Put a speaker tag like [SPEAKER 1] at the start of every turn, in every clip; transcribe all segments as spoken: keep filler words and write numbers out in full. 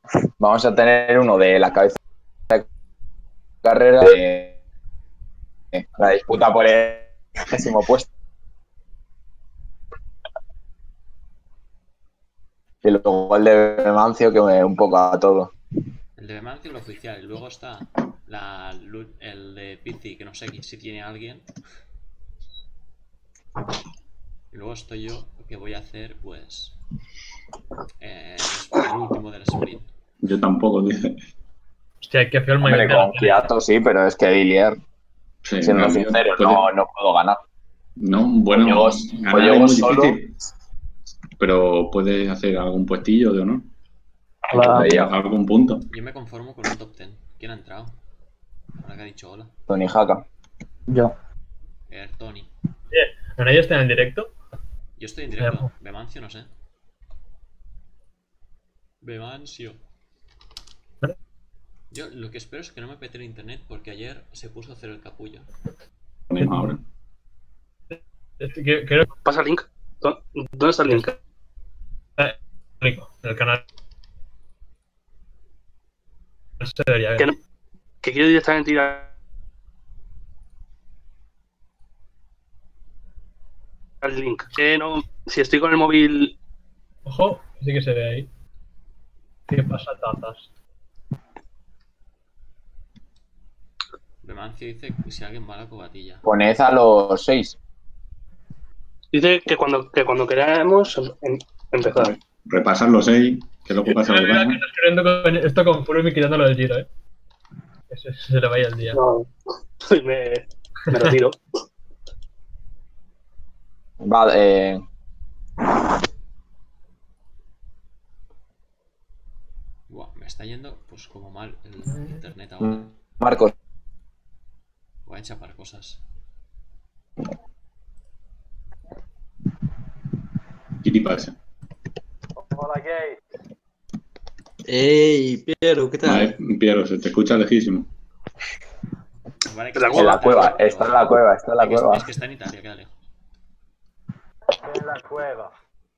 [SPEAKER 1] Vamos a tener uno de la cabeza de carrera de la disputa por el décimo puesto. Y luego el de Mancio que me un poco a todo.
[SPEAKER 2] El de Mancio, el oficial. Y luego está la, el de Pizzi, que no sé si tiene alguien. Y luego estoy yo, que voy a hacer, pues... Eh, el último del sprint.
[SPEAKER 3] Yo tampoco, dice.
[SPEAKER 4] Hostia, hay que hacer el
[SPEAKER 1] Hombre, con Kiato sí, pero es que Dillier,
[SPEAKER 3] Sí,
[SPEAKER 1] siendo
[SPEAKER 3] cambio,
[SPEAKER 1] sincero,
[SPEAKER 3] puede...
[SPEAKER 1] no, no puedo ganar.
[SPEAKER 3] No, bueno,
[SPEAKER 1] Llego,
[SPEAKER 3] ganar
[SPEAKER 1] llego
[SPEAKER 3] es muy
[SPEAKER 1] solo.
[SPEAKER 3] difícil. Pero puedes hacer algún puestillo de honor.
[SPEAKER 1] Claro.
[SPEAKER 3] Algún punto.
[SPEAKER 2] Yo me conformo con un top diez. ¿Quién ha entrado? Ahora que ha dicho hola.
[SPEAKER 1] Tony Haka.
[SPEAKER 5] Yo.
[SPEAKER 2] Eh, Tony.
[SPEAKER 4] ¿No nadie está en el directo?
[SPEAKER 2] Yo estoy en directo. Bemancio, no sé. Bemancio. Yo lo que espero es que no me pete el internet porque ayer se puso a hacer el capullo.
[SPEAKER 3] Ponemos ahora.
[SPEAKER 4] Creo que
[SPEAKER 6] pasa el link. ¿Dónde está el link?
[SPEAKER 4] Rico, en el canal. No se debería ver.
[SPEAKER 6] Que, no, que quiero directamente ir a... al link. Eh, no, si estoy con el móvil...
[SPEAKER 4] Ojo, sí que se ve ahí. ¿Qué pasa, tazas?
[SPEAKER 2] Bemancio dice que si alguien va a la cobatilla.
[SPEAKER 1] Poned a los seis.
[SPEAKER 6] Dice que cuando, que cuando queramos em, empezar.
[SPEAKER 3] Repasar los seis, que es lo que pasa en
[SPEAKER 4] el que escribiendo con esto con Furumi quitándolo del giro, eh. Que se, se le vaya el día.
[SPEAKER 6] No, me, me retiro.
[SPEAKER 1] Va, eh...
[SPEAKER 2] Buah, me está yendo pues como mal el internet ahora.
[SPEAKER 1] Marcos.
[SPEAKER 2] Voy a enchapar cosas.
[SPEAKER 3] ¿Qué te pasa?
[SPEAKER 7] Hola, gay.
[SPEAKER 5] Ey, Piero, ¿qué tal?
[SPEAKER 3] Vale, Piero, se te escucha lejísimo.
[SPEAKER 2] Vale, que
[SPEAKER 1] en la, la cueva, está en la cueva, está en la
[SPEAKER 2] es
[SPEAKER 1] cueva.
[SPEAKER 2] Es que está en Italia, queda lejos.
[SPEAKER 7] En la cueva.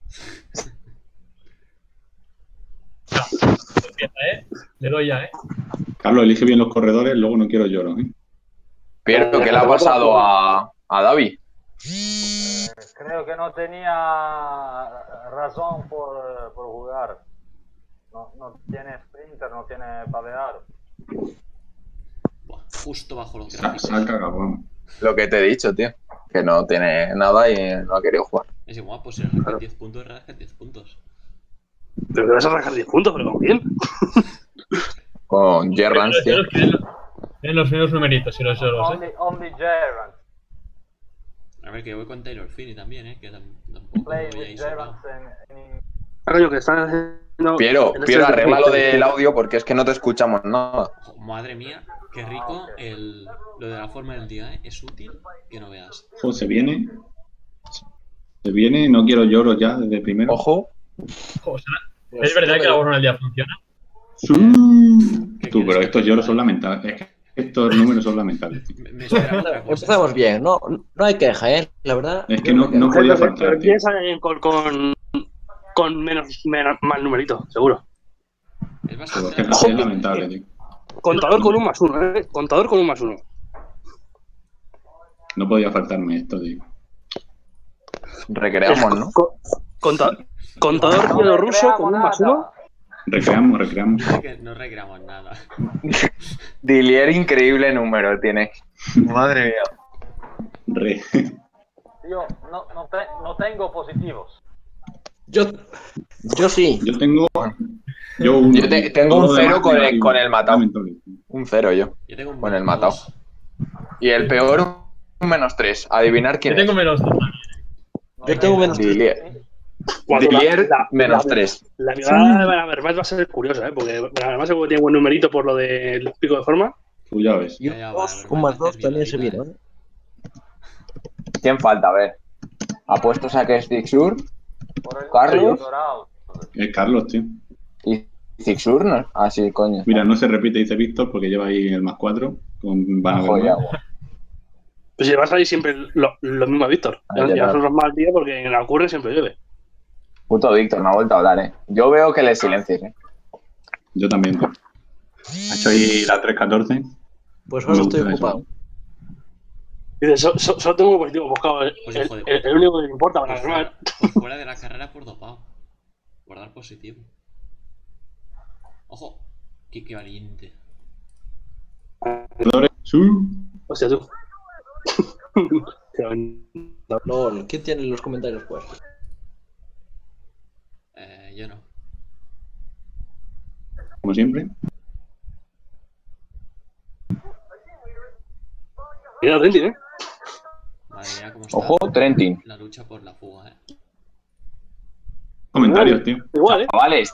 [SPEAKER 4] Empieza, eh. Le doy ya, eh.
[SPEAKER 3] Carlos, elige bien los corredores, luego no quiero lloro, ¿eh?
[SPEAKER 1] Piero, ¿qué le ha pasado a, a David?
[SPEAKER 7] Eh, creo que no tenía razón por, por jugar. No, no tiene sprinter, no tiene pavear.
[SPEAKER 2] Buah, justo bajo los
[SPEAKER 3] Se
[SPEAKER 2] gráficos.
[SPEAKER 3] ha cagado, vamos.
[SPEAKER 1] Lo que te he dicho, tío. Que no tiene nada y no ha querido jugar.
[SPEAKER 2] Es igual, pues si le rascas diez puntos, le rascas diez puntos.
[SPEAKER 6] Pero que vas a rascar diez puntos, pero ¿con quién?
[SPEAKER 1] Con Gerrans, tío.
[SPEAKER 4] En los primeros numeritos, si no sé los,
[SPEAKER 7] Only,
[SPEAKER 4] eh.
[SPEAKER 7] only Gerrans.
[SPEAKER 2] A ver, que yo voy con Taylor Finney también, eh. Que tampoco
[SPEAKER 7] Play
[SPEAKER 2] me voy a
[SPEAKER 7] with
[SPEAKER 2] ir
[SPEAKER 7] Gerrans
[SPEAKER 2] sobrado.
[SPEAKER 7] en, en...
[SPEAKER 6] Ah, coño, que están haciendo...
[SPEAKER 1] Piero,
[SPEAKER 6] en
[SPEAKER 1] Piero,
[SPEAKER 6] este-
[SPEAKER 1] arregla lo del audio porque es que no te escuchamos nada.
[SPEAKER 2] Ojo, madre mía, qué rico el, lo de la forma del día, eh. Es útil que no veas.
[SPEAKER 3] Ojo, se viene. Se viene, no quiero lloros ya desde primero.
[SPEAKER 1] Ojo.
[SPEAKER 4] O sea, ¿es verdad que la borra al día funciona?
[SPEAKER 3] Sí.
[SPEAKER 2] ¿Qué
[SPEAKER 3] Tú, pero
[SPEAKER 2] quieres?
[SPEAKER 3] estos lloros son lamentables. Es que estos números son lamentables, tío.
[SPEAKER 2] Me, me esperaba otra cosa.
[SPEAKER 5] Empezamos bien, no, no hay queja, ¿eh? La verdad.
[SPEAKER 3] Es que no, no podía faltar,
[SPEAKER 6] Pero
[SPEAKER 3] tío.
[SPEAKER 6] ¿quién sale con, con, con menos, menos mal numerito? Seguro.
[SPEAKER 2] Es
[SPEAKER 3] Pero
[SPEAKER 2] bastante
[SPEAKER 3] es que
[SPEAKER 2] lamentable.
[SPEAKER 3] es lamentable, tío.
[SPEAKER 6] Contador con un más uno, ¿eh? Contador con un más uno.
[SPEAKER 3] No podía faltarme esto, tío.
[SPEAKER 1] Recreamos, ¿no?
[SPEAKER 6] Co- conta- contador
[SPEAKER 7] No
[SPEAKER 6] bielorruso con un
[SPEAKER 7] recreamos
[SPEAKER 6] más uno.
[SPEAKER 3] Recreamos, recreamos.
[SPEAKER 2] Dice que no recreamos nada.
[SPEAKER 1] Dillier, increíble número tiene. Madre mía.
[SPEAKER 3] Re.
[SPEAKER 7] Yo no, no, te, no tengo positivos.
[SPEAKER 5] Yo, yo sí.
[SPEAKER 3] Yo tengo. Yo, uno.
[SPEAKER 1] Yo te- tengo
[SPEAKER 3] Todo
[SPEAKER 1] un
[SPEAKER 3] lo
[SPEAKER 1] cero
[SPEAKER 3] demás
[SPEAKER 1] con el-
[SPEAKER 3] negativo.
[SPEAKER 1] con el matado.
[SPEAKER 3] Lamentable.
[SPEAKER 1] Un cero yo.
[SPEAKER 2] Yo tengo un
[SPEAKER 1] Con el
[SPEAKER 2] menos
[SPEAKER 1] matado.
[SPEAKER 2] dos.
[SPEAKER 1] Y el peor, un menos tres. Adivinar
[SPEAKER 4] Yo
[SPEAKER 1] quién
[SPEAKER 4] tengo
[SPEAKER 1] es.
[SPEAKER 4] menos dos.
[SPEAKER 7] No
[SPEAKER 5] Yo tengo menos tres.
[SPEAKER 1] Dillier.
[SPEAKER 6] Cuando la-
[SPEAKER 1] Dillier,
[SPEAKER 6] la-
[SPEAKER 1] menos
[SPEAKER 6] la-
[SPEAKER 1] tres.
[SPEAKER 6] La llegada de Benavermás va a ser curiosa, ¿eh? Porque Benavermás seguro que tiene buen numerito por lo del pico de forma.
[SPEAKER 3] Tú ya ves.
[SPEAKER 5] Yo
[SPEAKER 2] Ya, ya,
[SPEAKER 5] dos,
[SPEAKER 2] vale,
[SPEAKER 5] un más
[SPEAKER 2] vale,
[SPEAKER 5] dos también se
[SPEAKER 2] violadita,
[SPEAKER 5] vieron, ¿eh?
[SPEAKER 1] ¿Quién falta? A ver. Apuestos a que es Zixur
[SPEAKER 7] por el
[SPEAKER 1] Carlos.
[SPEAKER 7] dorado.
[SPEAKER 3] Es Carlos, tío.
[SPEAKER 1] y Zixur, ¿no? Ah, sí, coño.
[SPEAKER 3] Mira, no se repite, dice Víctor, porque lleva ahí el más cuatro. Con Van
[SPEAKER 1] Ojo, ya,
[SPEAKER 3] Avermaet.
[SPEAKER 6] Pues si vas a salir siempre lo, lo mismo a Víctor.
[SPEAKER 1] Ah,
[SPEAKER 6] Ya,
[SPEAKER 1] ya
[SPEAKER 6] ya
[SPEAKER 1] no.
[SPEAKER 6] nosotros mal día porque en la ocurre siempre llueve.
[SPEAKER 1] Puto Víctor, no ha vuelto a hablar, eh. Yo veo que le silencies, eh.
[SPEAKER 3] Yo también, tío. Ha hecho ahí la tres catorce.
[SPEAKER 5] Pues
[SPEAKER 3] Me
[SPEAKER 5] ahora
[SPEAKER 3] gusta
[SPEAKER 5] estoy
[SPEAKER 3] eso.
[SPEAKER 5] ocupado.
[SPEAKER 6] Dice, so- so- solo tengo un positivo buscado. El,
[SPEAKER 2] Pues
[SPEAKER 6] el,
[SPEAKER 2] hijo de
[SPEAKER 6] el- el único que me importa para
[SPEAKER 2] Por
[SPEAKER 6] normal.
[SPEAKER 2] fuera, por fuera de la carrera por dopado. Guardar positivo. Ojo. Qué, qué valiente.
[SPEAKER 3] Flores. Su.
[SPEAKER 6] Hostia, tú.
[SPEAKER 5] Lol, ¿quién tiene los comentarios puestos?
[SPEAKER 2] Eh, yo no.
[SPEAKER 3] Como siempre.
[SPEAKER 6] Mira, Trentin, ¿eh?
[SPEAKER 2] Madre mía, cómo está
[SPEAKER 1] Ojo, Trentin.
[SPEAKER 2] la lucha por la fuga, eh.
[SPEAKER 3] Comentarios, tío.
[SPEAKER 6] Igual, ¿eh?
[SPEAKER 1] Chavales,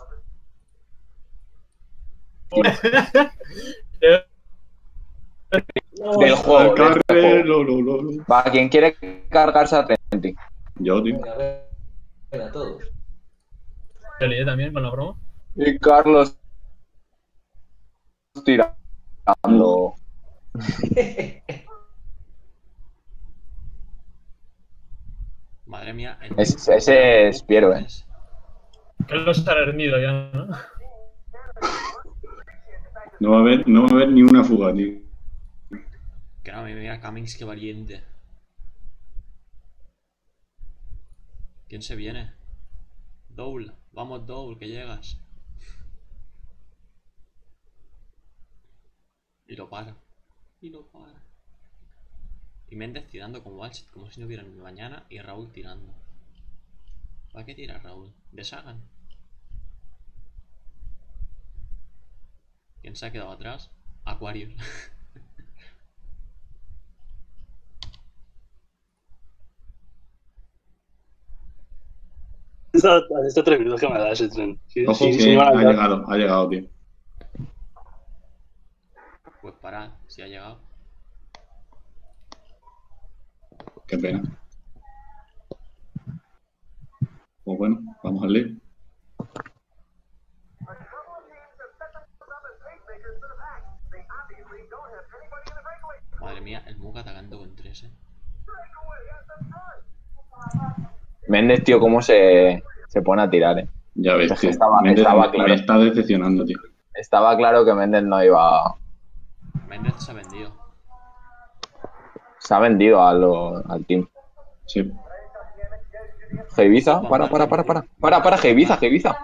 [SPEAKER 1] del juego.
[SPEAKER 3] Al
[SPEAKER 1] de este
[SPEAKER 3] carre,
[SPEAKER 1] juego.
[SPEAKER 3] lo, lo, lo, lo.
[SPEAKER 1] Va, quien quiere cargarse a Trentin.
[SPEAKER 3] Yo, tío.
[SPEAKER 5] Venga, venga, venga, todos.
[SPEAKER 4] Te lié también con la broma.
[SPEAKER 1] Y Carlos tirando.
[SPEAKER 2] Madre mía. el
[SPEAKER 1] Es-
[SPEAKER 2] Duke-
[SPEAKER 1] ese es Piero, eh.
[SPEAKER 2] es-
[SPEAKER 4] Carlos se ha rendido ya, ¿no?
[SPEAKER 3] No va a haber, no va a haber ni una fuga, tío.
[SPEAKER 2] Que no, mira, Cummings, qué valiente. ¿Quién se viene? Dowl, vamos Dowl, que llegas. Y lo para. Y lo para. Y Méndez tirando con Walsh como si no hubiera ni mañana y Raúl tirando. ¿Para qué tira Raúl? ¿De Sagan? ¿Quién se ha quedado atrás? Aquarius.
[SPEAKER 6] Está, está tres minutos que me da ese tren. Sí,
[SPEAKER 3] Ojo
[SPEAKER 6] sí,
[SPEAKER 3] que
[SPEAKER 6] sí, me van a
[SPEAKER 3] ha
[SPEAKER 6] dar.
[SPEAKER 3] llegado, ha llegado, tío.
[SPEAKER 2] Pues parad, si ha llegado.
[SPEAKER 3] Qué pena. Pues bueno, vamos al lío.
[SPEAKER 2] Madre mía, el Muga atacando con tres, eh.
[SPEAKER 1] Méndez, tío, cómo se, se pone a tirar, eh.
[SPEAKER 3] Ya ves,
[SPEAKER 1] Es que
[SPEAKER 3] tío.
[SPEAKER 1] estaba-
[SPEAKER 3] Méndez
[SPEAKER 1] estaba
[SPEAKER 3] me-
[SPEAKER 1] claro.
[SPEAKER 3] me está decepcionando, tío.
[SPEAKER 1] Estaba claro que Méndez no iba.
[SPEAKER 2] Méndez se ha vendido.
[SPEAKER 1] Se ha vendido a lo- al team.
[SPEAKER 3] Sí.
[SPEAKER 1] Heibiza, para, para, para, para. Para, para, Heibiza, Heibiza.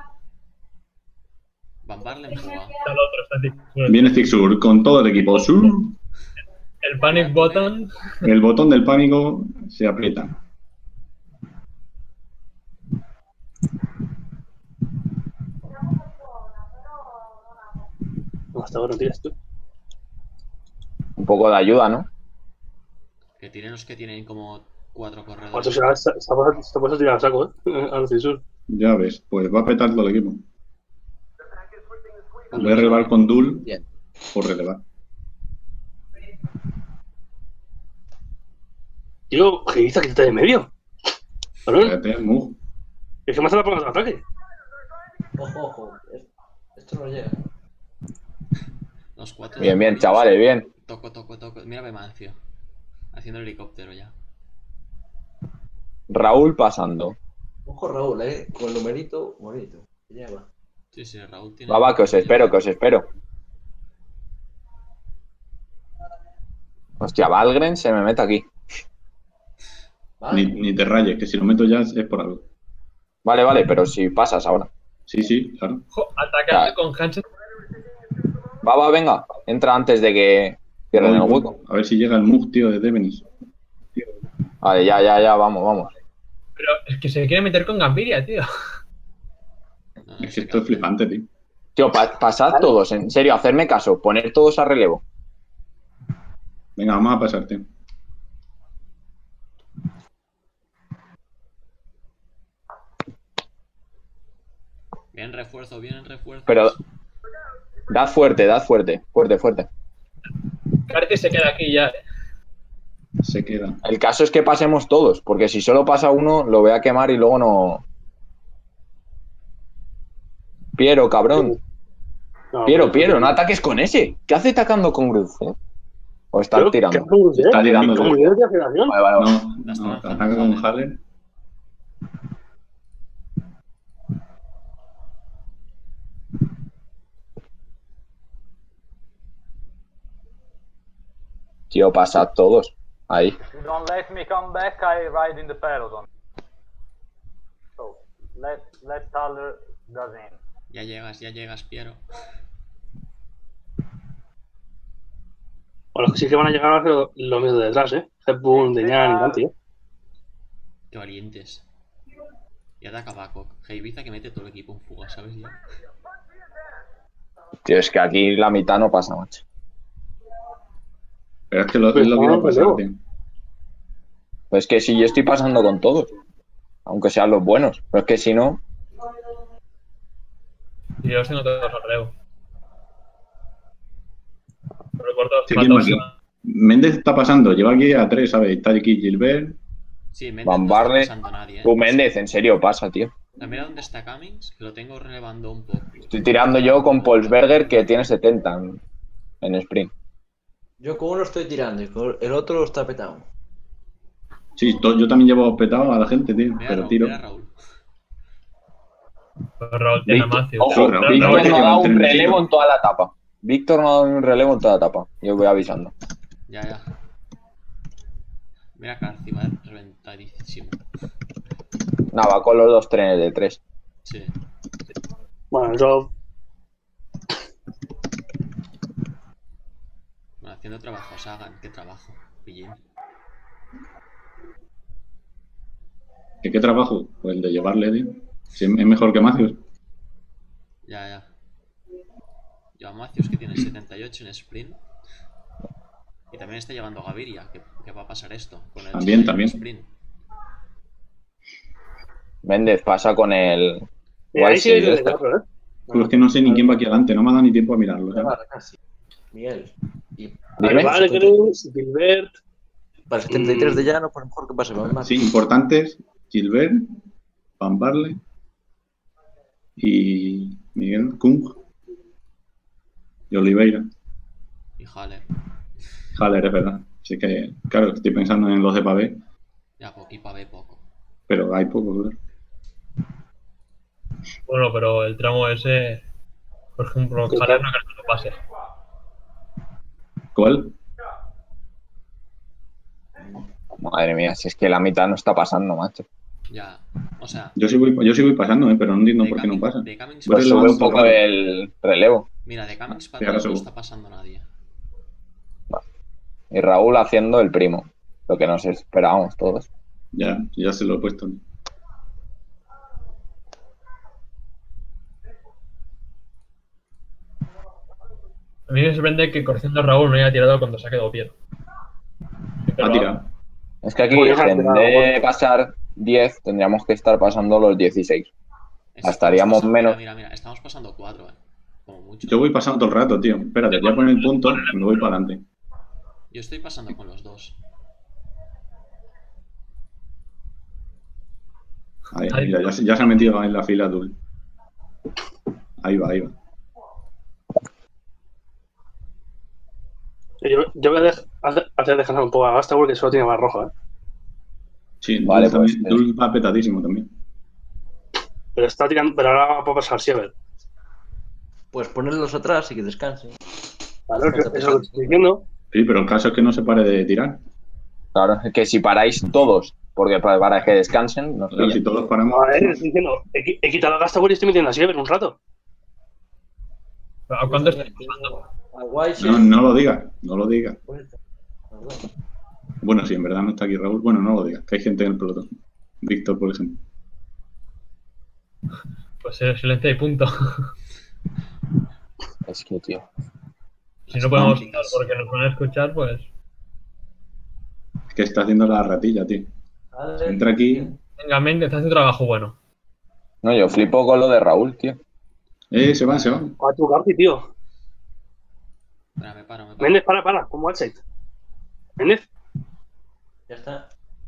[SPEAKER 2] Van Barle empuja.
[SPEAKER 4] Está el otro, está Tic-
[SPEAKER 3] Viene Zixur con todo el equipo. Sur.
[SPEAKER 4] El panic button.
[SPEAKER 3] El botón del pánico se aprieta.
[SPEAKER 6] No, hasta ahora no tiras tú.
[SPEAKER 1] Un poco de ayuda, ¿no?
[SPEAKER 2] Que tienen los que tienen como cuatro
[SPEAKER 6] Cuatro
[SPEAKER 2] corredores.
[SPEAKER 6] se va- se se ha puesto- se ha puesto a tirar al saco, ¿eh? A los Cisur.
[SPEAKER 3] Ya ves, pues va a petar todo el equipo.
[SPEAKER 2] Vale,
[SPEAKER 3] Voy a relevar con Dul
[SPEAKER 5] Bien.
[SPEAKER 3] por relevar.
[SPEAKER 6] Tío, ¿qué dices que está de medio? Cabrón,
[SPEAKER 3] Espérate, Mug.
[SPEAKER 6] es que me hace la palabra de ataque.
[SPEAKER 5] Ojo, ojo. es- Esto no llega.
[SPEAKER 2] Los cuatro.
[SPEAKER 1] Bien, bien, chavales, bien.
[SPEAKER 2] Toco, toco, toco. Mira Bemancio. Haciendo el helicóptero ya.
[SPEAKER 1] Raúl pasando.
[SPEAKER 5] Ojo, Raúl, eh. Con el numerito bonito. Que lleva.
[SPEAKER 2] Sí, sí, Raúl tiene.
[SPEAKER 1] Va, va, que os espero, que os espero. Hostia, Valgren se me mete aquí.
[SPEAKER 5] Vale.
[SPEAKER 3] Ni, ni te rayes, que si lo meto ya es por algo.
[SPEAKER 1] Vale, vale, pero si pasas ahora.
[SPEAKER 3] Sí, sí, claro.
[SPEAKER 4] Ojo, atacando
[SPEAKER 1] Ya.
[SPEAKER 4] con Hansen.
[SPEAKER 1] Va, va, venga. Entra antes de que cierren el hueco.
[SPEAKER 3] A ver si llega el Mug, tío, de Devenis.
[SPEAKER 1] Vale, ya, ya, ya, vamos, vamos.
[SPEAKER 4] Pero es que se quiere meter con Gambiria, tío.
[SPEAKER 2] No, no,
[SPEAKER 3] Es que
[SPEAKER 2] se
[SPEAKER 3] esto es
[SPEAKER 2] cae.
[SPEAKER 3] flipante, tío.
[SPEAKER 1] Tío, pa- pasad todos, en serio, hacerme caso. Poner todos a relevo.
[SPEAKER 3] Venga, vamos a pasarte.
[SPEAKER 2] Vienen refuerzo, vienen refuerzo.
[SPEAKER 1] Pero dad fuerte, dad fuerte. Fuerte, fuerte.
[SPEAKER 4] Carti se queda aquí ya, eh.
[SPEAKER 3] Se queda.
[SPEAKER 1] El caso es que pasemos todos, porque si solo pasa uno, lo voy a quemar y luego no. Piero, cabrón.
[SPEAKER 6] No,
[SPEAKER 1] Piero,
[SPEAKER 6] pero-
[SPEAKER 1] Piero, no ataques con ese. ¿Qué hace atacando con Gruz? eh? ¿O está
[SPEAKER 6] Pero,
[SPEAKER 1] tirando?
[SPEAKER 6] ¿qué hacemos, eh?
[SPEAKER 3] Está tirando,
[SPEAKER 6] ¿Cómo
[SPEAKER 3] tío.
[SPEAKER 6] de generación?
[SPEAKER 1] Vale, vale, vale.
[SPEAKER 3] No,
[SPEAKER 2] La está
[SPEAKER 3] no,
[SPEAKER 2] lanzando
[SPEAKER 3] ataca con
[SPEAKER 2] Haller.
[SPEAKER 3] Haller.
[SPEAKER 1] Tío, pasad todos. Ahí.
[SPEAKER 7] If you don't let me come back, I ride in the peloton. So, let, let Tyler goes in.
[SPEAKER 2] Ya llegas, ya llegas, Piero.
[SPEAKER 6] Bueno, los que sí que van a llegar a hacer lo, lo mismo de detrás, ¿eh? Hepburn, Deñan y Dante, ¿eh?
[SPEAKER 2] Qué valientes. Y ataca Bakok. Heibiza que mete todo el equipo en fuga, ¿sabes? Ya.
[SPEAKER 1] Tío, es que aquí la mitad no pasa, macho.
[SPEAKER 3] Pero es que lo, es lo que va a pasar, tío.
[SPEAKER 1] Pues es que si yo estoy pasando con todos. Aunque sean los buenos. Pero es que si no...
[SPEAKER 4] Y yo los tengo todos al relevo. Pero por todos
[SPEAKER 3] Sí,
[SPEAKER 4] falta
[SPEAKER 3] ¿quién más?
[SPEAKER 4] Osima.
[SPEAKER 3] Méndez está pasando, lleva aquí a tres, ¿sabes? Está aquí Gilbert.
[SPEAKER 2] Sí, Méndez
[SPEAKER 1] Van
[SPEAKER 2] no está
[SPEAKER 1] Barle.
[SPEAKER 2] pasando a nadie, ¿eh?
[SPEAKER 1] Tú, Méndez, en serio, pasa, tío.
[SPEAKER 2] Mira dónde está Cummings, que lo tengo relevando un poco.
[SPEAKER 1] Estoy tirando yo con Polsberger, que tiene setenta en, en sprint.
[SPEAKER 5] Yo con uno estoy tirando y con el otro está petado.
[SPEAKER 3] Sí, to- yo también llevo petado a la gente, tío.
[SPEAKER 2] Mira,
[SPEAKER 3] Pero
[SPEAKER 2] Raúl,
[SPEAKER 3] tiro.
[SPEAKER 2] mira Raúl.
[SPEAKER 4] Pero Raúl tiene a
[SPEAKER 1] Víctor,
[SPEAKER 4] Matthews.
[SPEAKER 1] ojo,
[SPEAKER 3] Raúl,
[SPEAKER 1] Víctor
[SPEAKER 3] Raúl,
[SPEAKER 1] no ha dado un
[SPEAKER 3] Raúl,
[SPEAKER 1] relevo
[SPEAKER 3] Raúl.
[SPEAKER 1] en toda la etapa. Víctor no ha dado un relevo en toda la etapa. Yo voy avisando.
[SPEAKER 2] Ya, ya. Mira Carci, va reventadísimo.
[SPEAKER 1] Nada, va con los dos trenes de tres.
[SPEAKER 2] Sí.
[SPEAKER 6] Bueno, yo...
[SPEAKER 2] Bueno, haciendo trabajo, Sagan, qué trabajo. Pillín.
[SPEAKER 3] ¿Qué, qué trabajo? Pues el de llevarle, tío. Si es es mejor que Macios.
[SPEAKER 2] Ya, ya. Yo a Matthews que tiene setenta y ocho en sprint. Y también está llevando Gaviria, que, que va a pasar esto. Con el
[SPEAKER 3] También,
[SPEAKER 2] en
[SPEAKER 3] también.
[SPEAKER 2] sprint.
[SPEAKER 1] Méndez pasa con el...
[SPEAKER 6] Mira, ahí sí hay
[SPEAKER 1] White
[SPEAKER 6] de
[SPEAKER 1] Silver.
[SPEAKER 6] cuatro, ¿eh?
[SPEAKER 3] Pero es que no sé ni quién va aquí adelante, no me ha dado ni tiempo a mirarlo, ¿sabes?
[SPEAKER 5] Vale, casi. Miguel. Y
[SPEAKER 1] Dime.
[SPEAKER 6] Vale, Cruz, Gilbert...
[SPEAKER 5] para setenta y tres de llano, por mejor que pase Van Mark.
[SPEAKER 3] Sí, importantes, Gilbert, Van Barle y Miguel Kung y Oliveira.
[SPEAKER 2] Y Haller.
[SPEAKER 3] Haller, es verdad. Así que, claro, estoy pensando en los de Pavé,
[SPEAKER 2] Ya, poco y pavé poco.
[SPEAKER 3] pero hay poco, claro.
[SPEAKER 4] Bueno, pero el tramo ese, por ejemplo, ojalá no creo que lo pase.
[SPEAKER 3] ¿Cuál?
[SPEAKER 1] Madre mía, si es que la mitad no está pasando, macho.
[SPEAKER 2] Ya. O sea,
[SPEAKER 3] Yo sí voy, yo sí voy pasando, ¿eh? Pero no entiendo
[SPEAKER 2] de
[SPEAKER 3] por qué no
[SPEAKER 2] Cummings-
[SPEAKER 3] pasa.
[SPEAKER 2] de Cummings
[SPEAKER 3] Pues
[SPEAKER 1] Pues
[SPEAKER 3] lo
[SPEAKER 1] sube
[SPEAKER 3] van
[SPEAKER 1] un poco
[SPEAKER 3] sacando.
[SPEAKER 1] el relevo.
[SPEAKER 2] Mira, de Cummings para
[SPEAKER 3] Sí, ahora
[SPEAKER 2] atrás no
[SPEAKER 3] subo.
[SPEAKER 2] está pasando nadie.
[SPEAKER 1] Y Raúl haciendo el primo. Lo que nos esperábamos todos.
[SPEAKER 3] Ya, ya se lo he puesto.
[SPEAKER 4] A mí me sorprende que corriendo Raúl no haya tirado cuando se ha quedado Piero. Siempre
[SPEAKER 3] Ha
[SPEAKER 4] lo
[SPEAKER 3] tirado.
[SPEAKER 4] hago.
[SPEAKER 1] Es que aquí,
[SPEAKER 6] Pues ya
[SPEAKER 1] en
[SPEAKER 6] se ha
[SPEAKER 1] vez
[SPEAKER 6] tirado,
[SPEAKER 1] de pasar diez, tendríamos que estar pasando los dieciséis.
[SPEAKER 2] Estamos
[SPEAKER 1] Estaríamos
[SPEAKER 2] pasando-
[SPEAKER 1] menos-
[SPEAKER 2] Mira, mira, mira, estamos pasando cuatro, eh. Como mucho.
[SPEAKER 3] Yo voy pasando todo el rato, tío. Espérate, voy a poner el punto y me voy para adelante.
[SPEAKER 2] Yo estoy pasando con los dos.
[SPEAKER 3] Ahí,
[SPEAKER 4] Ahí.
[SPEAKER 3] mira, ya, se- ya se ha metido en la fila azul. Ahí va, ahí va.
[SPEAKER 6] Yo, yo voy a dej- hacer, hacer descansar un poco a Gasta porque solo tiene más roja, ¿eh?
[SPEAKER 3] Sí,
[SPEAKER 1] Vale,
[SPEAKER 3] Dul, también-
[SPEAKER 1] pues,
[SPEAKER 3] Dul va petadísimo también.
[SPEAKER 6] Pero está tirando, pero ahora va a pasar Siever.
[SPEAKER 5] Pues ponerlos atrás y que descansen.
[SPEAKER 6] Claro, eso es lo que estoy diciendo.
[SPEAKER 3] Sí, pero el caso es que no se pare de tirar.
[SPEAKER 1] Claro, es que si paráis todos, porque para, para que descansen, nos
[SPEAKER 3] Claro,
[SPEAKER 1] pillan.
[SPEAKER 3] si todos paramos.
[SPEAKER 6] A ver, estoy diciendo, he, qui- he quitado a Gasta y estoy metiendo a Siever un rato.
[SPEAKER 4] ¿A cuánto estáis pasando?
[SPEAKER 5] A White
[SPEAKER 3] No, no lo digas, no lo digas.
[SPEAKER 5] Perdón.
[SPEAKER 3] Bueno, si en verdad no está aquí Raúl, bueno, no lo digas, que hay gente en el pelotón. Víctor, por ejemplo.
[SPEAKER 4] Pues eh, silencio y punto.
[SPEAKER 1] Es que, tío.
[SPEAKER 4] Si no podemos estar porque nos van a escuchar, pues...
[SPEAKER 3] Es que está haciendo la ratilla, tío.
[SPEAKER 5] Vale.
[SPEAKER 3] Entra aquí.
[SPEAKER 4] Venga, Méndez, hace un trabajo bueno.
[SPEAKER 1] No, yo flipo con lo de Raúl, tío.
[SPEAKER 3] Eh, se van, se van.
[SPEAKER 6] A tu Garci, tío.
[SPEAKER 2] Espera, me paro, me paro.
[SPEAKER 6] Méndez, para, para, con Whiteside. Méndez.
[SPEAKER 5] Ya está.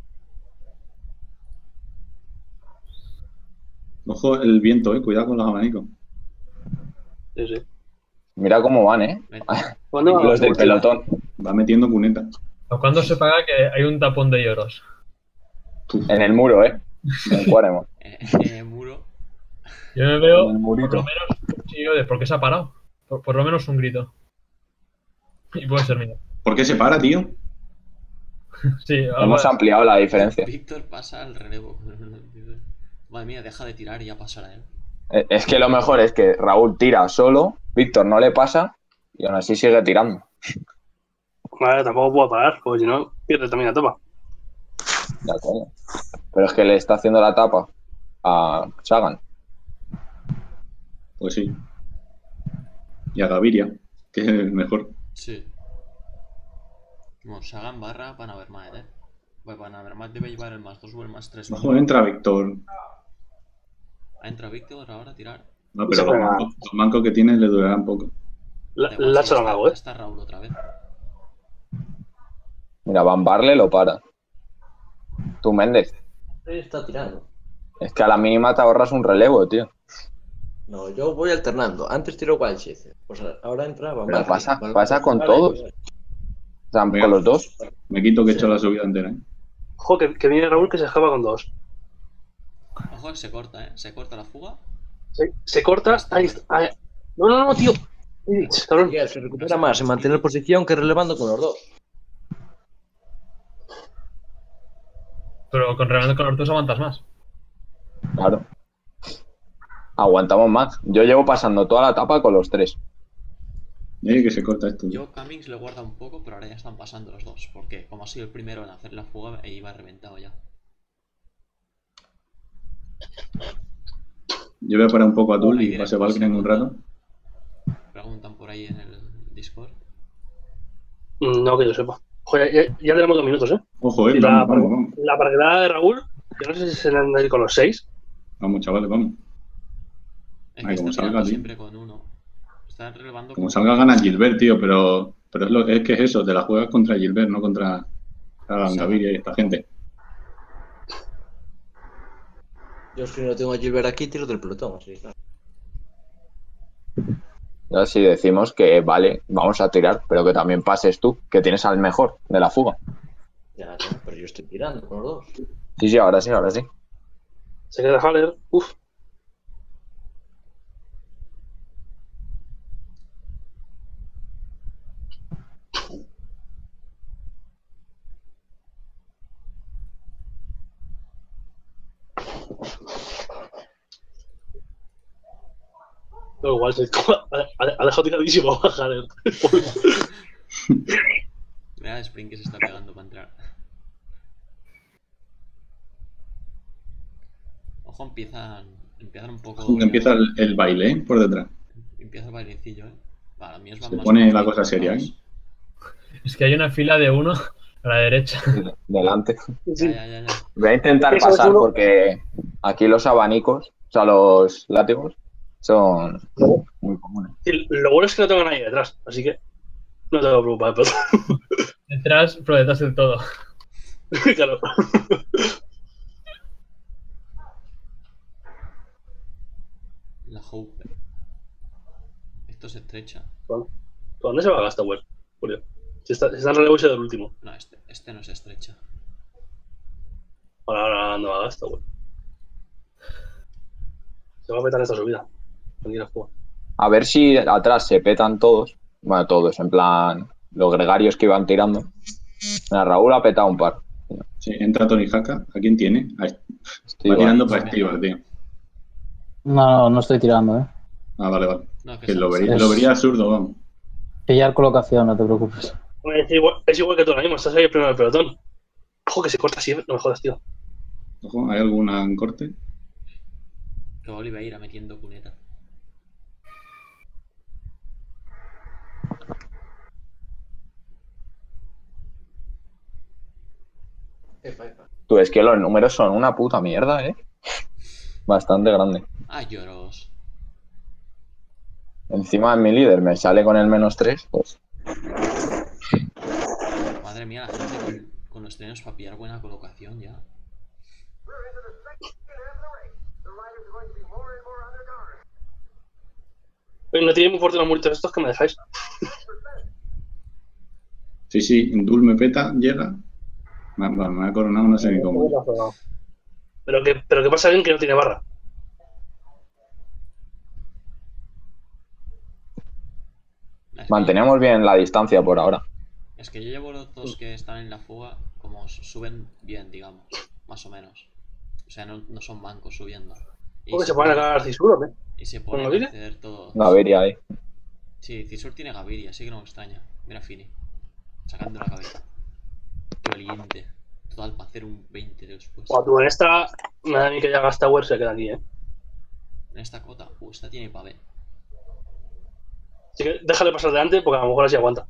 [SPEAKER 3] Ojo el viento, eh. Cuidado con los abanicos.
[SPEAKER 6] Sí, sí.
[SPEAKER 1] Mira cómo van, ¿eh?
[SPEAKER 2] Vete.
[SPEAKER 6] ¿Cuándo va?
[SPEAKER 1] Los del pelotón.
[SPEAKER 3] Va metiendo cuneta.
[SPEAKER 4] ¿A cuándo se paga que hay un tapón de lloros?
[SPEAKER 3] Uf,
[SPEAKER 1] En el muro, ¿eh? En Cuaremo.
[SPEAKER 2] Eh, eh, muro.
[SPEAKER 4] Yo me veo
[SPEAKER 1] En el
[SPEAKER 4] por
[SPEAKER 1] murito.
[SPEAKER 4] lo menos un chillo de ¿por qué se ha parado? Por, por lo menos un grito. Y puede ser mío.
[SPEAKER 3] ¿Por qué se para, tío?
[SPEAKER 4] Sí,
[SPEAKER 1] Hemos
[SPEAKER 4] ahora-
[SPEAKER 1] ampliado la diferencia.
[SPEAKER 2] Víctor pasa al relevo. Madre mía, deja de tirar y ya pasará él.
[SPEAKER 1] Eh, Es que lo mejor es que Raúl tira solo, Víctor no le pasa y aún así sigue tirando.
[SPEAKER 6] Vale, tampoco puedo parar, porque si no, pierde también la tapa.
[SPEAKER 1] Ya, coño. Pero es que le está haciendo la tapa a Sagan.
[SPEAKER 3] Pues sí. Y a Gaviria, que es el mejor.
[SPEAKER 2] Sí. Bueno, Sagan barra Panavermaet, eh. Bueno, Panavermaet debe llevar el más dos o el más tres.
[SPEAKER 3] Ojo, entra Víctor.
[SPEAKER 2] Entra Víctor ahora a tirar.
[SPEAKER 3] No,
[SPEAKER 6] Se
[SPEAKER 3] pero los
[SPEAKER 6] pega.
[SPEAKER 3] mancos, los mancos que tiene le durarán poco.
[SPEAKER 6] La,
[SPEAKER 2] Da igual,
[SPEAKER 6] la
[SPEAKER 2] sí,
[SPEAKER 6] hecho la
[SPEAKER 2] está-
[SPEAKER 6] mago, ¿eh?
[SPEAKER 2] Está Raúl otra vez.
[SPEAKER 1] Mira, Van Barle lo para. Tú, Méndez.
[SPEAKER 5] Está tirando.
[SPEAKER 1] Es que a la mínima te ahorras un relevo, tío.
[SPEAKER 5] No, yo voy alternando. Antes tiro Wildshift. Pues ahora entra Van
[SPEAKER 1] Pero
[SPEAKER 5] Barle.
[SPEAKER 1] pasa-
[SPEAKER 5] Van
[SPEAKER 1] pasa
[SPEAKER 5] Barle,
[SPEAKER 1] con
[SPEAKER 5] Van
[SPEAKER 1] todos.
[SPEAKER 5] Barle.
[SPEAKER 1] O sea,
[SPEAKER 3] Venga.
[SPEAKER 1] con los dos.
[SPEAKER 3] Me quito que he
[SPEAKER 5] Sí.
[SPEAKER 3] hecho la subida entera, ¿eh?
[SPEAKER 6] Ojo, que, que viene Raúl que se escapa con dos.
[SPEAKER 2] Ojo, que se corta, eh. Se corta la fuga.
[SPEAKER 6] Se, se corta. Ahí está. ahí. No, no, no, tío. Ay, cabrón.
[SPEAKER 5] Miguel, se recupera más en mantener posición que relevando con los dos.
[SPEAKER 4] Pero con relevando con los dos aguantas más.
[SPEAKER 1] Claro. Aguantamos más. Yo llevo pasando toda la etapa con los tres.
[SPEAKER 3] Eh, que se corta esto. tío.
[SPEAKER 2] Yo, Cummings le guarda un poco, pero ahora ya están pasando los dos. Porque como ha sido el primero en hacer la fuga, e iba reventado ya.
[SPEAKER 3] Yo voy a parar un poco a Dul
[SPEAKER 2] Ahí
[SPEAKER 3] y
[SPEAKER 2] directo,
[SPEAKER 3] pase Valkyrie en un rato.
[SPEAKER 2] Preguntan por ahí en el Discord.
[SPEAKER 6] Mm, No, que yo sepa. Joder, ya, ya tenemos dos minutos, ¿eh?
[SPEAKER 3] Ojo, eh,
[SPEAKER 6] Y la,
[SPEAKER 3] vamos, vamos, vamos.
[SPEAKER 6] la parguelada de Raúl, que no sé si se le han de ir con los seis.
[SPEAKER 3] Vamos, chavales, vamos.
[SPEAKER 2] Es
[SPEAKER 3] Ay,
[SPEAKER 2] que
[SPEAKER 3] como
[SPEAKER 2] está
[SPEAKER 3] salga,
[SPEAKER 2] tirando
[SPEAKER 3] tío.
[SPEAKER 2] siempre con uno. Está relevando
[SPEAKER 3] Como
[SPEAKER 2] con-
[SPEAKER 3] salga gana Gilbert, tío, pero, pero es, lo, es que es eso, te la juegas contra Gilbert, no contra Sagan,
[SPEAKER 2] Sí.
[SPEAKER 3] Gaviria y esta gente.
[SPEAKER 5] Yo es que no tengo a Gilbert aquí, tiro del pelotón, así claro.
[SPEAKER 1] Ya si decimos que vale, vamos a tirar, pero que también pases tú, que tienes al mejor de la fuga.
[SPEAKER 5] Ya, ya, pero yo estoy tirando con los dos.
[SPEAKER 1] Sí, sí, ahora sí, ahora sí.
[SPEAKER 6] Se queda Haller. Uf. Pero igual se ha ha dejado tiradísimo a Haller.
[SPEAKER 2] Mira el sprint que se está pegando para entrar. Ojo, empiezan, empiezan un poco...
[SPEAKER 3] Ojo, que empieza el, el baile, ¿eh? Por detrás.
[SPEAKER 2] Empieza el bailecillo, eh. Para mí os van
[SPEAKER 3] Se
[SPEAKER 2] más
[SPEAKER 3] pone la
[SPEAKER 2] confiados.
[SPEAKER 3] cosa seria, ¿eh?
[SPEAKER 4] Es que hay una fila de uno a la derecha.
[SPEAKER 1] Delante.
[SPEAKER 2] Ya, ya, ya, ya.
[SPEAKER 1] Voy a intentar
[SPEAKER 6] Eso es
[SPEAKER 1] pasar
[SPEAKER 6] uno.
[SPEAKER 1] porque aquí los abanicos, o sea, los látigos, son muy comunes.
[SPEAKER 6] Y lo bueno es que no tengo a nadie detrás, así que no tengo que preocupar. Pero...
[SPEAKER 4] Detrás, pero detrás del todo.
[SPEAKER 6] claro.
[SPEAKER 2] La Hope. Esto se estrecha.
[SPEAKER 6] ¿Por dónde se va a gastar, Well? Julio. Si está, si está en relevo ese del último.
[SPEAKER 2] No, este, este no se estrecha.
[SPEAKER 6] Ahora, ahora no va a gastar, Well. Se va a petar esta subida. Tranquila, juega.
[SPEAKER 1] A ver si atrás se petan todos. Bueno, todos, en plan, los gregarios que iban tirando. Mira, Raúl ha petado un par.
[SPEAKER 3] Sí, entra Tony Haka. ¿A quién tiene? A Est-
[SPEAKER 1] Estoy
[SPEAKER 3] Va
[SPEAKER 1] igual.
[SPEAKER 3] tirando para Estibar, tío.
[SPEAKER 8] No, no, no estoy tirando, ¿eh?
[SPEAKER 3] Ah, vale, vale.
[SPEAKER 2] No, que
[SPEAKER 3] Que
[SPEAKER 2] se-
[SPEAKER 3] lo vería,
[SPEAKER 8] es-
[SPEAKER 3] lo vería absurdo, vamos.
[SPEAKER 8] Pillar colocación, no te preocupes.
[SPEAKER 6] Es igual, es igual que tú ahora mismo, estás ahí el primero del pelotón. Ojo que se corta así, no me jodas, tío.
[SPEAKER 3] Ojo, ¿hay alguna en corte?
[SPEAKER 2] Que va Oliveira metiendo cuneta.
[SPEAKER 5] Epa, epa.
[SPEAKER 1] Tú, es que los números son una puta mierda, ¿eh? Bastante grande.
[SPEAKER 2] Ah, lloros.
[SPEAKER 1] Encima mi líder me sale con el menos tres, pues
[SPEAKER 2] Madre mía, la gente con, con los trenes para pillar buena colocación ya.
[SPEAKER 6] Oye, no tiene muy fuerte los muritos estos que me dejáis.
[SPEAKER 3] Sí, sí, Dul me peta, llega. Me, me- me ha coronado, no sé ni cómo.
[SPEAKER 6] Pero que, pero que pasa bien que no tiene barra.
[SPEAKER 2] Es que-
[SPEAKER 1] mantenemos bien la distancia por ahora.
[SPEAKER 2] Es Es que yo llevo los dos que están en la fuga, como suben bien, digamos, más o menos. O sea, no, no son mancos subiendo. Y
[SPEAKER 6] ¿Cómo que se pueden ganar Cisur o qué?
[SPEAKER 2] Y se ponen
[SPEAKER 6] ¿Con
[SPEAKER 2] a
[SPEAKER 6] Gaviria?
[SPEAKER 2] hacer todo.
[SPEAKER 1] Gaviria ahí.
[SPEAKER 2] Sí, Cisur tiene Gaviria, así que no me extraña. Mira Fini. Sacando la cabeza. Qué valiente. Total, para hacer un veinte después.
[SPEAKER 6] O tú en esta, me da a mí que ya gasta Tower se queda aquí, eh.
[SPEAKER 2] En esta cota. Uh, esta tiene pavé.
[SPEAKER 6] Así que déjale pasar delante porque a lo mejor así aguanta.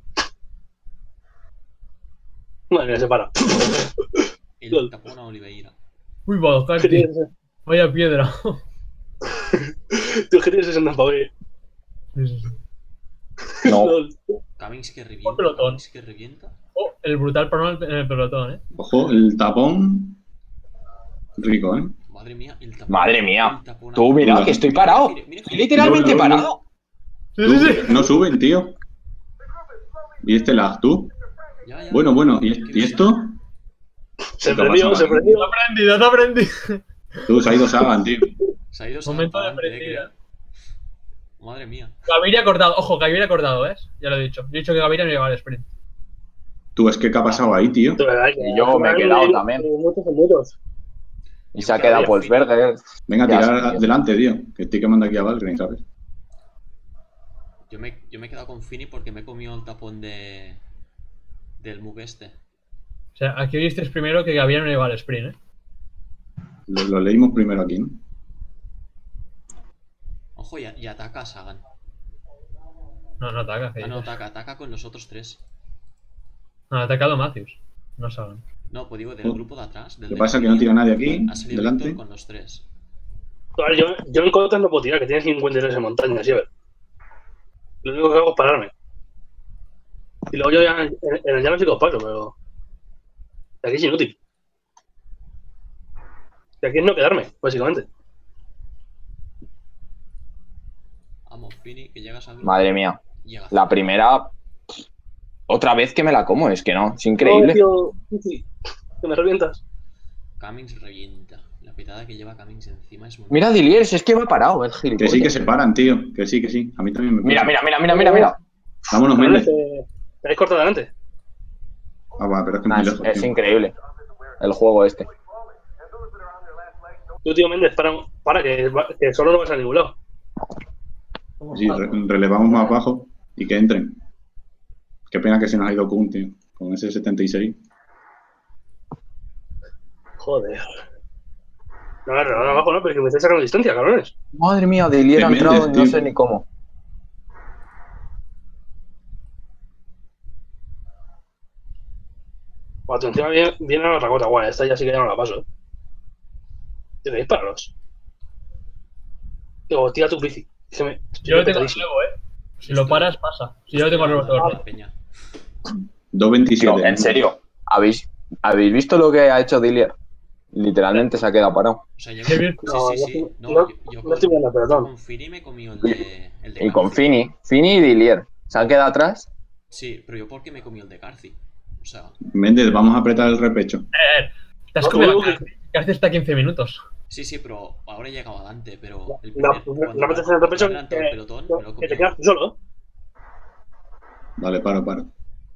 [SPEAKER 6] Madre mía, se para.
[SPEAKER 2] El tapón a Oliveira.
[SPEAKER 4] Uy, va,
[SPEAKER 6] ¿Qué
[SPEAKER 4] Carti.
[SPEAKER 6] tienes?
[SPEAKER 4] Vaya piedra.
[SPEAKER 6] Tú que tienes sesenta pavé.
[SPEAKER 4] Sí, sí, sí.
[SPEAKER 1] No.
[SPEAKER 6] Lol.
[SPEAKER 2] Cummings que revienta.
[SPEAKER 4] pelotón.
[SPEAKER 2] Cummings que revienta.
[SPEAKER 4] Oh, el brutal parón en el pelotón, eh.
[SPEAKER 3] Ojo, el tapón. Rico, ¿eh?
[SPEAKER 2] Madre mía, el tapón.
[SPEAKER 1] Madre mía.
[SPEAKER 2] El tapón a-
[SPEAKER 1] Tú, mira, que estoy parado.
[SPEAKER 2] Mira, mira,
[SPEAKER 1] Estoy
[SPEAKER 2] mira.
[SPEAKER 1] literalmente
[SPEAKER 3] No, no, no.
[SPEAKER 1] parado.
[SPEAKER 4] Sí, sí, sí.
[SPEAKER 3] No suben, tío. ¿Y este lag, tú?
[SPEAKER 2] Ya, ya.
[SPEAKER 3] Bueno, bueno, ¿y,
[SPEAKER 2] Qué
[SPEAKER 3] ¿y esto?
[SPEAKER 6] Se
[SPEAKER 3] ¿Qué
[SPEAKER 6] prendió,
[SPEAKER 3] pasa,
[SPEAKER 6] se
[SPEAKER 3] Gaby?
[SPEAKER 6] prendió.
[SPEAKER 4] Te ha aprendido, te ha aprendido.
[SPEAKER 3] Tú, se ha ido Sagan, tío.
[SPEAKER 2] Se ha ido
[SPEAKER 4] Momento de
[SPEAKER 2] Sagan, eh,
[SPEAKER 4] aprendida.
[SPEAKER 2] creo. Madre mía.
[SPEAKER 4] Gaviria cortado. Ojo, Gaviria cortado, ¿eh? Ya lo he dicho. Yo he dicho que Gaviria no lleva al sprint.
[SPEAKER 3] Tú, es que ¿qué ha pasado ahí, tío?
[SPEAKER 6] De verdad, que-
[SPEAKER 1] Y yo me he quedado también.
[SPEAKER 6] Muchos son muchos.
[SPEAKER 1] Y se ha quedado Polsberger.
[SPEAKER 3] Venga,
[SPEAKER 1] Ya,
[SPEAKER 3] tirar
[SPEAKER 1] sí, tío.
[SPEAKER 3] adelante, tío. Que estoy quemando aquí a Valkyrie, ¿sabes?
[SPEAKER 2] Yo me, yo me he quedado con Fini porque me he comido el tapón de. Del Mug este.
[SPEAKER 4] O sea, aquí visteis primero que Gaviria no lleva al sprint, ¿eh?
[SPEAKER 3] Lo, lo leímos primero aquí, ¿no?
[SPEAKER 2] Ojo, y, y ataca a Sagan.
[SPEAKER 4] No, no ataca. ¿qué
[SPEAKER 2] Ah, no,
[SPEAKER 4] dices?
[SPEAKER 2] ataca, ataca con los otros tres.
[SPEAKER 4] No, ha atacado Matthews. No saben.
[SPEAKER 2] No, pues digo, del
[SPEAKER 3] Oh.
[SPEAKER 2] grupo de atrás. Del
[SPEAKER 3] Lo que
[SPEAKER 2] de
[SPEAKER 3] pasa es que
[SPEAKER 2] Gaviria,
[SPEAKER 3] no tira nadie aquí,
[SPEAKER 2] Ha salido
[SPEAKER 3] delante.
[SPEAKER 2] Víctor con los tres.
[SPEAKER 6] Vale, yo, yo en contra no puedo tirar, que tiene cincuenta y tres en montañas, ¿sí? A ver. Lo único que hago es pararme. Y luego yo ya en, en el llano sí que os paso, pero. De aquí es inútil. De aquí es no quedarme, básicamente.
[SPEAKER 2] Vamos, Fini, que llegas al grupo.
[SPEAKER 1] Madre mía.
[SPEAKER 2] Llega.
[SPEAKER 1] La primera. Otra vez que me la como, es que no. Es increíble.
[SPEAKER 6] Oh, tío, Cici, que me revientas.
[SPEAKER 2] Cummings revienta. La petada que lleva Cummings encima es muy.
[SPEAKER 1] Mira, Dilier, si es que va parado el
[SPEAKER 3] Que
[SPEAKER 1] gilipollas.
[SPEAKER 3] sí, que se paran, tío. Que sí, que sí. A mí también me pasa.
[SPEAKER 1] Mira, mira, mira, mira, mira, mira.
[SPEAKER 3] Vámonos,
[SPEAKER 6] Cabrones,
[SPEAKER 3] Méndez.
[SPEAKER 6] que- que habéis cortado adelante.
[SPEAKER 3] Ah, va, pero es que es
[SPEAKER 1] Nah,
[SPEAKER 3] muy
[SPEAKER 1] es,
[SPEAKER 3] lejos,
[SPEAKER 1] es
[SPEAKER 3] tío.
[SPEAKER 1] increíble. El juego este.
[SPEAKER 6] Tú, tío Méndez, para, para que, que solo no vas a ningún lado.
[SPEAKER 3] Sí, re- relevamos más abajo y que entren. Qué pena que se nos ha ido Kun, tío. Con ese setenta y seis.
[SPEAKER 6] Joder. No, no, no, abajo no, pero que me estáis sacando distancia, cabrones.
[SPEAKER 1] Madre mía, Dilier ha
[SPEAKER 3] Qué
[SPEAKER 1] entrado y
[SPEAKER 3] Méndez,
[SPEAKER 1] no
[SPEAKER 3] tío.
[SPEAKER 1] sé ni cómo.
[SPEAKER 6] O atención, viene, viene la otra cosa, guay, esta ya sí que ya no la paso, eh. Tenéis pararos. Digo, tira tu bici. Se me-
[SPEAKER 4] Yo lo tengo a
[SPEAKER 6] petadísimo.
[SPEAKER 4] relevo, ¿eh? Si lo paras, pasa. Si yo lo tengo a relevo todo el rato.
[SPEAKER 2] Peña.
[SPEAKER 3] dos
[SPEAKER 1] Tío,
[SPEAKER 3] veintisiete.
[SPEAKER 1] en serio. ¿Habéis, ¿Habéis visto lo que ha hecho Dilier? Literalmente se ha quedado parado.
[SPEAKER 2] O sea, yo.
[SPEAKER 4] Qué bien.
[SPEAKER 2] Sí,
[SPEAKER 6] No,
[SPEAKER 2] sí,
[SPEAKER 6] yo-
[SPEAKER 2] sí. No,
[SPEAKER 6] no-
[SPEAKER 2] yo, yo
[SPEAKER 6] no estoy viendo el pelotón.
[SPEAKER 2] con Fini me he comido el de. El de
[SPEAKER 1] Y con
[SPEAKER 2] Carci.
[SPEAKER 1] Fini. Fini y Dilier. Se han quedado atrás.
[SPEAKER 2] Sí, pero yo porque me he comido el de Carci. O sea,
[SPEAKER 3] Méndez, vamos a apretar el repecho.
[SPEAKER 4] Eh, eh. Te has
[SPEAKER 6] No,
[SPEAKER 4] comido
[SPEAKER 6] no,
[SPEAKER 4] la Carci. Carci está a quince minutos.
[SPEAKER 2] sí, sí, pero ahora he llegado adelante, pero. El
[SPEAKER 6] No,
[SPEAKER 2] primer,
[SPEAKER 6] no,
[SPEAKER 2] cuando
[SPEAKER 6] no metes en el repecho
[SPEAKER 2] me ha adelantado el
[SPEAKER 6] que,
[SPEAKER 2] pelotón,
[SPEAKER 6] que-
[SPEAKER 2] me lo he
[SPEAKER 6] que te
[SPEAKER 2] comido.
[SPEAKER 6] quedas tú solo, ¿eh?
[SPEAKER 3] Vale, paro, paro.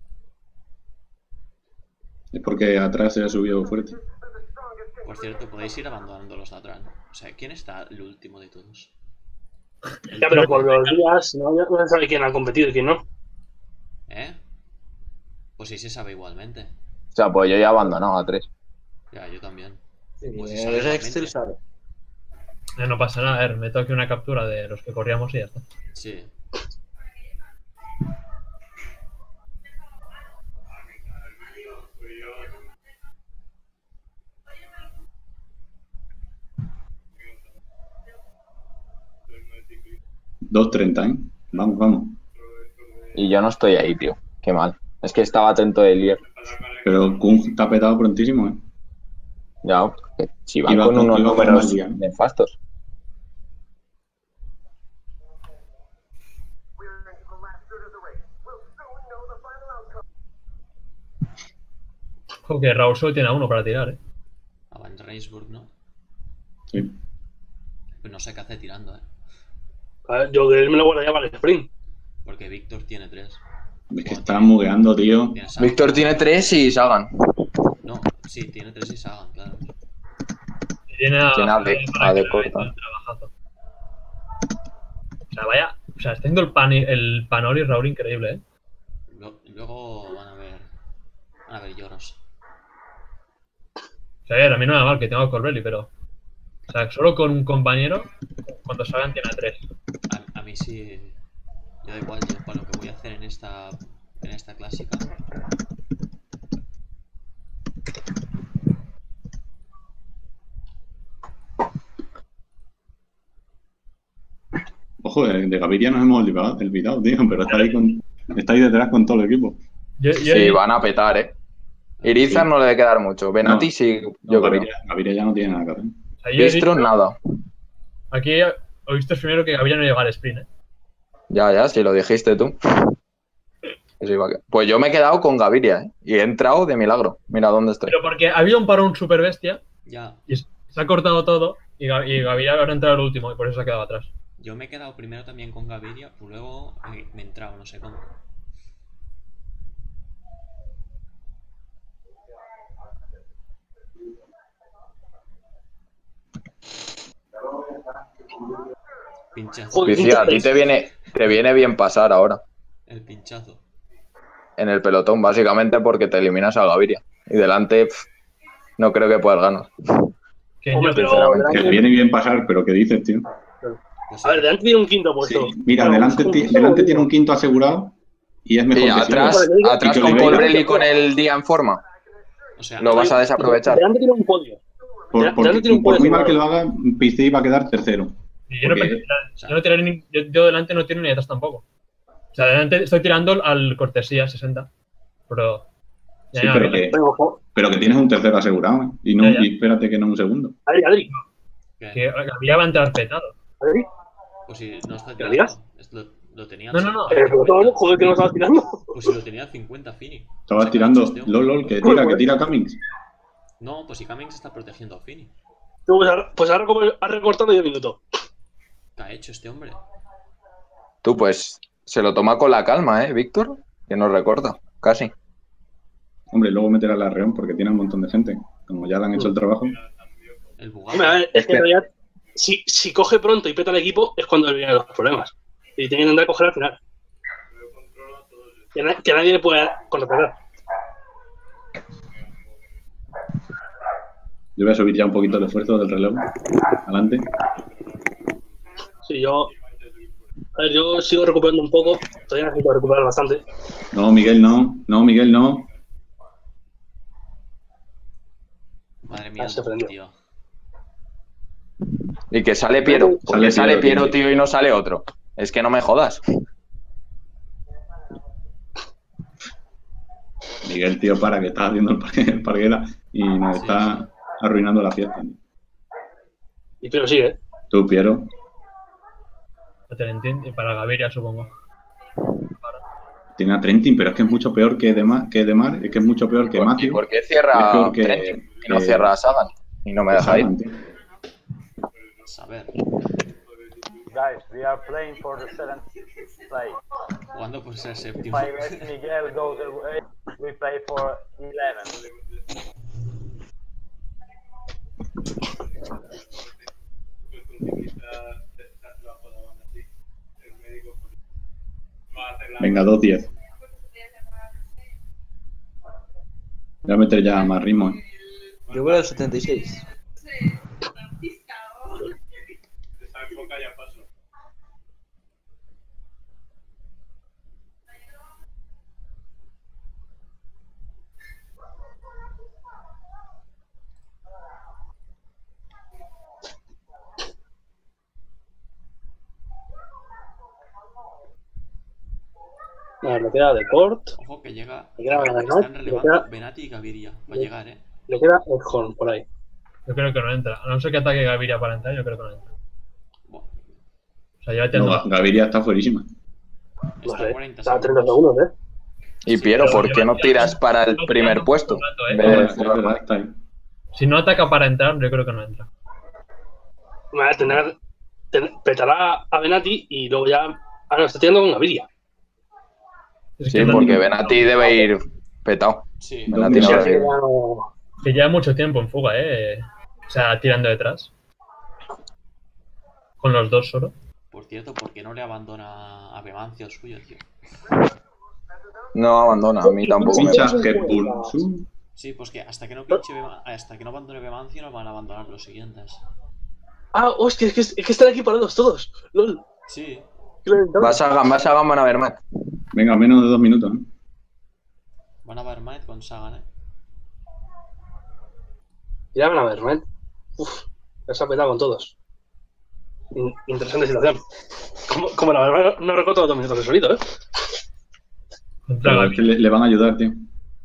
[SPEAKER 3] Es porque atrás se ha subido fuerte.
[SPEAKER 2] Por cierto, podéis ir abandonando los de atrás, ¿no? O sea, ¿quién está el último de todos?
[SPEAKER 6] Ya, pero por los días no, no se sabe quién ha competido y quién no.
[SPEAKER 2] ¿Eh? Pues sí se sabe igualmente.
[SPEAKER 1] O sea, pues yo ya he abandonado a tres.
[SPEAKER 2] Ya, yo también.
[SPEAKER 5] Sí,
[SPEAKER 2] Pues sí,
[SPEAKER 5] el
[SPEAKER 2] sabe
[SPEAKER 5] Excel
[SPEAKER 2] igualmente.
[SPEAKER 5] sabe.
[SPEAKER 4] Eh, no pasa nada, a ver, me toque una captura de los que corríamos y ya está.
[SPEAKER 2] Sí.
[SPEAKER 3] dos treinta, ¿eh? Vamos, vamos.
[SPEAKER 1] Y yo no estoy ahí, tío. Qué mal. Es que estaba atento de Dilier.
[SPEAKER 3] Pero Kun está petado prontísimo, ¿eh?
[SPEAKER 1] Ya, que si van
[SPEAKER 3] Iba
[SPEAKER 1] con
[SPEAKER 3] con-
[SPEAKER 1] unos
[SPEAKER 3] iba con
[SPEAKER 1] números
[SPEAKER 3] más día.
[SPEAKER 1] nefastos.
[SPEAKER 4] Ojo que Raúl solo tiene a uno para tirar, ¿eh?
[SPEAKER 2] A Van Reisburg, ¿no?
[SPEAKER 3] Sí.
[SPEAKER 2] Pues no sé qué hace tirando, ¿eh?
[SPEAKER 6] A ver, yo que él me lo guardaría para el sprint.
[SPEAKER 2] Porque Víctor tiene tres.
[SPEAKER 3] Es que están mugueando, tío.
[SPEAKER 2] Tiene Sagan.
[SPEAKER 1] Víctor tiene tres y Sagan.
[SPEAKER 2] No, sí, tiene tres y Sagan, claro.
[SPEAKER 4] Tiene a,
[SPEAKER 1] Tiene a de-
[SPEAKER 4] para
[SPEAKER 1] a de
[SPEAKER 4] que
[SPEAKER 1] corta.
[SPEAKER 4] haga el trabajazo. O sea, vaya. O sea, está haciendo el, pan, el Panori Raúl increíble, ¿eh?
[SPEAKER 2] Lo- Luego van a ver. Van a ver lloros.
[SPEAKER 4] O sea, a ver, a mí no me da mal que tenga a Corbelli, pero. O sea, solo con un compañero, cuando salgan tiene a tres.
[SPEAKER 2] A, a mí sí. Yo da igual, yo para lo que voy a hacer en esta. En esta clásica.
[SPEAKER 3] Ojo, de, de Gaviria nos hemos olvidado, olvidado, tío, pero está ahí, con, está ahí detrás con todo el equipo.
[SPEAKER 4] Yo, yo
[SPEAKER 1] Sí, van a petar, ¿eh? Irizar
[SPEAKER 3] Sí.
[SPEAKER 1] no le debe quedar mucho. Benati
[SPEAKER 3] No.
[SPEAKER 1] sí,
[SPEAKER 3] No,
[SPEAKER 1] yo creo.
[SPEAKER 3] Gaviria, Gaviria ya no tiene nada que hacer.
[SPEAKER 4] o sea, yo he
[SPEAKER 1] Bistro,
[SPEAKER 4] dicho-
[SPEAKER 1] nada.
[SPEAKER 4] Aquí he visto primero que Gaviria no llega al sprint, ¿eh?
[SPEAKER 1] Ya, ya, si lo dijiste tú. Eso iba a que- Pues yo me he quedado con Gaviria, ¿eh? Y he entrado de milagro. Mira dónde estoy.
[SPEAKER 4] Pero porque ha habido un parón super bestia
[SPEAKER 2] Ya.
[SPEAKER 4] y se ha cortado todo y, Ga- y Gaviria ahora ha entrado el último y por eso se ha quedado atrás.
[SPEAKER 2] Yo me he quedado primero también con Gaviria, pues luego eh, me he entrado, no sé cómo. Pinchazo.
[SPEAKER 6] Joder.
[SPEAKER 1] Pici, a ti te viene, te viene bien pasar ahora.
[SPEAKER 2] El pinchazo.
[SPEAKER 1] En el pelotón, básicamente porque te eliminas a Gaviria. Y delante, pff, no creo que puedas ganar.
[SPEAKER 4] Que
[SPEAKER 6] Hombre,
[SPEAKER 4] yo-
[SPEAKER 6] pero
[SPEAKER 1] sinceramente.
[SPEAKER 3] Que
[SPEAKER 6] delante-
[SPEAKER 3] viene bien pasar, pero ¿qué dices, tío?
[SPEAKER 2] Pues
[SPEAKER 6] A ver, delante tiene un quinto puesto.
[SPEAKER 3] Sí, mira,
[SPEAKER 6] Pero
[SPEAKER 3] delante,
[SPEAKER 6] un
[SPEAKER 3] ti-
[SPEAKER 6] quinto
[SPEAKER 3] delante
[SPEAKER 6] lo
[SPEAKER 3] tiene un
[SPEAKER 6] digo.
[SPEAKER 3] quinto asegurado y es mejor
[SPEAKER 1] Y
[SPEAKER 3] que
[SPEAKER 1] atrás,
[SPEAKER 3] Silva.
[SPEAKER 1] atrás
[SPEAKER 3] Y que
[SPEAKER 1] con
[SPEAKER 3] Oliveira.
[SPEAKER 1] Colbrelli con el día en forma.
[SPEAKER 2] O sea,
[SPEAKER 1] Lo vas a desaprovechar.
[SPEAKER 6] Delante tiene un podio.
[SPEAKER 3] Por,
[SPEAKER 6] delante
[SPEAKER 3] porque-
[SPEAKER 6] tiene un
[SPEAKER 3] por muy
[SPEAKER 6] podio
[SPEAKER 3] mal que lo haga, P C va a quedar tercero.
[SPEAKER 4] y yo, no,
[SPEAKER 3] porque-
[SPEAKER 4] pensé- yo no tiraré ni- yo, yo delante no tiro ni detrás tampoco. O sea, delante estoy tirando al cortesía sesenta. Pero. Ya,
[SPEAKER 3] Sí,
[SPEAKER 4] ya,
[SPEAKER 3] pero
[SPEAKER 4] ya.
[SPEAKER 3] que,
[SPEAKER 6] Pero, ojo,
[SPEAKER 3] pero que tienes un tercero asegurado, ¿eh? Y, no,
[SPEAKER 4] Ya, ya.
[SPEAKER 3] y espérate que no un segundo.
[SPEAKER 6] Adri, Adri,
[SPEAKER 2] ¿qué?
[SPEAKER 4] Que Gaviria va a entrar petado.
[SPEAKER 6] Adri.
[SPEAKER 2] Pues si no está
[SPEAKER 6] ¿Te
[SPEAKER 2] tirando.
[SPEAKER 6] digas?
[SPEAKER 2] es- Lo, lo tenía.
[SPEAKER 4] No, no, no.
[SPEAKER 6] Eh, pero todo, joder, que no estabas tirando.
[SPEAKER 2] Pues si lo tenía al cincuenta Fini.
[SPEAKER 3] Estabas
[SPEAKER 2] O sea,
[SPEAKER 3] tirando.
[SPEAKER 2] ¿qué ha hecho este
[SPEAKER 3] LOL,
[SPEAKER 2] hombre?
[SPEAKER 3] LOL, que tira, que tira Cummings.
[SPEAKER 2] No, pues si Cummings está protegiendo a Fini.
[SPEAKER 6] Pues ahora, pues ahora como ha recortado diez minutos.
[SPEAKER 2] ¿Qué ha hecho este hombre?
[SPEAKER 1] Tú, pues, se lo toma con la calma, ¿eh, Víctor? Que no recorta, casi.
[SPEAKER 3] Hombre, luego meterá la Reón porque tiene un montón de gente. Como ya le han hecho el trabajo.
[SPEAKER 2] El bugado.
[SPEAKER 6] Hombre, a ver, es
[SPEAKER 1] Es
[SPEAKER 6] que en
[SPEAKER 1] que-
[SPEAKER 6] realidad, si, si coge pronto y peta el equipo, es cuando le vienen los problemas. Y tiene que andar a coger al final. Que, na- que nadie le puede contratar.
[SPEAKER 3] Yo voy a subir ya un poquito el esfuerzo del relevo. Adelante.
[SPEAKER 6] Sí, yo. A ver, yo sigo recuperando un poco. Todavía necesito recuperar bastante.
[SPEAKER 3] No, Miguel, no. No, Miguel, no.
[SPEAKER 2] Madre mía,
[SPEAKER 6] Ah, se prendió.
[SPEAKER 2] tío.
[SPEAKER 1] Y que sale Piero.
[SPEAKER 3] Sale
[SPEAKER 1] Porque sale
[SPEAKER 3] Piero,
[SPEAKER 1] Piero,
[SPEAKER 3] tío.
[SPEAKER 1] tío, y no sale otro. Es que no me jodas.
[SPEAKER 3] Miguel, tío, para que está haciendo el parque- el parguela y nos
[SPEAKER 2] Sí,
[SPEAKER 3] está arruinando la fiesta.
[SPEAKER 6] Y pero sí, ¿eh?
[SPEAKER 3] Tú, Piero.
[SPEAKER 4] No te lo entiendo. Y para Gaviria, supongo.
[SPEAKER 3] Tiene a Trentin, pero es que es mucho peor que Demar, que Demar es que es mucho peor que
[SPEAKER 1] ¿Y
[SPEAKER 3] Matthew.
[SPEAKER 1] por qué
[SPEAKER 3] Es
[SPEAKER 1] cierra
[SPEAKER 3] peor que-
[SPEAKER 1] Trentin y no
[SPEAKER 3] que-
[SPEAKER 1] cierra a Sagan? Y no me deja ir.
[SPEAKER 3] Sagan, tío.
[SPEAKER 2] A ver,
[SPEAKER 7] Guys, we are playing for the seventh place.
[SPEAKER 2] jugando por ser séptimo.
[SPEAKER 7] If I let Miguel go away, we play for eleven.
[SPEAKER 3] Venga, dos diez. Voy a meter ya más ritmo. ¿eh?
[SPEAKER 5] Yo voy al setenta y seis.
[SPEAKER 6] Nada, le queda Deport,
[SPEAKER 2] Ojo que llega.
[SPEAKER 6] Le queda Benati,
[SPEAKER 2] Están
[SPEAKER 6] le
[SPEAKER 2] relevando
[SPEAKER 6] queda-
[SPEAKER 2] Benati y Gaviria. Va a llegar, eh.
[SPEAKER 6] le queda Eghorn por ahí.
[SPEAKER 4] Yo creo que no entra. A no ser que ataque Gaviria para entrar, yo creo que no entra.
[SPEAKER 2] Buah,
[SPEAKER 4] O sea, llévate
[SPEAKER 3] No,
[SPEAKER 4] el
[SPEAKER 3] Ga- Gaviria está fuerísima.
[SPEAKER 6] No
[SPEAKER 2] está a
[SPEAKER 6] sé,
[SPEAKER 2] cuarenta
[SPEAKER 6] está a treinta
[SPEAKER 2] segundos.
[SPEAKER 6] segundos, ¿eh?
[SPEAKER 1] Y Piero, ¿por qué no tiras para el primer puesto? En vez de
[SPEAKER 3] Es verdad, está ahí.
[SPEAKER 4] Si no ataca para entrar, yo creo que no entra.
[SPEAKER 6] Va a tener, ten- petará a Benati y luego ya. Ah, no, está tirando con Gaviria.
[SPEAKER 4] Es
[SPEAKER 1] Sí,
[SPEAKER 4] que,
[SPEAKER 1] porque Venati debe ir petado.
[SPEAKER 2] Sí.
[SPEAKER 1] Venati no
[SPEAKER 6] Sí,
[SPEAKER 1] debe
[SPEAKER 6] así
[SPEAKER 1] ir.
[SPEAKER 6] que ya no-
[SPEAKER 4] que lleva mucho tiempo en fuga, ¿eh? O sea, tirando detrás. Con los dos solo.
[SPEAKER 2] Por cierto, ¿por qué no le abandona a Bemancio el suyo, tío?
[SPEAKER 1] No abandona, a mí tampoco me
[SPEAKER 3] Pincha
[SPEAKER 1] pasa.
[SPEAKER 3] Headpool. Su.
[SPEAKER 2] Sí, pues que hasta que no pinche Bema- hasta que no abandone Bemancio no van a abandonar los siguientes.
[SPEAKER 6] Ah, hostia, es que, es que están aquí parados todos. LOL.
[SPEAKER 2] Sí.
[SPEAKER 6] Qué lamentable.
[SPEAKER 1] Vas a Sagan, vas a Sagan, van a ver más.
[SPEAKER 3] Venga, menos de dos minutos. ¿eh?
[SPEAKER 2] Van a ver Might con Sagan, eh.
[SPEAKER 6] Ya van a ver, ¿no? Uf, ya se ha petado con todos. In- interesante situación. Como, como la verdad no recorto los dos minutos de solito, ¿eh?
[SPEAKER 4] Contra
[SPEAKER 3] Pero
[SPEAKER 4] Gaby.
[SPEAKER 3] es que le, le van a ayudar, tío.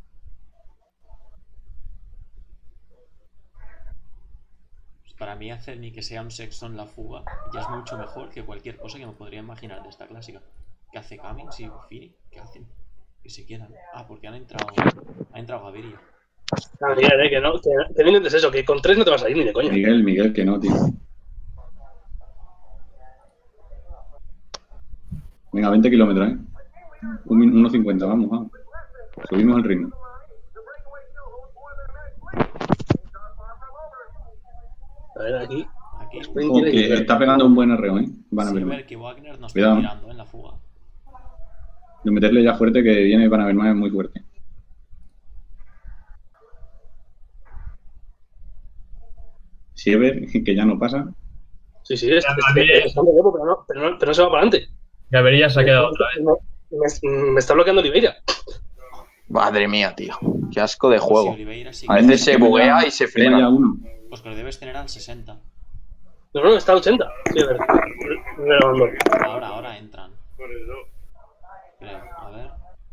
[SPEAKER 2] Pues para mí hacer ni que sea un sexo en la fuga ya es mucho mejor que cualquier cosa que me podría imaginar de esta clásica. ¿Qué hace Cummings y Fini? ¿Qué hacen? Que se quieran. Ah, porque han entrado. Ha entrado Gaviria.
[SPEAKER 6] Ah, Miguel, eh, que no, que, que no intentes eso, que con tres no te vas a ir ni de coña.
[SPEAKER 3] Miguel, Miguel, que no, tío. Venga, veinte kilómetros, ¿eh? uno cincuenta, vamos, vamos. Subimos el ritmo.
[SPEAKER 6] A ver, aquí.
[SPEAKER 2] Aquí.
[SPEAKER 3] Ojo, que está pegando un buen arreo, ¿eh? Van a
[SPEAKER 2] Sí,
[SPEAKER 3] ver
[SPEAKER 2] ver
[SPEAKER 3] más.
[SPEAKER 2] que Wagner no está
[SPEAKER 3] Cuidado.
[SPEAKER 2] tirando en la fuga.
[SPEAKER 3] De meterle ya fuerte, que viene Van a ver más muy fuerte. Siever, que ya no pasa.
[SPEAKER 6] Sí, sí, es,
[SPEAKER 4] Ya,
[SPEAKER 6] es,
[SPEAKER 4] Gaby.
[SPEAKER 6] es- está muy guapo, pero no, pero, no, pero no se va para adelante.
[SPEAKER 4] Gaviria se ha quedado otra vez.
[SPEAKER 6] Me, me- me está bloqueando Oliveira.
[SPEAKER 1] Madre mía, tío. Qué asco de
[SPEAKER 2] Si
[SPEAKER 1] juego.
[SPEAKER 2] Oliveira sí
[SPEAKER 1] A
[SPEAKER 2] que-
[SPEAKER 1] veces se buguea y se
[SPEAKER 3] Que vaya
[SPEAKER 1] frena.
[SPEAKER 3] uno.
[SPEAKER 2] Pues que lo debes tener al sesenta.
[SPEAKER 6] No, no, está a ochenta. Sí, a ver. Grabando.
[SPEAKER 2] Ahora, ahora entran.
[SPEAKER 9] Por eso.
[SPEAKER 2] Creo. A ver.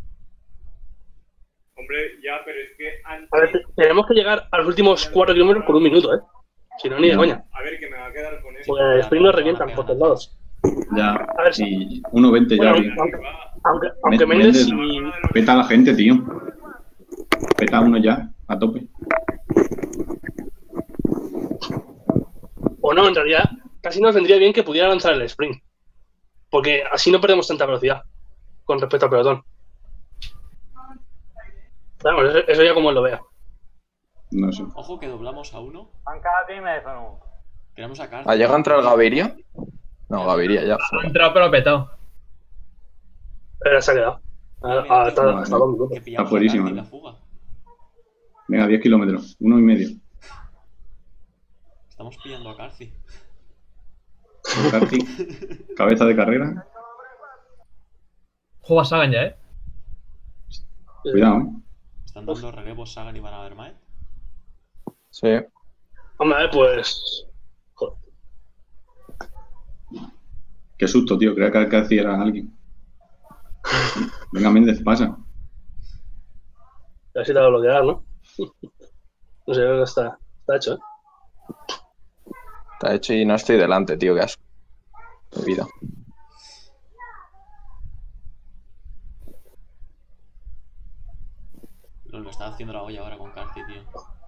[SPEAKER 9] Hombre, ya, pero es que antes.
[SPEAKER 6] A ver, te- tenemos que llegar a los últimos cuatro kilómetros por un minuto, ¿eh? Si no, ni de
[SPEAKER 3] No.
[SPEAKER 6] coña.
[SPEAKER 9] A ver, que me va a quedar con eso.
[SPEAKER 6] Porque el sprint nos revientan por todos lados.
[SPEAKER 3] Ya.
[SPEAKER 6] A ver si-
[SPEAKER 3] Y uno veinte ya,
[SPEAKER 6] Bueno,
[SPEAKER 3] tío.
[SPEAKER 6] aunque, aunque, aunque
[SPEAKER 3] Méndez-
[SPEAKER 6] Méndez y...
[SPEAKER 3] Peta a la gente, tío. Peta a uno ya, a tope.
[SPEAKER 6] O no, en realidad, casi nos vendría bien que pudiera lanzar el sprint. Porque así no perdemos tanta velocidad con respecto al pelotón. Vamos, eso, eso ya como él lo vea.
[SPEAKER 3] No sé.
[SPEAKER 2] Ojo que doblamos a uno.
[SPEAKER 7] Mancati mesono.
[SPEAKER 2] Queremos sacar.
[SPEAKER 1] ¿Ha llegado a entrar Gaviria? No, Gaviria ya.
[SPEAKER 4] Ha entrado pero ha petado.
[SPEAKER 6] Pero se ha quedado. Ah, ah, hasta, hasta dos minutos.
[SPEAKER 2] Que pillamos a
[SPEAKER 3] fuerísima,
[SPEAKER 2] Cardi
[SPEAKER 3] ¿no?
[SPEAKER 2] la fuga.
[SPEAKER 3] Venga, diez kilómetros. Uno y medio.
[SPEAKER 2] Estamos pillando a Carci.
[SPEAKER 3] Casi. Cabeza de carrera.
[SPEAKER 4] Juega Sagan ya, ¿eh?
[SPEAKER 3] Cuidado, ¿eh?
[SPEAKER 2] Están dando relevos Sagan y Van a ver Might.
[SPEAKER 1] Sí.
[SPEAKER 6] Hombre, a ver, pues... Joder.
[SPEAKER 3] Qué susto, tío. Creía que casi era alguien. Venga, Méndez, pasa.
[SPEAKER 6] A ver si te va a bloquear, ¿no? No sé, creo que está, está hecho, ¿eh?
[SPEAKER 1] Está hecho y no estoy delante, tío. Qué asco. Mi vida.
[SPEAKER 2] Lo, lo está haciendo la olla ahora con Carci, tío.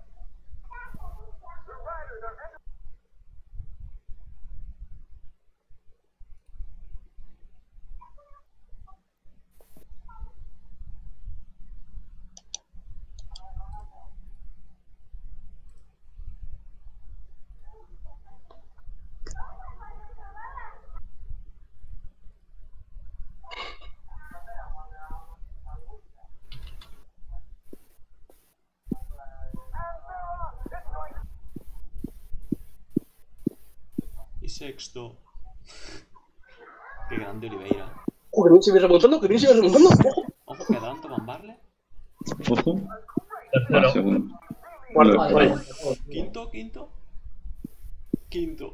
[SPEAKER 2] Y sexto. Qué grande Oliveira.
[SPEAKER 6] Uh, que bien se viene remontando, que bien se viene remontando. Ojo.
[SPEAKER 2] Ojo que adelanto Van Barle.
[SPEAKER 3] Ojo.
[SPEAKER 4] Tercero.
[SPEAKER 3] Va, segundo.
[SPEAKER 6] Cuarto,
[SPEAKER 3] Lo-
[SPEAKER 6] por ahí.
[SPEAKER 2] Quinto, quinto. Quinto.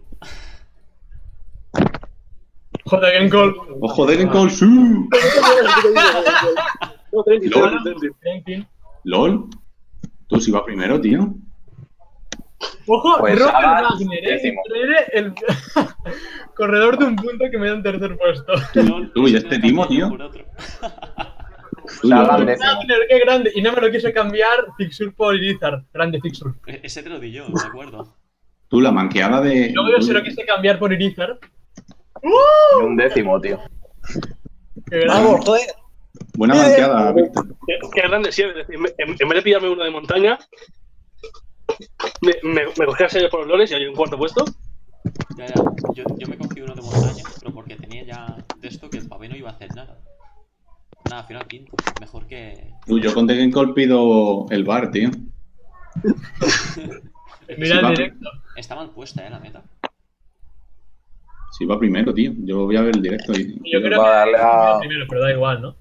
[SPEAKER 4] Joder, Game Call.
[SPEAKER 3] Ojo, Degencol. ¡Sí!
[SPEAKER 6] No, treinta,
[SPEAKER 3] LOL.
[SPEAKER 6] treinta.
[SPEAKER 4] Trentin.
[SPEAKER 3] LOL. Tú si vas primero, tío.
[SPEAKER 4] Ojo,
[SPEAKER 1] Pues
[SPEAKER 4] Robert
[SPEAKER 1] Sagan,
[SPEAKER 4] Wagner, ¿eh?
[SPEAKER 1] décimo.
[SPEAKER 4] Traeré el corredor de un punto que me da un tercer puesto.
[SPEAKER 2] Lol,
[SPEAKER 3] Tú, ¿y
[SPEAKER 2] se
[SPEAKER 3] este
[SPEAKER 2] me
[SPEAKER 3] Timo,
[SPEAKER 2] cambió
[SPEAKER 3] tío?
[SPEAKER 2] por otro.
[SPEAKER 3] Tú,
[SPEAKER 1] Sagan
[SPEAKER 3] LOL.
[SPEAKER 1] décimo.
[SPEAKER 4] Wagner, qué grande. Y no me lo quise cambiar Fixur por Irizar. Grande Fixur.
[SPEAKER 2] E- Ese te lo di yo, me acuerdo.
[SPEAKER 3] Tú, la manqueada de.
[SPEAKER 4] Y luego yo se lo quise cambiar por Irizar.
[SPEAKER 1] Un décimo, tío.
[SPEAKER 4] Qué grande.
[SPEAKER 5] Vamos, joder.
[SPEAKER 3] Buena manqueada, Víctor.
[SPEAKER 6] Qué, qué grande, sí. Es decir, en, en vez de pillarme uno de montaña, me, me, me cogí a serio por los loles y hay un cuarto puesto.
[SPEAKER 2] Ya, ya. Yo, yo me cogí uno de montaña, pero porque tenía ya de esto que el pavé no iba a hacer nada. Nada, al final quinto. Mejor que.
[SPEAKER 3] Uy, yo con Degencol pido el bar, tío.
[SPEAKER 4] Mira
[SPEAKER 3] Sí, va.
[SPEAKER 4] el directo.
[SPEAKER 2] Está mal puesta, eh, la meta.
[SPEAKER 3] Sí, va primero, tío. Yo voy a ver el directo y...
[SPEAKER 4] Yo creo
[SPEAKER 1] Va a
[SPEAKER 4] que
[SPEAKER 1] darle a-
[SPEAKER 4] primero, pero da igual, ¿no?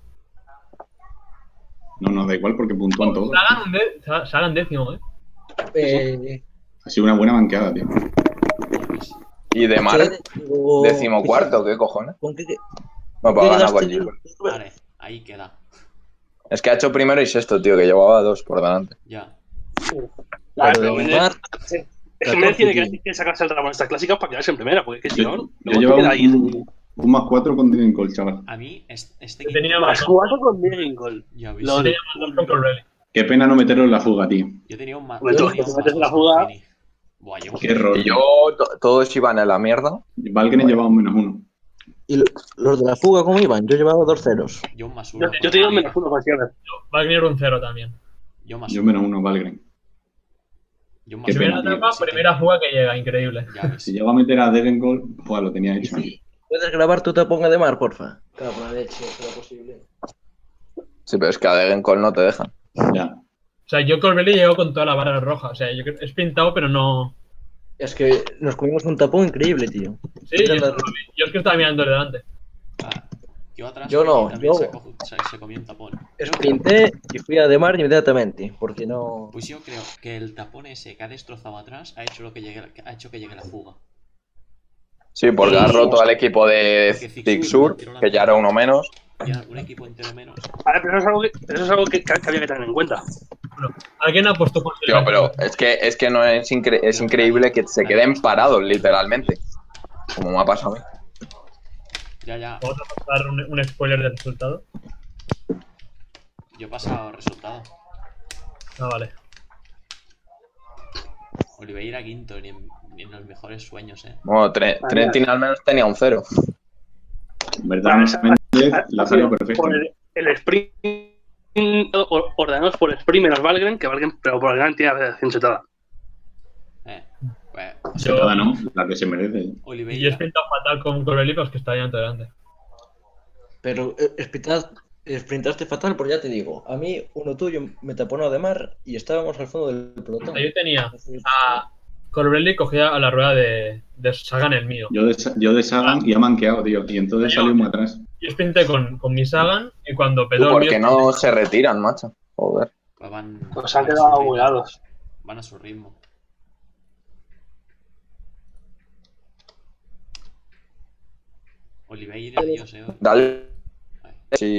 [SPEAKER 3] No, no, da igual porque puntúan todos.
[SPEAKER 4] Sagan, un de- Sa- Sagan décimo, ¿eh?
[SPEAKER 5] Eh,
[SPEAKER 3] Ha sido una buena manqueada, tío.
[SPEAKER 2] Pues,
[SPEAKER 1] Y de Mar,
[SPEAKER 5] digo-
[SPEAKER 1] decimocuarto, ¿qué cojones?
[SPEAKER 5] ¿Con qué?
[SPEAKER 1] No,
[SPEAKER 5] ¿Con qué
[SPEAKER 1] para ganar
[SPEAKER 5] quedaste?
[SPEAKER 1] cualquiera.
[SPEAKER 2] vale, ahí queda.
[SPEAKER 1] Es que ha hecho primero y sexto, tío, que llevaba dos por delante.
[SPEAKER 2] Ya.
[SPEAKER 6] Ah,
[SPEAKER 5] Pero
[SPEAKER 6] pero
[SPEAKER 5] de
[SPEAKER 6] Méndez-
[SPEAKER 5] Mar,
[SPEAKER 6] es que Méndez tiene que, que sacarse el dragón en estas clásicas para quedarse en primera, porque es que si no,
[SPEAKER 3] Yo,
[SPEAKER 6] luego
[SPEAKER 3] yo
[SPEAKER 6] te
[SPEAKER 3] llevaba
[SPEAKER 6] queda ahí.
[SPEAKER 3] un, un más cuatro con Degencol, chaval.
[SPEAKER 2] A mí, es- este
[SPEAKER 4] Yo
[SPEAKER 2] quinto.
[SPEAKER 4] tenía
[SPEAKER 6] Más
[SPEAKER 4] más.
[SPEAKER 6] cuatro con Diego gol.
[SPEAKER 2] Ya veis.
[SPEAKER 6] Lol.
[SPEAKER 4] Tenía más dos con Colbrelli.
[SPEAKER 3] Qué pena no meterlo en la fuga, tío.
[SPEAKER 2] Yo tenía un más.
[SPEAKER 6] Hombre,
[SPEAKER 2] yo
[SPEAKER 6] tú,
[SPEAKER 2] tenía
[SPEAKER 6] que
[SPEAKER 2] un
[SPEAKER 6] te metes
[SPEAKER 2] más
[SPEAKER 6] en la
[SPEAKER 2] dos con
[SPEAKER 6] fuga.
[SPEAKER 2] Fini. Buah, llevo.
[SPEAKER 3] Qué error.
[SPEAKER 1] Y yo, to- todos iban a la mierda.
[SPEAKER 3] Valkyrie llevaba un menos uno.
[SPEAKER 5] ¿y lo- los de la fuga cómo iban? Yo llevaba dos ceros.
[SPEAKER 2] Yo un más
[SPEAKER 6] Yo,
[SPEAKER 2] uno.
[SPEAKER 6] yo te digo menos uno con Siever.
[SPEAKER 4] Wagner un cero también.
[SPEAKER 2] Yo más
[SPEAKER 3] Yo
[SPEAKER 2] uno.
[SPEAKER 3] menos uno, Valkyrie.
[SPEAKER 2] Yo más
[SPEAKER 3] Qué
[SPEAKER 2] uno.
[SPEAKER 4] Primera
[SPEAKER 3] pena, tío.
[SPEAKER 4] etapa,
[SPEAKER 2] Sí,
[SPEAKER 4] primera fuga que llega, increíble.
[SPEAKER 2] Ya ves.
[SPEAKER 3] Si llego a meter a Degencol, pues lo tenía hecho.
[SPEAKER 5] ¿Puedes grabar tu taponga de mar, porfa? Claro, la leche, será posible.
[SPEAKER 1] Sí, pero es que a Degencol no te dejan.
[SPEAKER 3] Ya.
[SPEAKER 4] O sea, yo Colbrelli llegó con toda la barra roja. O sea, yo creo- es pintado, pero no.
[SPEAKER 5] Es que nos comimos un tapón increíble, tío.
[SPEAKER 4] Sí, yo, yo es que estaba mirando el delante.
[SPEAKER 2] Ah, yo atrás.
[SPEAKER 5] Yo no,
[SPEAKER 2] Fini también
[SPEAKER 5] yo-
[SPEAKER 2] Se, cojo- se, se comió un tapón.
[SPEAKER 5] Sprinté y fui a de mar inmediatamente, porque no...
[SPEAKER 2] Pues yo creo que el tapón ese que ha destrozado atrás ha hecho lo que llegue, ha hecho que llegue la fuga.
[SPEAKER 1] Sí, porque ha roto al equipo de
[SPEAKER 2] Porque Zixur
[SPEAKER 1] Zixur,
[SPEAKER 2] tiró la
[SPEAKER 1] que ya era uno menos.
[SPEAKER 2] Ya un equipo entero menos.
[SPEAKER 6] Vale, pero eso es algo que, eso es algo que, que había que tener en cuenta.
[SPEAKER 4] Alguien ha puesto por
[SPEAKER 1] Tío, pero es que, es que no es, incre- es increíble que se queden parados, literalmente. Como me ha pasado a mí.
[SPEAKER 2] Ya, ya.
[SPEAKER 4] Vamos a pasar un, un spoiler del resultado.
[SPEAKER 2] Yo he pasado resultado.
[SPEAKER 4] Ah, vale.
[SPEAKER 2] Oliveira quinto, ni en, ni en los mejores sueños, eh.
[SPEAKER 1] Bueno, Tre- Trentin al menos tenía un cero.
[SPEAKER 3] En verdad, Méndez la salió perfecta.
[SPEAKER 6] Por el, el sprint o- ordenados por sprint menos Valgren, que Valgren, pero por Valgren tiene acción chetada.
[SPEAKER 2] Eh. Pues,
[SPEAKER 3] Setada, ¿no? La que se merece.
[SPEAKER 4] Y yo he
[SPEAKER 2] Oliveira.
[SPEAKER 4] sprintado fatal con Colbrelli, pues que está delante delante.
[SPEAKER 5] Pero eh, sprintas- sprintaste fatal, porque ya te digo, a mí uno tuyo me taponó de mar y estábamos al fondo del pelotón.
[SPEAKER 4] O sea, yo tenía a Colbrelli cogía a la rueda de, de Sagan el mío.
[SPEAKER 3] Yo de, Sa- yo de Sagan y ha manqueado, tío. Y entonces salió muy atrás.
[SPEAKER 4] Yo sprinté con, con mi Sagan y cuando
[SPEAKER 1] Tú,
[SPEAKER 4] petó el
[SPEAKER 1] ¿por
[SPEAKER 4] mío...
[SPEAKER 1] qué no se retiran, macho? Joder.
[SPEAKER 2] Pues van.
[SPEAKER 6] Pues han
[SPEAKER 2] van a
[SPEAKER 6] quedado
[SPEAKER 2] su ritmo.
[SPEAKER 6] bugueados.
[SPEAKER 2] Van a su ritmo. Oliveira, Dios, eh.
[SPEAKER 1] Dale. Sí.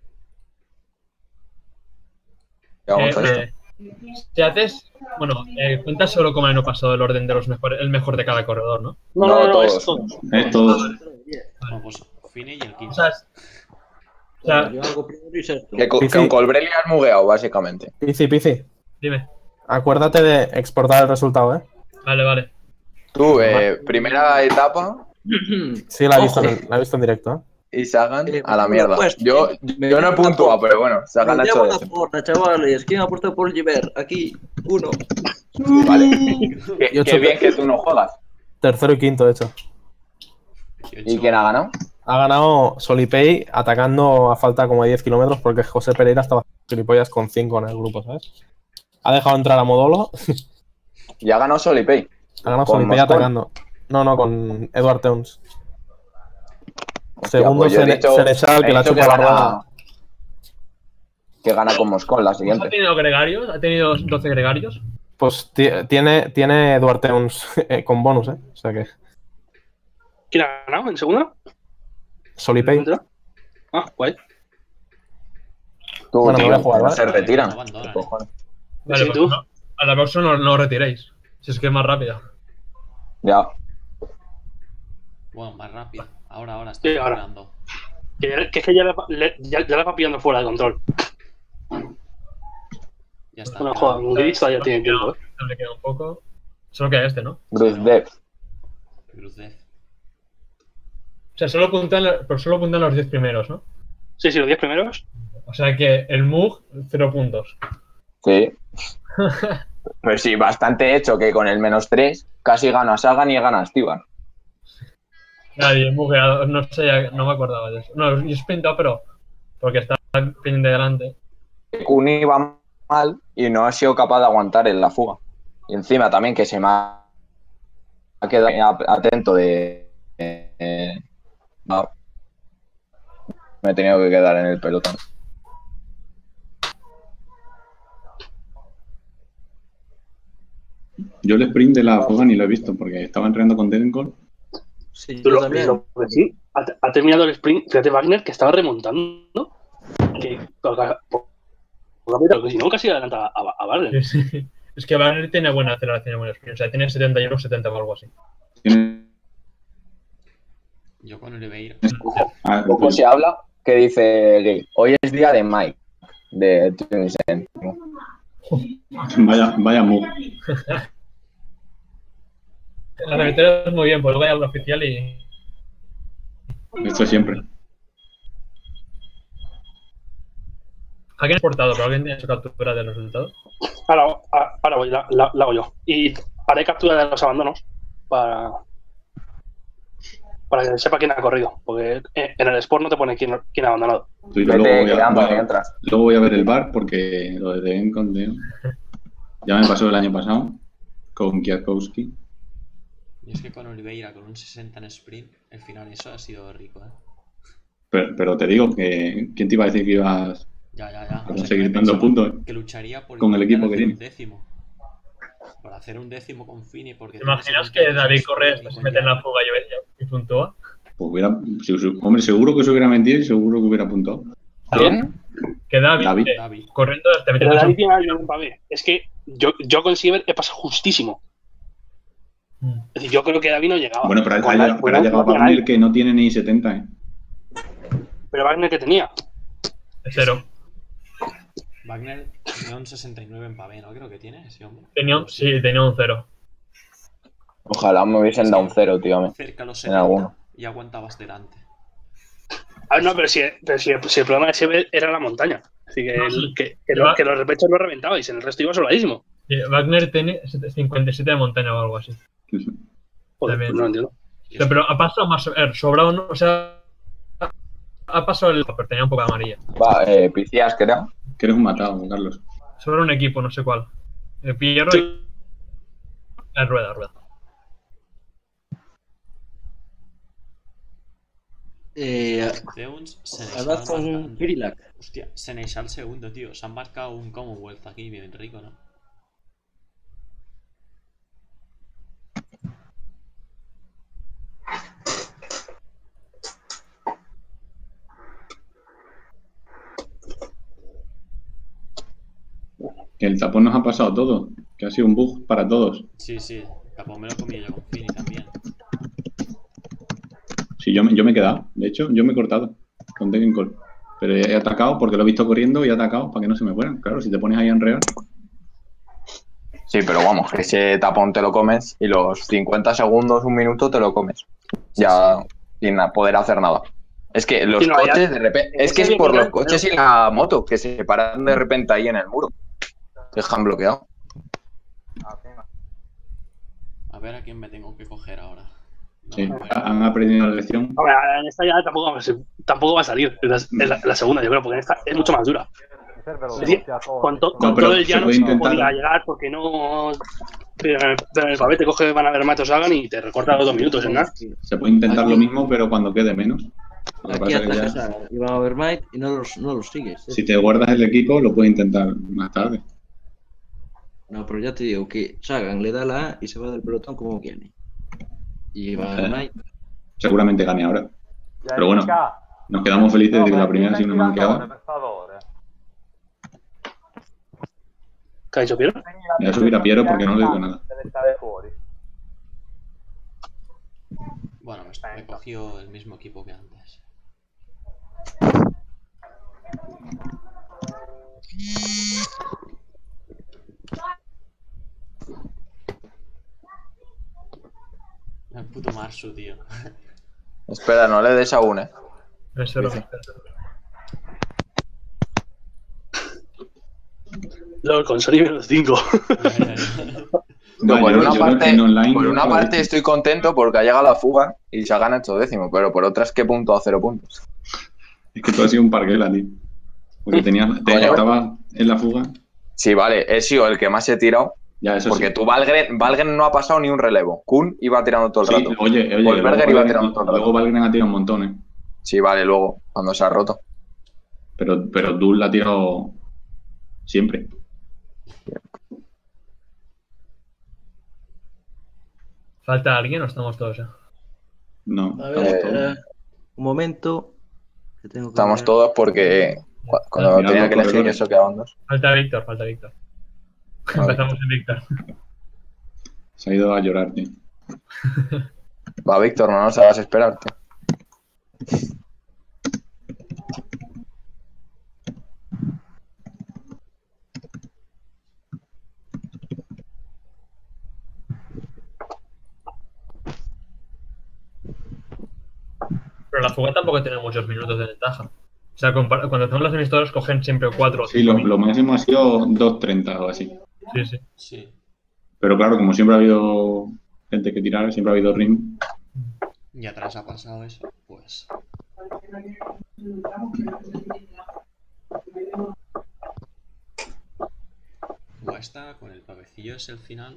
[SPEAKER 1] Ya vamos a esto.
[SPEAKER 4] Eh, eh, si haces... Bueno, eh, cuenta solo como el año pasado el orden de los mejores, el mejor de cada corredor, ¿no?
[SPEAKER 6] No,
[SPEAKER 1] No,
[SPEAKER 6] no, no, no, es
[SPEAKER 1] todos.
[SPEAKER 6] todo.
[SPEAKER 3] Es todos.
[SPEAKER 2] Bueno, pues Fini y el
[SPEAKER 4] O
[SPEAKER 2] quinto.
[SPEAKER 4] sea, es- o sea,
[SPEAKER 5] Yo hago primero y sexto.
[SPEAKER 1] Que, co-
[SPEAKER 8] Sí,
[SPEAKER 1] que con
[SPEAKER 8] sí.
[SPEAKER 1] Colbrelli has mugueado, básicamente.
[SPEAKER 8] Pici, Pici.
[SPEAKER 4] dime.
[SPEAKER 8] Acuérdate de exportar el resultado, ¿eh?
[SPEAKER 4] Vale, vale.
[SPEAKER 1] Tú, eh, primera etapa
[SPEAKER 8] Sí, la he visto,
[SPEAKER 5] Ojo.
[SPEAKER 8] en, la he visto en directo, ¿eh?
[SPEAKER 1] y Sagan
[SPEAKER 5] Eh,
[SPEAKER 1] a la
[SPEAKER 5] me
[SPEAKER 1] mierda.
[SPEAKER 5] he puesto,
[SPEAKER 1] Yo,
[SPEAKER 5] me
[SPEAKER 1] yo no he
[SPEAKER 5] llevo la
[SPEAKER 1] puntuado,
[SPEAKER 5] porra.
[SPEAKER 1] pero bueno, Sagan ha
[SPEAKER 5] Me
[SPEAKER 1] hecho
[SPEAKER 5] llevo la
[SPEAKER 1] décimo.
[SPEAKER 5] porra, chavales. ¿Quién apuesta por Giver? Aquí, uno.
[SPEAKER 1] Vale. Qué,
[SPEAKER 8] Y ocho
[SPEAKER 1] qué bien
[SPEAKER 8] que-
[SPEAKER 1] que tú no juegas.
[SPEAKER 8] Tercero y quinto, de hecho.
[SPEAKER 1] ¿Y quién ha ganado?
[SPEAKER 8] Ha ganado Solipay atacando a falta como de diez kilómetros porque José Pereira estaba gilipollas con cinco en el grupo, ¿sabes? Ha dejado entrar a Modolo.
[SPEAKER 1] Y ha ganado Solipay.
[SPEAKER 8] Ha ganado
[SPEAKER 1] ¿Con
[SPEAKER 8] Solipay
[SPEAKER 1] Moscón?
[SPEAKER 8] atacando. No, no, con Edward Teuns.
[SPEAKER 1] Hostia,
[SPEAKER 8] Segundo
[SPEAKER 1] pues yo he
[SPEAKER 8] Sene-
[SPEAKER 1] dicho-
[SPEAKER 8] Senechal,
[SPEAKER 1] he
[SPEAKER 8] que la
[SPEAKER 1] dicho
[SPEAKER 8] chupa la
[SPEAKER 1] gana-
[SPEAKER 8] rueda.
[SPEAKER 1] Que gana con Moscón la
[SPEAKER 4] ¿Ha
[SPEAKER 1] siguiente.
[SPEAKER 4] tenido gregarios? ¿Ha tenido doce gregarios?
[SPEAKER 8] Pues ti- tiene, tiene Edward Teuns eh, con bonus, ¿eh? O sea que.
[SPEAKER 6] ¿Quién ha ganado en segunda?
[SPEAKER 8] Solipay.
[SPEAKER 6] ¿Entra? Ah, guay.
[SPEAKER 1] Tú,
[SPEAKER 8] Bueno, me
[SPEAKER 1] tío,
[SPEAKER 8] voy a jugar,
[SPEAKER 1] no
[SPEAKER 8] ¿vale?
[SPEAKER 1] se retiran.
[SPEAKER 2] No abandonan,
[SPEAKER 1] ¿Qué cojones?
[SPEAKER 4] Vale,
[SPEAKER 6] Sí,
[SPEAKER 4] pues
[SPEAKER 6] tú.
[SPEAKER 4] no, a la próxima no, no os retiréis. Si es que es más rápida.
[SPEAKER 1] Ya.
[SPEAKER 2] Bueno, más rápido. Ahora, ahora
[SPEAKER 6] Sí,
[SPEAKER 2] estoy
[SPEAKER 6] ahora.
[SPEAKER 2] jugando.
[SPEAKER 6] Que, ya- que es que ya la, va- le- ya, ya la va pillando fuera de control.
[SPEAKER 2] Ya está.
[SPEAKER 6] Bueno, joder, un glitch todavía tiene tiempo, ¿eh?
[SPEAKER 4] Le queda un poco. Solo queda este, ¿no?
[SPEAKER 1] Gruzdev.
[SPEAKER 2] Gruzdev.
[SPEAKER 4] O sea, solo puntan, pero solo puntan los diez primeros, ¿no?
[SPEAKER 6] Sí, sí, los diez primeros.
[SPEAKER 4] O sea que el Mug, cero puntos.
[SPEAKER 1] Sí. Pues sí, bastante hecho que con el menos tres casi gana Sagan y gana Estiban.
[SPEAKER 4] Nadie, el Mug era- no sé, no me acordaba de eso. No, yo he sprintado, pero porque estaba pendiente delante.
[SPEAKER 1] Kuni iba mal y no ha sido capaz de aguantar en la fuga. Y encima también que se me ha quedado atento de... eh, no. Me he tenido que quedar en el pelotón.
[SPEAKER 3] Yo el sprint de la fuga ni lo he visto porque estaba entrenando con Dedenkor.
[SPEAKER 5] Sí,
[SPEAKER 6] Tú
[SPEAKER 5] yo
[SPEAKER 6] lo,
[SPEAKER 5] también.
[SPEAKER 6] lo que sí, ha, ha terminado el sprint. Fíjate, Wagner, que estaba remontando. Que, por, por, por, si no, casi adelanta a, a, a Wagner.
[SPEAKER 4] Sí, sí. Es que Wagner tiene buena aceleración y buen sprint. O sea, tiene setenta y uno, setenta o algo así.
[SPEAKER 3] Tiene-
[SPEAKER 2] Yo con Oliveira.
[SPEAKER 3] Ah,
[SPEAKER 1] Poco
[SPEAKER 3] pues,
[SPEAKER 1] se habla que dice Gay. Hoy es día de Mike, de Tunisen.
[SPEAKER 3] vaya, vaya move.
[SPEAKER 4] La remetera es muy bien, pues luego hay algo oficial y.
[SPEAKER 3] Esto siempre.
[SPEAKER 4] ¿A quién he exportado? ¿Pero alguien tiene su captura del resultado?
[SPEAKER 6] Ahora, ahora voy, la, la, la hago yo. Y haré captura de los abandonos para, para que sepa quién ha corrido. Porque en el Sport no te pone quién, quién ha abandonado.
[SPEAKER 3] Yo
[SPEAKER 1] Vete
[SPEAKER 3] luego, voy a,
[SPEAKER 1] quedando
[SPEAKER 3] voy a-
[SPEAKER 1] mientras.
[SPEAKER 3] luego voy a ver el bar porque lo de Dedenkor, tío, ya me pasó el año pasado con Kwiatkowski.
[SPEAKER 2] Y es que con Oliveira, con un sesenta en sprint, el final eso ha sido rico, ¿eh?
[SPEAKER 3] Pero, pero te digo que ¿quién te iba a decir que ibas
[SPEAKER 2] Ya, ya, ya.
[SPEAKER 3] a
[SPEAKER 2] O sea,
[SPEAKER 3] conseguir
[SPEAKER 2] que me
[SPEAKER 3] tantos
[SPEAKER 2] pensaba
[SPEAKER 3] puntos?
[SPEAKER 2] que lucharía por
[SPEAKER 3] con el
[SPEAKER 2] intentar
[SPEAKER 3] equipo que
[SPEAKER 2] hacer un
[SPEAKER 3] tiene.
[SPEAKER 2] décimo. Por hacer un décimo con Fini. Porque
[SPEAKER 4] ¿Te imaginas que David corre, se mete en la fuga y, y puntúa?
[SPEAKER 3] Pues hubiera, si- si- hombre, seguro que se hubiera mentido y seguro que hubiera apuntado.
[SPEAKER 1] ¿Quién?
[SPEAKER 4] Que David,
[SPEAKER 3] David.
[SPEAKER 4] eh,
[SPEAKER 2] David.
[SPEAKER 4] corriendo te metes
[SPEAKER 6] Pero
[SPEAKER 4] en
[SPEAKER 6] David
[SPEAKER 4] su...
[SPEAKER 6] tiene algo en pavé. Es que yo, yo con Siever he pasado justísimo.
[SPEAKER 4] Mm.
[SPEAKER 6] Es decir, yo creo que David no llegaba.
[SPEAKER 3] Bueno, pero ha,
[SPEAKER 6] Con
[SPEAKER 3] ha-
[SPEAKER 6] David,
[SPEAKER 3] pero
[SPEAKER 6] pues
[SPEAKER 3] ha
[SPEAKER 6] no-
[SPEAKER 3] llegado
[SPEAKER 6] no tenía
[SPEAKER 3] Wagner
[SPEAKER 6] nadie.
[SPEAKER 3] que no tiene ni setenta, ¿eh?
[SPEAKER 6] Pero Wagner que tenía.
[SPEAKER 4] De cero.
[SPEAKER 2] Wagner tenía un sesenta y nueve en Pavé, ¿no? Creo que tiene ese hombre.
[SPEAKER 4] Tenía, un- sí, tenía un cero.
[SPEAKER 1] Ojalá me hubiesen dado un cero, tío.
[SPEAKER 2] Cerca a los
[SPEAKER 1] En alguno.
[SPEAKER 2] setenta y aguantabas delante.
[SPEAKER 6] Ah, no, pero si, pero si, si el problema de Siever era la montaña. Así que,
[SPEAKER 4] No,
[SPEAKER 6] el-
[SPEAKER 4] sí.
[SPEAKER 6] que, que, lo- que los repechos lo reventabais, en el resto iba soladísimo.
[SPEAKER 4] Sí, Wagner tiene cincuenta y siete de montaña o algo así.
[SPEAKER 6] Joder,
[SPEAKER 4] También.
[SPEAKER 6] pues no lo entiendo.
[SPEAKER 2] Y
[SPEAKER 4] Pero,
[SPEAKER 2] eso-
[SPEAKER 4] pero ha pasado más eh, sobrado, ¿no? O sea, ha pasado el... Pero tenía un poco de amarilla.
[SPEAKER 1] Va, eh, Picias, creo.
[SPEAKER 3] Que eres un matado, Carlos.
[SPEAKER 4] Sobre un equipo, no sé cuál. Eh, Pierro y... Eh, rueda, rueda.
[SPEAKER 5] Eh,
[SPEAKER 2] Zeuns, Seneschal
[SPEAKER 5] Hablad con
[SPEAKER 2] marcando.
[SPEAKER 5] Kirilak.
[SPEAKER 2] Hostia, Seneschal segundo, tío. Se han marcado un Commonwealth aquí, bien rico, ¿no?
[SPEAKER 3] Que el tapón nos ha pasado todo. Que ha sido un bug para todos.
[SPEAKER 2] Sí, sí. Capón me lo comí yo con Fini también.
[SPEAKER 3] Sí, yo, me- yo me he quedado. De hecho, yo me he cortado con Dedenkor. Pero he atacado porque lo he visto corriendo y he atacado para que no se me fueran. Claro, si te pones ahí en real.
[SPEAKER 1] Sí, pero vamos, que ese tapón te lo comes y los cincuenta segundos, un minuto te lo comes. Ya sin poder hacer nada. Es que los
[SPEAKER 6] Sí, no, ya-
[SPEAKER 1] coches de repente. Es que es por los coches y la moto que se paran de repente ahí en el muro. Dejan bloqueado.
[SPEAKER 2] A ver a quién me tengo que coger ahora. No
[SPEAKER 3] Sí,
[SPEAKER 2] me acuerdo.
[SPEAKER 3] han aprendido la lección.
[SPEAKER 6] Hombre, en esta ya tampoco, va a ser- tampoco va a salir. En la, en la- en la segunda, yo creo, porque en esta es mucho más dura. Es decir, con, to- con
[SPEAKER 3] No, pero
[SPEAKER 6] todo el
[SPEAKER 3] se
[SPEAKER 6] llano
[SPEAKER 3] puede
[SPEAKER 6] no
[SPEAKER 3] intentar.
[SPEAKER 6] podía llegar porque no. Pero en el, pero en el papel te coge Van Avermaet Sagan y te recorta los dos minutos en nada.
[SPEAKER 3] Se puede intentar
[SPEAKER 5] Aquí-
[SPEAKER 3] lo mismo, pero cuando quede menos. Lo que
[SPEAKER 5] Aquí
[SPEAKER 3] pasa es que
[SPEAKER 5] atajas
[SPEAKER 3] ya,
[SPEAKER 5] a Iván Overmind y no los, no los sigues. ¿eh?
[SPEAKER 3] si te guardas el equipo, lo puedes intentar más tarde.
[SPEAKER 5] No, pero ya te digo que Sagan le da la A y se va del pelotón como quiere. Y Iván
[SPEAKER 3] Eh.
[SPEAKER 5] Overmind...
[SPEAKER 3] Seguramente gane ahora.
[SPEAKER 7] Ya
[SPEAKER 3] Pero bueno,
[SPEAKER 7] indica-
[SPEAKER 3] nos quedamos felices de que
[SPEAKER 7] No,
[SPEAKER 3] la
[SPEAKER 7] ma
[SPEAKER 3] primera sí
[SPEAKER 7] stai
[SPEAKER 3] nos han
[SPEAKER 7] indicatore,
[SPEAKER 3] quedado.
[SPEAKER 7] per favore.
[SPEAKER 6] ¿Qué ha dicho Piero?
[SPEAKER 3] Voy a subir a Piero porque no le digo nada.
[SPEAKER 7] Deve stare fuori.
[SPEAKER 2] Bueno, me, me cogió el mismo equipo que antes. El puto Marsu, tío.
[SPEAKER 1] Espera, no le des aún, eh.
[SPEAKER 4] Es cero.
[SPEAKER 6] LOL, con Sony menos cinco.
[SPEAKER 1] No,
[SPEAKER 3] Vale,
[SPEAKER 1] por
[SPEAKER 3] yo-
[SPEAKER 1] una
[SPEAKER 3] yo
[SPEAKER 1] parte,
[SPEAKER 3] en online
[SPEAKER 1] por
[SPEAKER 3] yo
[SPEAKER 1] una
[SPEAKER 3] lo he
[SPEAKER 1] parte
[SPEAKER 3] visto.
[SPEAKER 1] estoy contento porque ha llegado la fuga y se ha ganado ocho décimos, pero por otra es que punto a cero puntos.
[SPEAKER 3] Es que tú has sido un parguela, tío. Porque tenías, te-
[SPEAKER 1] Coño.
[SPEAKER 3] estaba en la fuga.
[SPEAKER 1] Sí, vale, he sido el que más he tirado.
[SPEAKER 3] Ya, eso
[SPEAKER 1] Porque
[SPEAKER 3] sí.
[SPEAKER 1] tú, Valgren, Valgren no ha pasado ni un relevo. Kun iba tirando todo el
[SPEAKER 3] Sí,
[SPEAKER 1] rato.
[SPEAKER 3] oye, oye,
[SPEAKER 1] Goldberger
[SPEAKER 3] luego
[SPEAKER 1] iba
[SPEAKER 3] Valgren-
[SPEAKER 1] tirando todo el rato.
[SPEAKER 3] luego Valgren ha tirado un montón, ¿eh?
[SPEAKER 1] Sí, vale, luego, cuando se ha roto.
[SPEAKER 3] Pero, pero Dul la ha tirado siempre.
[SPEAKER 4] ¿Falta alguien o estamos todos ya?
[SPEAKER 3] No,
[SPEAKER 5] A
[SPEAKER 3] estamos
[SPEAKER 5] ver,
[SPEAKER 3] todos.
[SPEAKER 5] eh, un momento. que tengo que
[SPEAKER 1] Estamos
[SPEAKER 5] ver.
[SPEAKER 1] todos porque cu- cuando
[SPEAKER 3] Al final
[SPEAKER 1] tenía
[SPEAKER 3] los
[SPEAKER 1] que elegir yo
[SPEAKER 3] corredores.
[SPEAKER 1] eso quedaban dos.
[SPEAKER 4] Falta Víctor, falta Víctor.
[SPEAKER 1] Vale.
[SPEAKER 4] Empezamos en Víctor.
[SPEAKER 3] Se ha ido a llorar, tío.
[SPEAKER 1] Va, Víctor, no nos hagas esperarte.
[SPEAKER 4] Pero la fuga tampoco tiene muchos minutos de ventaja. O sea, compar- cuando hacemos los amistosos cogen siempre cuatro o
[SPEAKER 3] Sí,
[SPEAKER 4] cinco
[SPEAKER 3] lo,
[SPEAKER 4] minutos.
[SPEAKER 3] lo máximo ha sido dos treinta o así.
[SPEAKER 4] Sí, sí.
[SPEAKER 2] Sí.
[SPEAKER 3] Pero claro, como siempre ha habido gente que tirar, siempre ha habido ring.
[SPEAKER 2] Y atrás ha pasado eso, pues. Buah, esta con el pavecillo es el final.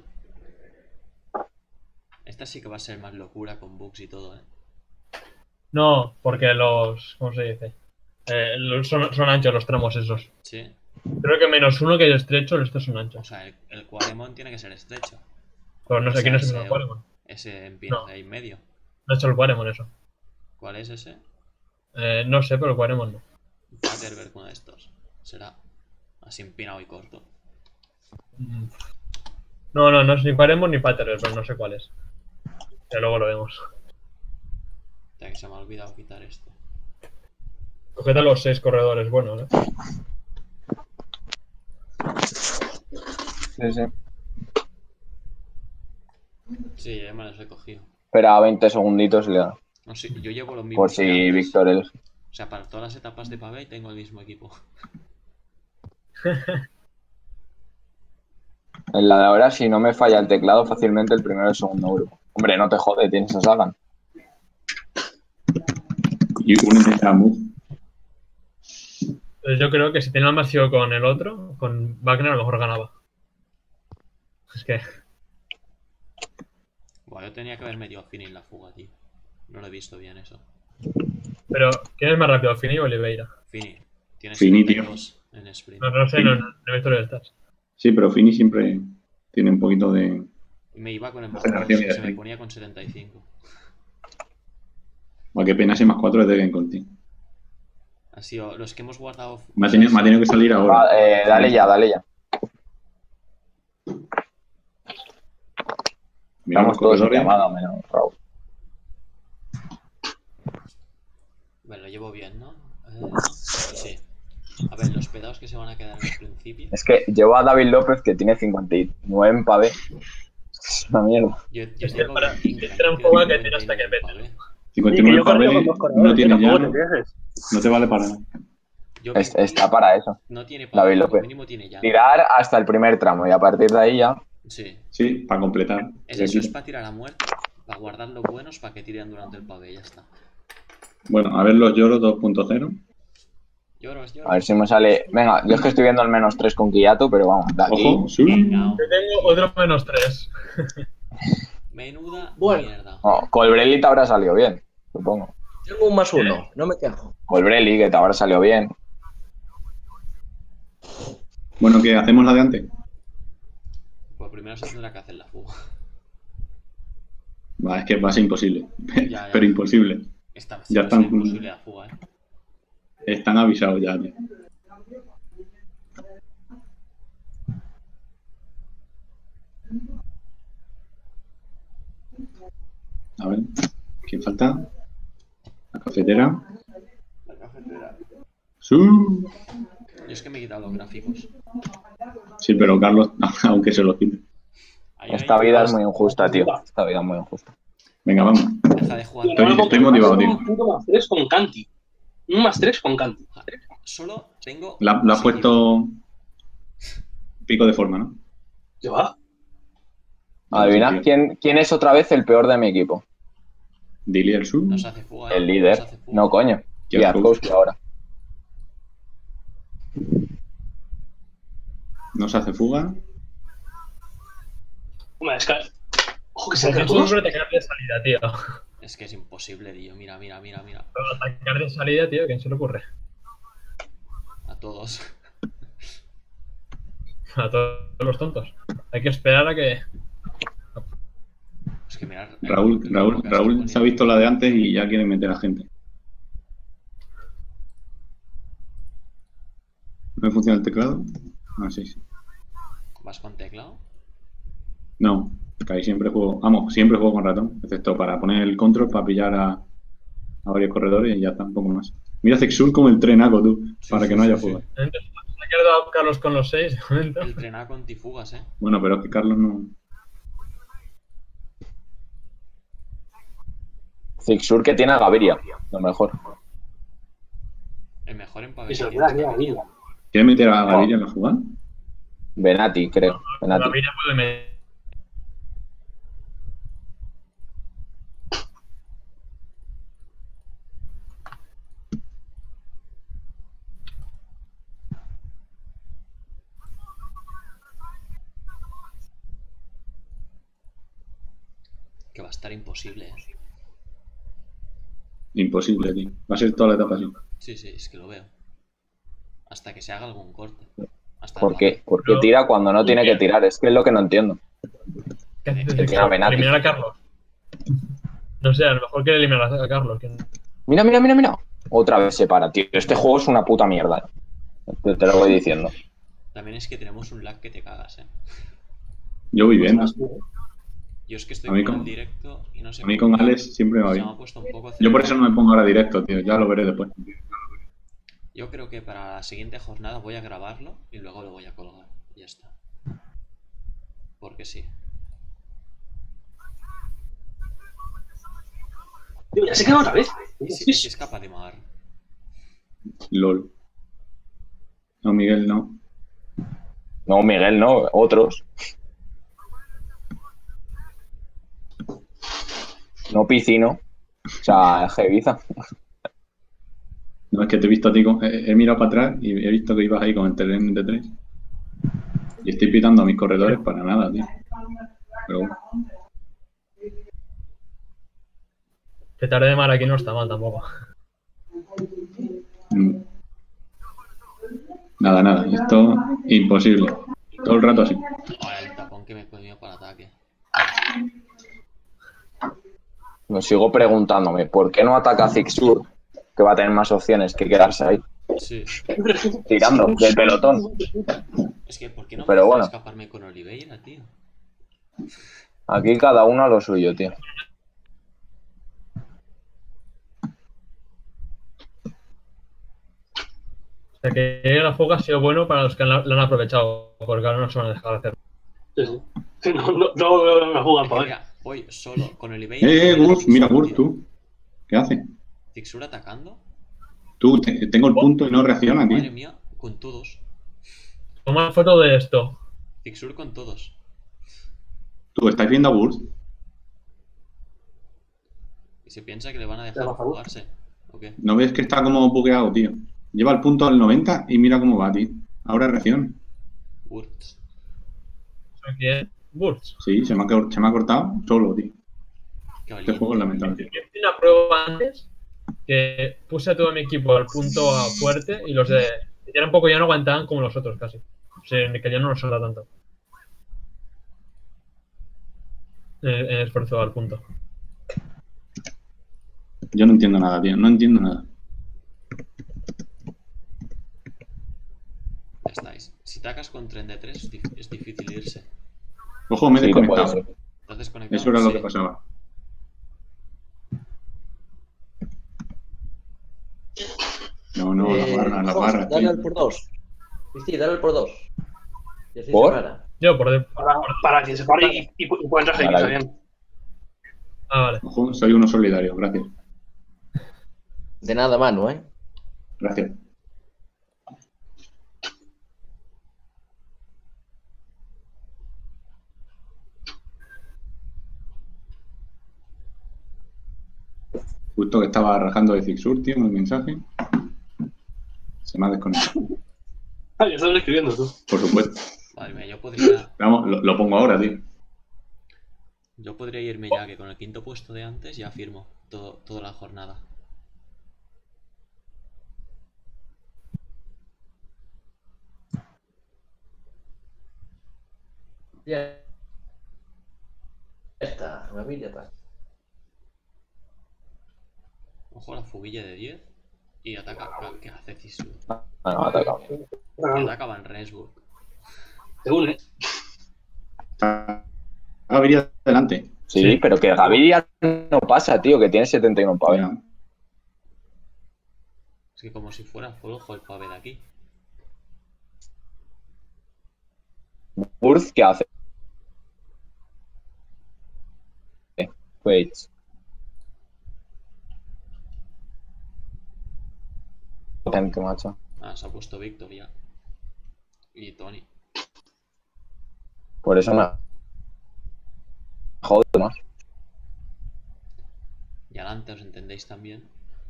[SPEAKER 2] Esta sí que va a ser más locura con bugs y todo, eh.
[SPEAKER 4] No, porque los. ¿Cómo se dice? Eh, los- son, son anchos los tramos esos.
[SPEAKER 2] Sí.
[SPEAKER 4] Creo que menos uno que es estrecho, estos son
[SPEAKER 2] O
[SPEAKER 4] anchos.
[SPEAKER 2] sea, el, el Quaremon tiene que ser estrecho.
[SPEAKER 4] Pero no sé
[SPEAKER 2] O sea,
[SPEAKER 4] quién es
[SPEAKER 2] ese-
[SPEAKER 4] el Quaremon.
[SPEAKER 2] Ese empieza
[SPEAKER 4] No.
[SPEAKER 2] ahí en medio.
[SPEAKER 4] No he hecho el Quaremon eso.
[SPEAKER 2] ¿Cuál es ese?
[SPEAKER 4] Eh, no sé, pero el Quaremon no.
[SPEAKER 2] Paterberg, uno de estos. Será así empinado y corto.
[SPEAKER 4] Mm. No, no, no es ni Quaremon ni Paterberg, pero no sé cuál es. Ya luego lo vemos.
[SPEAKER 2] Ya que se me ha olvidado quitar esto.
[SPEAKER 4] Coged a los seis corredores buenos, ¿eh?
[SPEAKER 1] Sí, sí.
[SPEAKER 2] Sí, ya me los he cogido.
[SPEAKER 1] Espera veinte segunditos y le da.
[SPEAKER 2] No sé, yo llevo los mismos.
[SPEAKER 1] Por
[SPEAKER 2] que
[SPEAKER 1] si
[SPEAKER 2] antes.
[SPEAKER 1] Víctor elige.
[SPEAKER 2] O sea, para todas las etapas de Pave tengo el mismo equipo.
[SPEAKER 1] En la de ahora, si no me falla el teclado, fácilmente el primero y el segundo grupo. Hombre, no te jode, tienes a Sagan.
[SPEAKER 3] Y uno intenta move.
[SPEAKER 4] Entonces yo creo que si tenía el vacío con el otro, con Wagner a lo mejor ganaba. Es que.
[SPEAKER 2] Buah, yo tenía que haber metido a Fini en la fuga, tío. No lo he visto bien eso.
[SPEAKER 4] Pero, ¿quién es más rápido, Fini o Oliveira?
[SPEAKER 2] Fini. Tienes
[SPEAKER 3] Fini,
[SPEAKER 2] setenta y
[SPEAKER 3] tío.
[SPEAKER 2] dos en sprint.
[SPEAKER 4] No, no sé, no, no, no he visto los stats.
[SPEAKER 3] Sí, pero Fini siempre tiene un poquito de...
[SPEAKER 2] Y me iba con el más
[SPEAKER 3] Aceleración y
[SPEAKER 2] dos, se me
[SPEAKER 3] sprint.
[SPEAKER 2] ponía con setenta y cinco.
[SPEAKER 3] Buah, qué pena ese más cuatro de Degen Conti.
[SPEAKER 2] Han sido los que hemos guardado.
[SPEAKER 3] Me ha tenido, me ha tenido que salir ahora.
[SPEAKER 1] Va, eh, dale ya, dale ya.
[SPEAKER 3] Mira los
[SPEAKER 1] Estamos todos en
[SPEAKER 3] corredores.
[SPEAKER 1] llamada, menos Raúl.
[SPEAKER 2] Vale, lo llevo bien, ¿no? Eh, sí. A ver, los pedados que se van a quedar en el principio.
[SPEAKER 1] Es que llevo a David López que tiene cincuenta y nueve en pavé. Es una mierda.
[SPEAKER 2] Yo, yo
[SPEAKER 4] Es que
[SPEAKER 2] tengo
[SPEAKER 4] para-
[SPEAKER 2] veinticinco,
[SPEAKER 4] este era un
[SPEAKER 2] tengo
[SPEAKER 4] juego que
[SPEAKER 2] cincuenta y
[SPEAKER 4] tiene hasta que
[SPEAKER 2] nueve
[SPEAKER 4] pete.
[SPEAKER 2] en pavé.
[SPEAKER 3] cincuenta y
[SPEAKER 6] Y que
[SPEAKER 3] nueve
[SPEAKER 6] yo corría
[SPEAKER 3] Pavel,
[SPEAKER 6] con dos
[SPEAKER 3] no
[SPEAKER 6] corredores,
[SPEAKER 3] tiene
[SPEAKER 6] que
[SPEAKER 3] ya,
[SPEAKER 6] tampoco te quejes.
[SPEAKER 3] no te vale para nada.
[SPEAKER 2] Yo
[SPEAKER 1] Es-
[SPEAKER 2] veinticinco,
[SPEAKER 1] está para eso.
[SPEAKER 2] no tiene
[SPEAKER 1] David
[SPEAKER 2] pavé,
[SPEAKER 1] López.
[SPEAKER 2] mínimo tiene ya.
[SPEAKER 1] Tirar hasta el primer tramo y a partir de ahí ya.
[SPEAKER 2] Sí.
[SPEAKER 3] Sí, para completar.
[SPEAKER 2] Es eso, es para tirar a muerte, para guardar los buenos, para que tiren durante el pavé, ya está.
[SPEAKER 3] Bueno, a ver los lloros dos punto cero.
[SPEAKER 2] Lloros,
[SPEAKER 1] A
[SPEAKER 2] lloros.
[SPEAKER 1] ver si me sale. Venga, yo es que estoy viendo el menos tres con Kiyato, pero vamos, de aquí.
[SPEAKER 3] Ojo, sí.
[SPEAKER 2] Venga,
[SPEAKER 4] Yo tengo otro menos tres.
[SPEAKER 2] menuda
[SPEAKER 5] Bueno.
[SPEAKER 2] mierda.
[SPEAKER 1] No, Colbrelli te habrá salido bien, supongo.
[SPEAKER 5] Tengo un más uno, no me quejo.
[SPEAKER 1] Colbrelli, que te habrá salido bien.
[SPEAKER 3] Bueno, ¿qué? ¿Hacemos la de antes?
[SPEAKER 2] Pues primero se tendrá que hacer la fuga.
[SPEAKER 3] Va, es que va a ser imposible.
[SPEAKER 2] Ya, ya.
[SPEAKER 3] Pero imposible.
[SPEAKER 2] Esta
[SPEAKER 3] Ya
[SPEAKER 2] ya
[SPEAKER 3] están-
[SPEAKER 2] están imposible la fuga, eh.
[SPEAKER 3] Están avisados ya, tío. A ver, ¿quién falta? La cafetera.
[SPEAKER 2] La cafetera.
[SPEAKER 3] Sí,
[SPEAKER 2] Yo es que me he quitado los gráficos.
[SPEAKER 3] sí, pero Carlos, aunque se lo quite.
[SPEAKER 2] Ahí,
[SPEAKER 1] Esta
[SPEAKER 2] ahí,
[SPEAKER 1] vida es muy injusta, tío. Esta vida es muy injusta.
[SPEAKER 3] Venga, vamos.
[SPEAKER 2] Deja de jugar.
[SPEAKER 3] Estoy- estoy motivado, tío.
[SPEAKER 6] Un más tres con Canti. Un más tres con Canti.
[SPEAKER 2] Solo tengo.
[SPEAKER 3] La, la has
[SPEAKER 2] sí,
[SPEAKER 3] puesto. pico de forma, ¿no?
[SPEAKER 6] ¿Qué va?
[SPEAKER 1] Adivinad quién, quién es otra vez el peor de mi equipo.
[SPEAKER 3] Dilier Sur.
[SPEAKER 2] Nos hace fuga.
[SPEAKER 1] El
[SPEAKER 2] ¿eh?
[SPEAKER 1] líder.
[SPEAKER 2] Nos hace fuga.
[SPEAKER 1] No, coño.
[SPEAKER 3] ¿Qué
[SPEAKER 1] Kwiatkowski ahora.
[SPEAKER 3] No se hace fuga.
[SPEAKER 6] Hombre, es que... Ojo, que se
[SPEAKER 4] Porque
[SPEAKER 6] han
[SPEAKER 4] tú
[SPEAKER 6] todos.
[SPEAKER 4] siempre te quedas de salida, tío.
[SPEAKER 2] Es que es imposible, tío. Mira, mira, mira, mira.
[SPEAKER 4] Pero atacar de salida, tío, ¿quién se le ocurre?
[SPEAKER 2] A todos.
[SPEAKER 4] A todos los tontos. Hay que esperar a que...
[SPEAKER 2] Es que mirar.
[SPEAKER 3] Raúl, Raúl, Raúl se ha visto la de antes y ya quiere meter a gente. ¿No me funciona el teclado? Ah, sí, sí.
[SPEAKER 2] ¿Vas con teclado?
[SPEAKER 3] No, que ahí siempre juego, vamos, siempre juego con ratón, excepto para poner el control para pillar a, a varios corredores y ya está, un poco más. Mira Zexur como el trenaco, tú,
[SPEAKER 2] Sí,
[SPEAKER 3] para
[SPEAKER 2] sí,
[SPEAKER 3] que no
[SPEAKER 2] sí,
[SPEAKER 3] haya
[SPEAKER 2] sí.
[SPEAKER 3] fuga.
[SPEAKER 4] Se ha quedado Carlos con los seis, de momento.
[SPEAKER 2] El trenaco antifugas, eh.
[SPEAKER 3] Bueno, pero es que Carlos no...
[SPEAKER 1] Zixur que tiene a Gaviria, lo mejor.
[SPEAKER 2] El mejor en
[SPEAKER 6] Y se lo
[SPEAKER 2] pabellón.
[SPEAKER 6] queda aquí a Gaviria.
[SPEAKER 3] ¿Quiere meter a Gaviria en la jugada?
[SPEAKER 1] Benati, creo. Benati.
[SPEAKER 4] Gaviria puede meter.
[SPEAKER 2] Que va a estar imposible, eh.
[SPEAKER 3] Imposible, tío. Va a ser toda la etapa así.
[SPEAKER 2] Sí, sí, es que lo veo. Hasta que se haga algún corte. Hasta
[SPEAKER 1] ¿Por
[SPEAKER 2] el
[SPEAKER 1] qué? ¿Por qué tira cuando no tiene que tirar? Es que es lo que no entiendo.
[SPEAKER 4] ¿Qué haces?
[SPEAKER 1] Que tiene a Benati.
[SPEAKER 4] Eliminar a Carlos. No sé, a lo mejor quiere eliminar a Carlos. que-
[SPEAKER 1] Mira, mira, mira, mira. Otra vez se para, tío. Este juego es una puta mierda. Te, te lo voy diciendo.
[SPEAKER 2] También es que tenemos un lag que te cagas, eh.
[SPEAKER 3] Yo voy bien.
[SPEAKER 2] Yo es que estoy
[SPEAKER 3] A mí
[SPEAKER 2] con
[SPEAKER 3] con-
[SPEAKER 2] el directo y no sé
[SPEAKER 3] A mí
[SPEAKER 2] por
[SPEAKER 3] con
[SPEAKER 2] qué
[SPEAKER 3] Alex siempre me va
[SPEAKER 2] se
[SPEAKER 3] bien.
[SPEAKER 2] me ha puesto un poco
[SPEAKER 3] Yo por
[SPEAKER 2] acelerado.
[SPEAKER 3] eso no me pongo ahora directo, tío. Ya lo veré después.
[SPEAKER 2] Yo creo que para la siguiente jornada voy a grabarlo y luego lo voy a colgar. Y ya está. Porque sí.
[SPEAKER 6] Tío, ya se queda otra vez.
[SPEAKER 2] Y si, y si es capaz de magar.
[SPEAKER 3] LOL. No, Miguel, no.
[SPEAKER 1] No, Miguel, no. Otros. No Piscino. O sea, Jeviza.
[SPEAKER 3] No, es que te he visto a ti, con- he, he mirado para atrás y he visto que ibas ahí con el tren de tres. Y estoy pitando a mis corredores para nada, tío. Pero bueno.
[SPEAKER 4] Que tarde de mar aquí no está mal tampoco.
[SPEAKER 3] Mm. Nada, nada. Esto imposible. Todo el rato así.
[SPEAKER 2] Ahora el tapón que me he comido para ataque.
[SPEAKER 1] Me sigo preguntándome, ¿por qué no ataca Zixur? Que va a tener más opciones que quedarse ahí,
[SPEAKER 2] Sí.
[SPEAKER 1] tirando del pelotón.
[SPEAKER 2] Es que, ¿por qué no
[SPEAKER 1] Pero
[SPEAKER 2] me deja
[SPEAKER 1] bueno.
[SPEAKER 2] escaparme con Oliveira, tío?
[SPEAKER 1] Aquí cada uno a lo suyo, tío.
[SPEAKER 4] O sea, que llegue la fuga ha sido bueno para los que la, la han aprovechado, porque ahora no se van a dejar hacer.
[SPEAKER 6] Sí, sí. Sí, no, no, no, no, no juegan para ver.
[SPEAKER 2] Mira, voy solo con Oliveira.
[SPEAKER 3] Eh, eh,
[SPEAKER 2] con el
[SPEAKER 3] Gus, mira,
[SPEAKER 2] Zixur,
[SPEAKER 3] Gus,
[SPEAKER 2] tío.
[SPEAKER 3] tú. ¿Qué hace?
[SPEAKER 2] Zixur atacando.
[SPEAKER 3] Tú, te- tengo el punto y no reacciona,
[SPEAKER 2] Madre
[SPEAKER 3] tío.
[SPEAKER 2] mía, con todos.
[SPEAKER 4] Toma foto de esto.
[SPEAKER 2] Zixur con todos.
[SPEAKER 3] Tú, ¿estáis viendo a Burs?
[SPEAKER 2] Y se piensa que le van a dejar
[SPEAKER 6] Pero, por favor.
[SPEAKER 2] jugarse. ¿O qué?
[SPEAKER 3] ¿No ves que está como bugueado, tío? Lleva el punto al noventa y mira cómo va, tío. Ahora reacciona.
[SPEAKER 2] Wurtz.
[SPEAKER 4] ¿Quién? Burst.
[SPEAKER 3] Sí, se me ha, cor- se me ha cortado solo, tío.
[SPEAKER 2] Qué
[SPEAKER 3] Este
[SPEAKER 2] valiente.
[SPEAKER 3] juego es lamentable.
[SPEAKER 4] Yo hice una prueba antes que puse a todo mi equipo al punto a fuerte y los de. Ya un poco ya no aguantaban como los otros casi. O sea, que ya no nos salta tanto. En en esfuerzo al punto.
[SPEAKER 3] Yo no entiendo nada, tío. No entiendo nada.
[SPEAKER 2] Ya estáis. Si tacas con tren de tres es, dif- es difícil irse.
[SPEAKER 3] Ojo, me he
[SPEAKER 1] Sí, que puede
[SPEAKER 3] desconectado.
[SPEAKER 1] ser.
[SPEAKER 2] ¿Estás desconectado?
[SPEAKER 3] Eso era lo
[SPEAKER 2] Sí.
[SPEAKER 3] que pasaba. No, no,
[SPEAKER 5] Eh,
[SPEAKER 3] las barras, las
[SPEAKER 5] Jos,
[SPEAKER 3] barras,
[SPEAKER 5] dale
[SPEAKER 3] tío.
[SPEAKER 5] al por dos. Sí, sí, dale al por dos. Y así
[SPEAKER 1] ¿Por?
[SPEAKER 5] se para.
[SPEAKER 4] Yo por de...
[SPEAKER 6] Para, para que se pare y, y, y pueda entrar Jaime
[SPEAKER 1] Vale.
[SPEAKER 6] también.
[SPEAKER 4] Ah, vale.
[SPEAKER 3] Ojo, soy uno solidario. Gracias.
[SPEAKER 5] De nada, Manu, ¿eh?
[SPEAKER 3] Gracias. Justo que estaba rajando de Zixur, tío, en el mensaje. Se me ha desconectado.
[SPEAKER 6] Ah, ya estás escribiendo tú.
[SPEAKER 3] Por supuesto.
[SPEAKER 2] Madre mía, yo podría,
[SPEAKER 3] Vamos, lo, lo pongo ahora, tío.
[SPEAKER 2] yo podría irme ya que con el quinto puesto de antes ya firmo todo, toda la jornada.
[SPEAKER 5] Ya está, David, ya está.
[SPEAKER 2] Ojo a la fuguilla de diez y ataca. ¿Qué hace Zixur?
[SPEAKER 1] Ah, no, ataca.
[SPEAKER 2] Ataca Van Rensburg.
[SPEAKER 6] Te une.
[SPEAKER 3] Está Gaviria adelante.
[SPEAKER 1] Sí,
[SPEAKER 4] Sí.
[SPEAKER 1] pero que Gaviria no pasa, tío, que tiene setenta y uno pavés.
[SPEAKER 3] Ya.
[SPEAKER 2] Es que como si fuera flojo el pave de aquí.
[SPEAKER 1] Burz, ¿qué hace? Wait. Potente, macho.
[SPEAKER 2] Ah, se ha puesto Víctor ya. Y Tony.
[SPEAKER 1] Por eso me jode más.
[SPEAKER 2] Y adelante, ¿os entendéis también?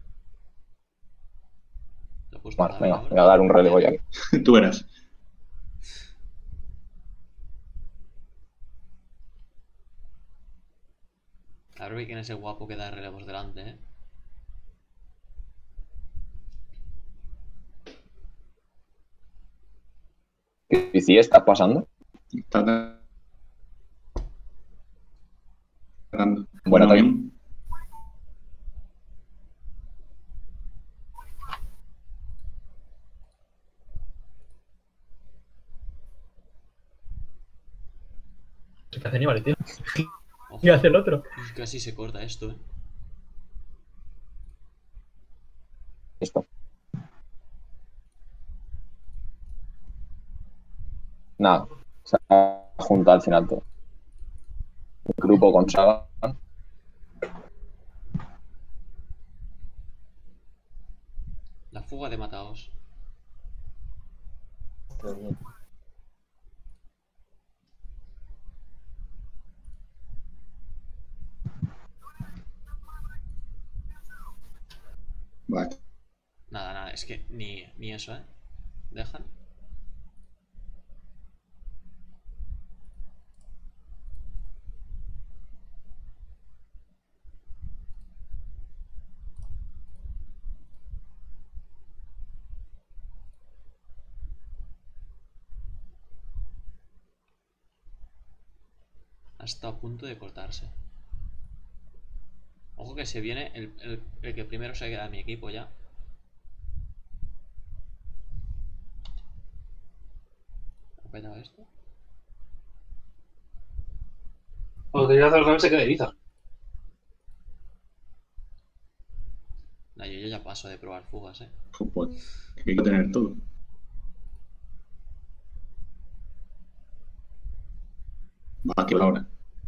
[SPEAKER 2] Lo he puesto
[SPEAKER 1] Bueno,
[SPEAKER 2] David
[SPEAKER 1] venga,
[SPEAKER 2] ahora.
[SPEAKER 1] voy a dar un relevo ya.
[SPEAKER 3] Tú verás.
[SPEAKER 2] A ver quién es el guapo que da relevos delante, ¿eh?
[SPEAKER 1] ¿Y si está pasando?
[SPEAKER 3] Está atacando.
[SPEAKER 1] Buen ataque.
[SPEAKER 3] bien.
[SPEAKER 4] ¿Qué hace Aníbal, tío?
[SPEAKER 2] Ojo,
[SPEAKER 4] ¿Qué hace el otro?
[SPEAKER 2] casi se corta esto, ¿eh?
[SPEAKER 1] Esto. Nada. Se ha juntado al final todo. El grupo con Sagan.
[SPEAKER 2] La fuga de Mataos.
[SPEAKER 3] Vale.
[SPEAKER 2] Nada, nada, es que ni, ni eso, ¿eh? Dejan. Ha estado a punto de cortarse. Ojo que se viene el, el, el que primero se queda en mi equipo ya. ¿Ha petado esto?
[SPEAKER 6] O que ya al revés se queda Ibiza.
[SPEAKER 2] Nah, yo, yo ya paso de probar fugas, ¿eh?
[SPEAKER 3] Pues hay que tener todo. Va, que va ahora.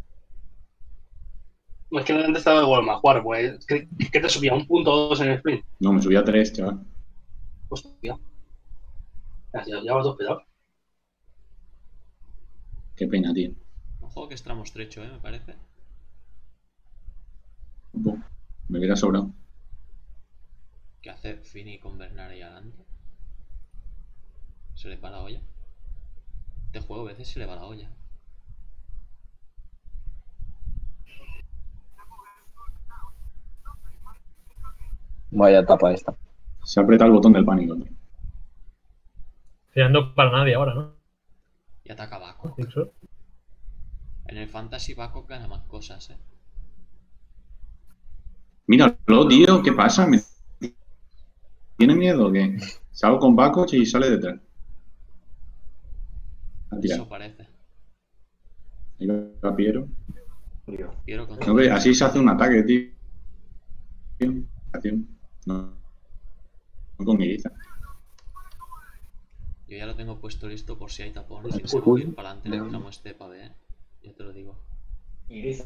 [SPEAKER 6] Es que antes estaba igual más jugar, pues. ¿Qué, qué te subía? ¿Un punto o dos en el sprint?
[SPEAKER 3] No, me subí a tres, chaval.
[SPEAKER 6] Hostia. Ya, ya, ya vas dos pedados.
[SPEAKER 3] Qué pena, tío.
[SPEAKER 2] Ojo que es tramo estrecho, ¿eh? Me parece.
[SPEAKER 3] Buh, me hubiera sobrado.
[SPEAKER 2] ¿Qué hace Fini con Bernard ahí adelante? ¿Se le va la olla? Este juego a veces se le va la olla.
[SPEAKER 1] Vaya tapa esta.
[SPEAKER 3] Se ha apretado el botón del pánico, tío.
[SPEAKER 4] Tirando para nadie ahora, ¿no?
[SPEAKER 2] Y ataca Baco.
[SPEAKER 4] Zixur.
[SPEAKER 2] En el Fantasy Baco gana más cosas, ¿eh?
[SPEAKER 3] Míralo, tío, ¿qué pasa? ¿Me... ¿Tiene miedo o qué? Salgo con Baco y sale detrás. A tirar.
[SPEAKER 2] Eso parece.
[SPEAKER 3] Ahí va Piero.
[SPEAKER 2] Piero con
[SPEAKER 3] No, que así se hace un ataque, tío. Acción. No. No con Ibiza.
[SPEAKER 2] Yo ya lo tengo puesto listo por si hay tapones y
[SPEAKER 1] Uy.
[SPEAKER 2] tengo que ir para adelante en el tramo este pave, ¿eh? Ya te lo digo.
[SPEAKER 5] Ibiza.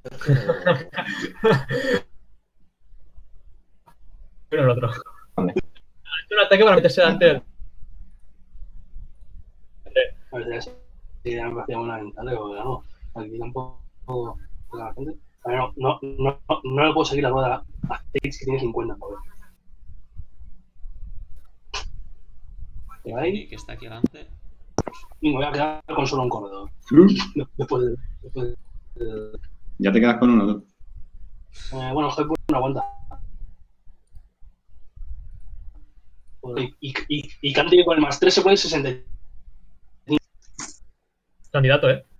[SPEAKER 4] Pero el otro.
[SPEAKER 1] ¿Dónde?
[SPEAKER 4] Es un ataque para meterse delante del.
[SPEAKER 6] A ver, si ya me hacía una ventana, pero no. Aquí tampoco. La gente. A ver, no, no, no, no le puedo seguir la rueda hacéis que tiene cincuenta, joder.
[SPEAKER 2] Y
[SPEAKER 6] Ahí.
[SPEAKER 2] Fini, que está aquí delante.
[SPEAKER 6] Y me voy a quedar con solo un corredor. Después de. Después de
[SPEAKER 3] Ya te quedas con uno, tú.
[SPEAKER 6] eh, bueno, Hepburn no aguanta. Y, y, y, y Canty con el más tres se pone sesenta.
[SPEAKER 4] Candidato, ¿eh?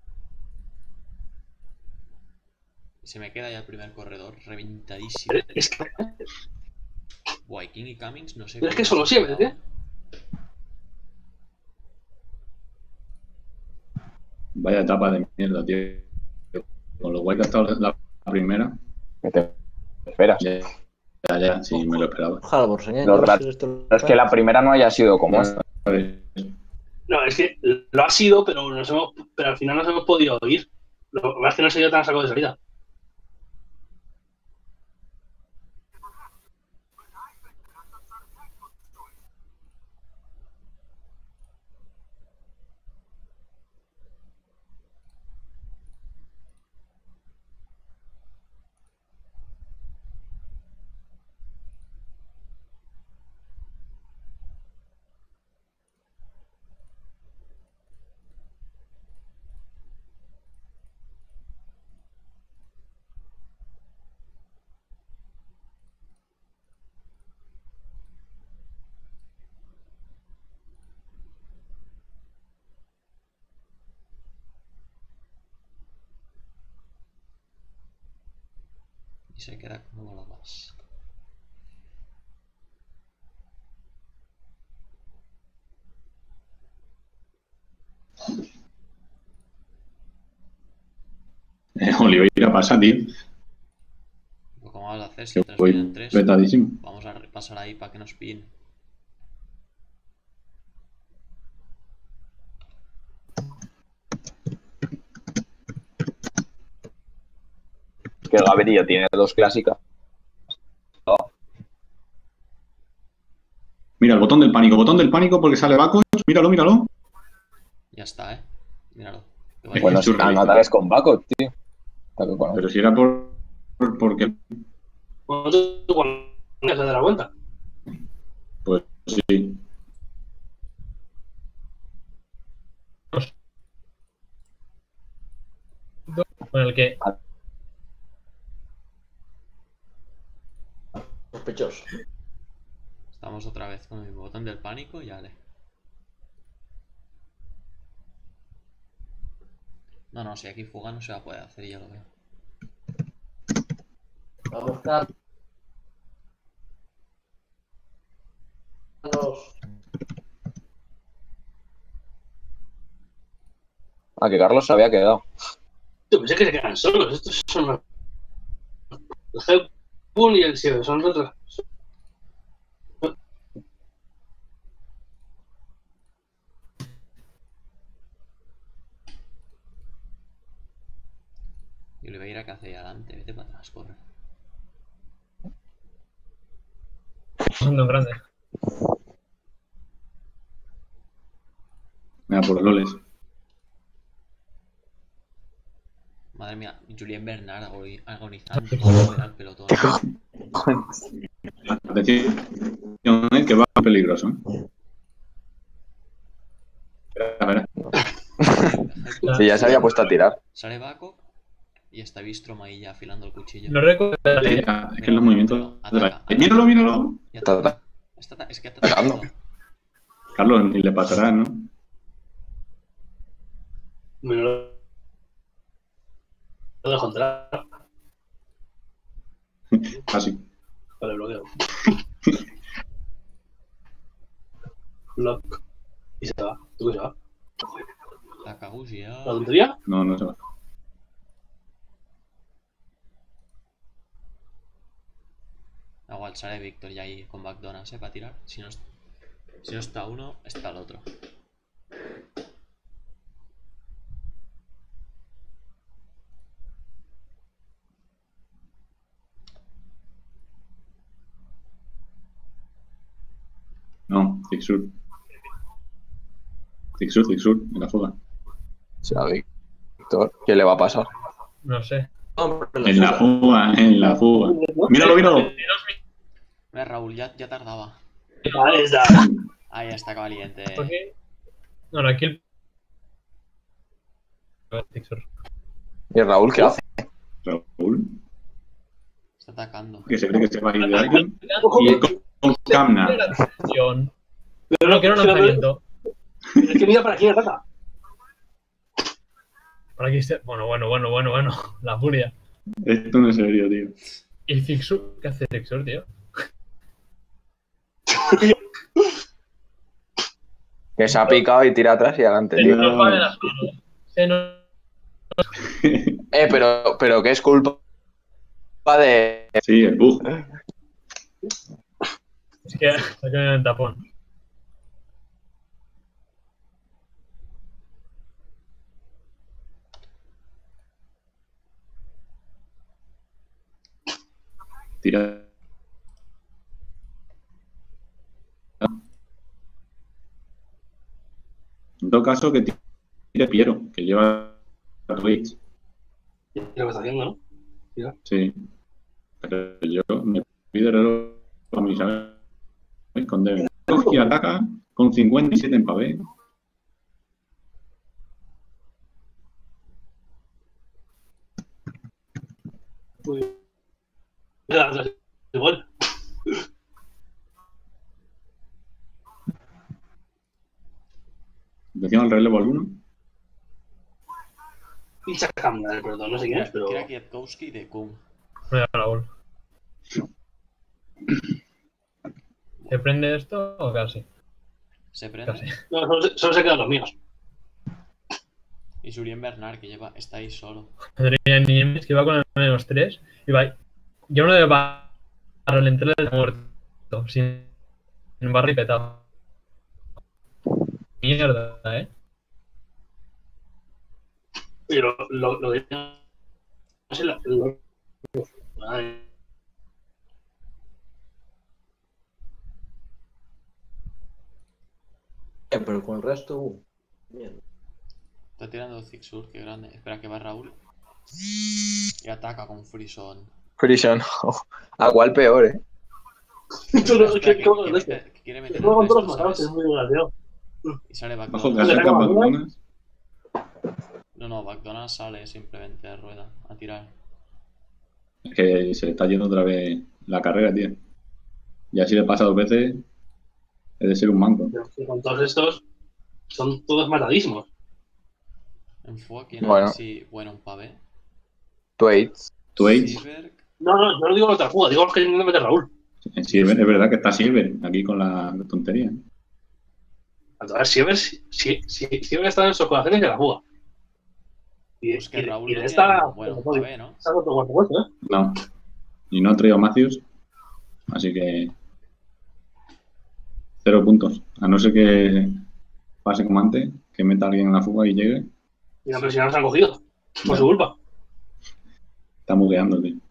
[SPEAKER 2] Se me queda ya el primer corredor, reventadísimo.
[SPEAKER 6] Es que,
[SPEAKER 2] Buah, y King y Cummings, no sé.
[SPEAKER 6] es que
[SPEAKER 2] cómo
[SPEAKER 6] solo
[SPEAKER 2] se han
[SPEAKER 6] siempre,
[SPEAKER 2] quedado.
[SPEAKER 6] ¿eh?
[SPEAKER 3] Vaya etapa de mierda, tío. Con lo guay que ha estado la primera.
[SPEAKER 1] ¿Qué te esperas?
[SPEAKER 3] Ya, ya, ya, sí, me lo esperaba.
[SPEAKER 5] Halvor, señor.
[SPEAKER 1] Lo raro es que la primera no haya sido como esta.
[SPEAKER 6] No, es que lo ha sido, pero, nos hemos, pero al final nos hemos podido oír. Lo que pasa es que no se dio tan saco de salida.
[SPEAKER 2] Y se queda como lo más.
[SPEAKER 3] Eh, Oliveira pasa, tío.
[SPEAKER 2] Pues ¿cómo vas a hacer si
[SPEAKER 3] Que
[SPEAKER 2] tres
[SPEAKER 3] voy
[SPEAKER 2] vienen tres?
[SPEAKER 3] petadísimo.
[SPEAKER 2] Vamos a repasar ahí para que nos pillen.
[SPEAKER 1] Que el Gaviria tiene dos clásicas.
[SPEAKER 3] Mira, el botón del pánico, botón del pánico porque sale Bacos. Míralo, míralo.
[SPEAKER 2] Ya está, eh. Míralo. Que
[SPEAKER 3] Es
[SPEAKER 2] vaya.
[SPEAKER 1] Bueno,
[SPEAKER 3] que churro,
[SPEAKER 1] no
[SPEAKER 3] ¿viste?
[SPEAKER 1] ataques con Baco, tío. Ataque con-
[SPEAKER 3] Pero si era por, por porque
[SPEAKER 6] Bueno, tú cuando se da la vuelta.
[SPEAKER 3] pues sí.
[SPEAKER 4] Con el que.
[SPEAKER 5] Sospechoso.
[SPEAKER 2] Estamos otra vez con el botón del pánico y ale. No, no, si aquí fuga no se va a poder hacer y ya lo veo.
[SPEAKER 5] Vamos, Carlos.
[SPEAKER 1] Ah, que Carlos se había quedado.
[SPEAKER 6] Yo pensé que se quedan solos. Estos son los. El Hepburn y el Siever. Son otros.
[SPEAKER 2] Y Oliveira que hace ahí adelante, vete para atrás, corre.
[SPEAKER 4] Pasando en grande.
[SPEAKER 3] Mira, por los loles.
[SPEAKER 2] Madre mía, Julien Bernard agoni- agonizando para ver al pelotón.
[SPEAKER 3] Atención, eh, que va peligroso. ¿eh? Espera, espera.
[SPEAKER 1] Sí, ya se había puesto a tirar.
[SPEAKER 2] Sale Baco y está Bistrom ahí ya afilando el cuchillo.
[SPEAKER 4] No recuerdo.
[SPEAKER 3] Eh, Es que los movimientos.
[SPEAKER 2] Ataca.
[SPEAKER 3] Eh, Míralo, míralo.
[SPEAKER 2] Y ataca. Está ata- es que está
[SPEAKER 1] Atacando.
[SPEAKER 2] atacando.
[SPEAKER 3] Carlos, ni le pasará, ¿no?
[SPEAKER 6] Me lo lo dejo entrar.
[SPEAKER 3] Así.
[SPEAKER 6] Vale, bloqueo. Block. Y se va. ¿Tú qué se va?
[SPEAKER 2] Takaguchi ya.
[SPEAKER 6] ¿La tontería?
[SPEAKER 3] No, no se va.
[SPEAKER 2] Da igual, sale Víctor ya ahí con McDonald's, eh, para tirar. Si no, es- si no está uno, está el otro.
[SPEAKER 3] No, Zixur. Zixur, Zixur, en la fuga.
[SPEAKER 1] O sea, Víctor, ¿qué le va a pasar?
[SPEAKER 4] No sé.
[SPEAKER 5] Hombre,
[SPEAKER 3] En la fuga, en la fuga. Míralo, míralo.
[SPEAKER 2] Mira, Raúl, ya, ya tardaba.
[SPEAKER 6] Ahí está.
[SPEAKER 2] Ahí está, valiente.
[SPEAKER 4] Ok. No, no, aquí el...
[SPEAKER 1] ¿Y Raúl qué hace?
[SPEAKER 3] Raúl,
[SPEAKER 2] Está atacando.
[SPEAKER 3] que se cree que se va a ir de alguien. Y con, con Camna.
[SPEAKER 4] Pero no quiero un lanzamiento.
[SPEAKER 6] Es que mira para quién ataca.
[SPEAKER 4] Por aquí se... Bueno, bueno, bueno, bueno, bueno. La furia.
[SPEAKER 3] Esto no es serio, tío.
[SPEAKER 4] ¿Y Fixur? ¿Qué hace Fixur, tío?
[SPEAKER 1] Que se ha picado y tira atrás y adelante,
[SPEAKER 4] Se
[SPEAKER 1] tío.
[SPEAKER 4] nos va de las manos. Se nos...
[SPEAKER 1] Eh, pero, pero que es culpa de...
[SPEAKER 3] Sí, el bug.
[SPEAKER 4] Es que se queda en el tapón.
[SPEAKER 3] Tira. En todo caso, que tire Piero, que lleva Twitch.
[SPEAKER 6] Y lo que está haciendo, ¿no? Mira.
[SPEAKER 3] Sí. Pero yo me pido reloj a mi saber con Devin. Y ataca con cincuenta y siete en pavé.
[SPEAKER 6] Mira, igual.
[SPEAKER 3] Atención al relevo alguno.
[SPEAKER 6] Pincha cámara, perdón, no sé quién es, pero.
[SPEAKER 2] Kira Kwiatkowski de Kung.
[SPEAKER 4] Mira, Raúl. ¿Se prende esto o casi?
[SPEAKER 2] Se prende.
[SPEAKER 4] Casi.
[SPEAKER 6] No, solo, se- solo se quedan los míos.
[SPEAKER 2] Y Surien Bernard, que lleva, está ahí solo.
[SPEAKER 4] Adrián Niemes, que iba con el menos tres. Y va. Yo no debo para el entrar de muerto. Sin barra y petado. Mierda, eh.
[SPEAKER 6] Y lo, lo, lo de. No sé, lo. lo- Ay,
[SPEAKER 5] Eh, pero con el resto, uh, mierda.
[SPEAKER 2] Está tirando Zixur, qué grande. Espera que va Raúl. Y ataca con Frison.
[SPEAKER 1] Frison. ¿A cuál peor, eh?
[SPEAKER 6] Tú no-
[SPEAKER 2] Espera,
[SPEAKER 6] ¿qué-
[SPEAKER 2] que,
[SPEAKER 6] cómo
[SPEAKER 2] que
[SPEAKER 6] lo ves?
[SPEAKER 2] mete- que quiere meter
[SPEAKER 6] Juego con
[SPEAKER 2] el
[SPEAKER 6] todos los
[SPEAKER 2] resto,
[SPEAKER 6] matados, es
[SPEAKER 2] ¿sabes?
[SPEAKER 6] muy gracioso.
[SPEAKER 2] Y sale
[SPEAKER 3] Bajo que
[SPEAKER 2] McDonald's.
[SPEAKER 3] acerca McDonald's.
[SPEAKER 2] No, no, McDonald's sale simplemente de rueda a tirar.
[SPEAKER 3] Es que se le está yendo otra vez la carrera, tío. Y así le pasa dos veces. Es de ser un manco.
[SPEAKER 6] Pero que con todos estos son todos matadísimos.
[SPEAKER 2] En Fua, ¿quién
[SPEAKER 1] Bueno.
[SPEAKER 2] hay? Sí, bueno, un pavé.
[SPEAKER 1] Twaits.
[SPEAKER 3] Twaits.
[SPEAKER 2] Silver.
[SPEAKER 6] No, no, yo no digo la otra fuga, digo los que intenta meter Raúl.
[SPEAKER 3] En Silver, es verdad que está Silver aquí con la tontería.
[SPEAKER 6] A ver, Siever si, si, si, Siever está en sus corazones de la fuga. Y,
[SPEAKER 2] Pues que
[SPEAKER 6] y-
[SPEAKER 2] Raúl
[SPEAKER 6] y
[SPEAKER 2] no
[SPEAKER 6] de
[SPEAKER 2] tiene
[SPEAKER 6] esta.
[SPEAKER 2] bueno, un
[SPEAKER 6] Está
[SPEAKER 2] pavé, ¿no?
[SPEAKER 6] con todo cuerpo puesto, ¿eh?
[SPEAKER 3] No. Y no ha traído Matthews. Así que. Cero puntos. A no ser que pase como antes, que meta a alguien en la fuga y llegue.
[SPEAKER 6] Y la presión nos han cogido. Por su culpa.
[SPEAKER 3] Está mugueando, tío.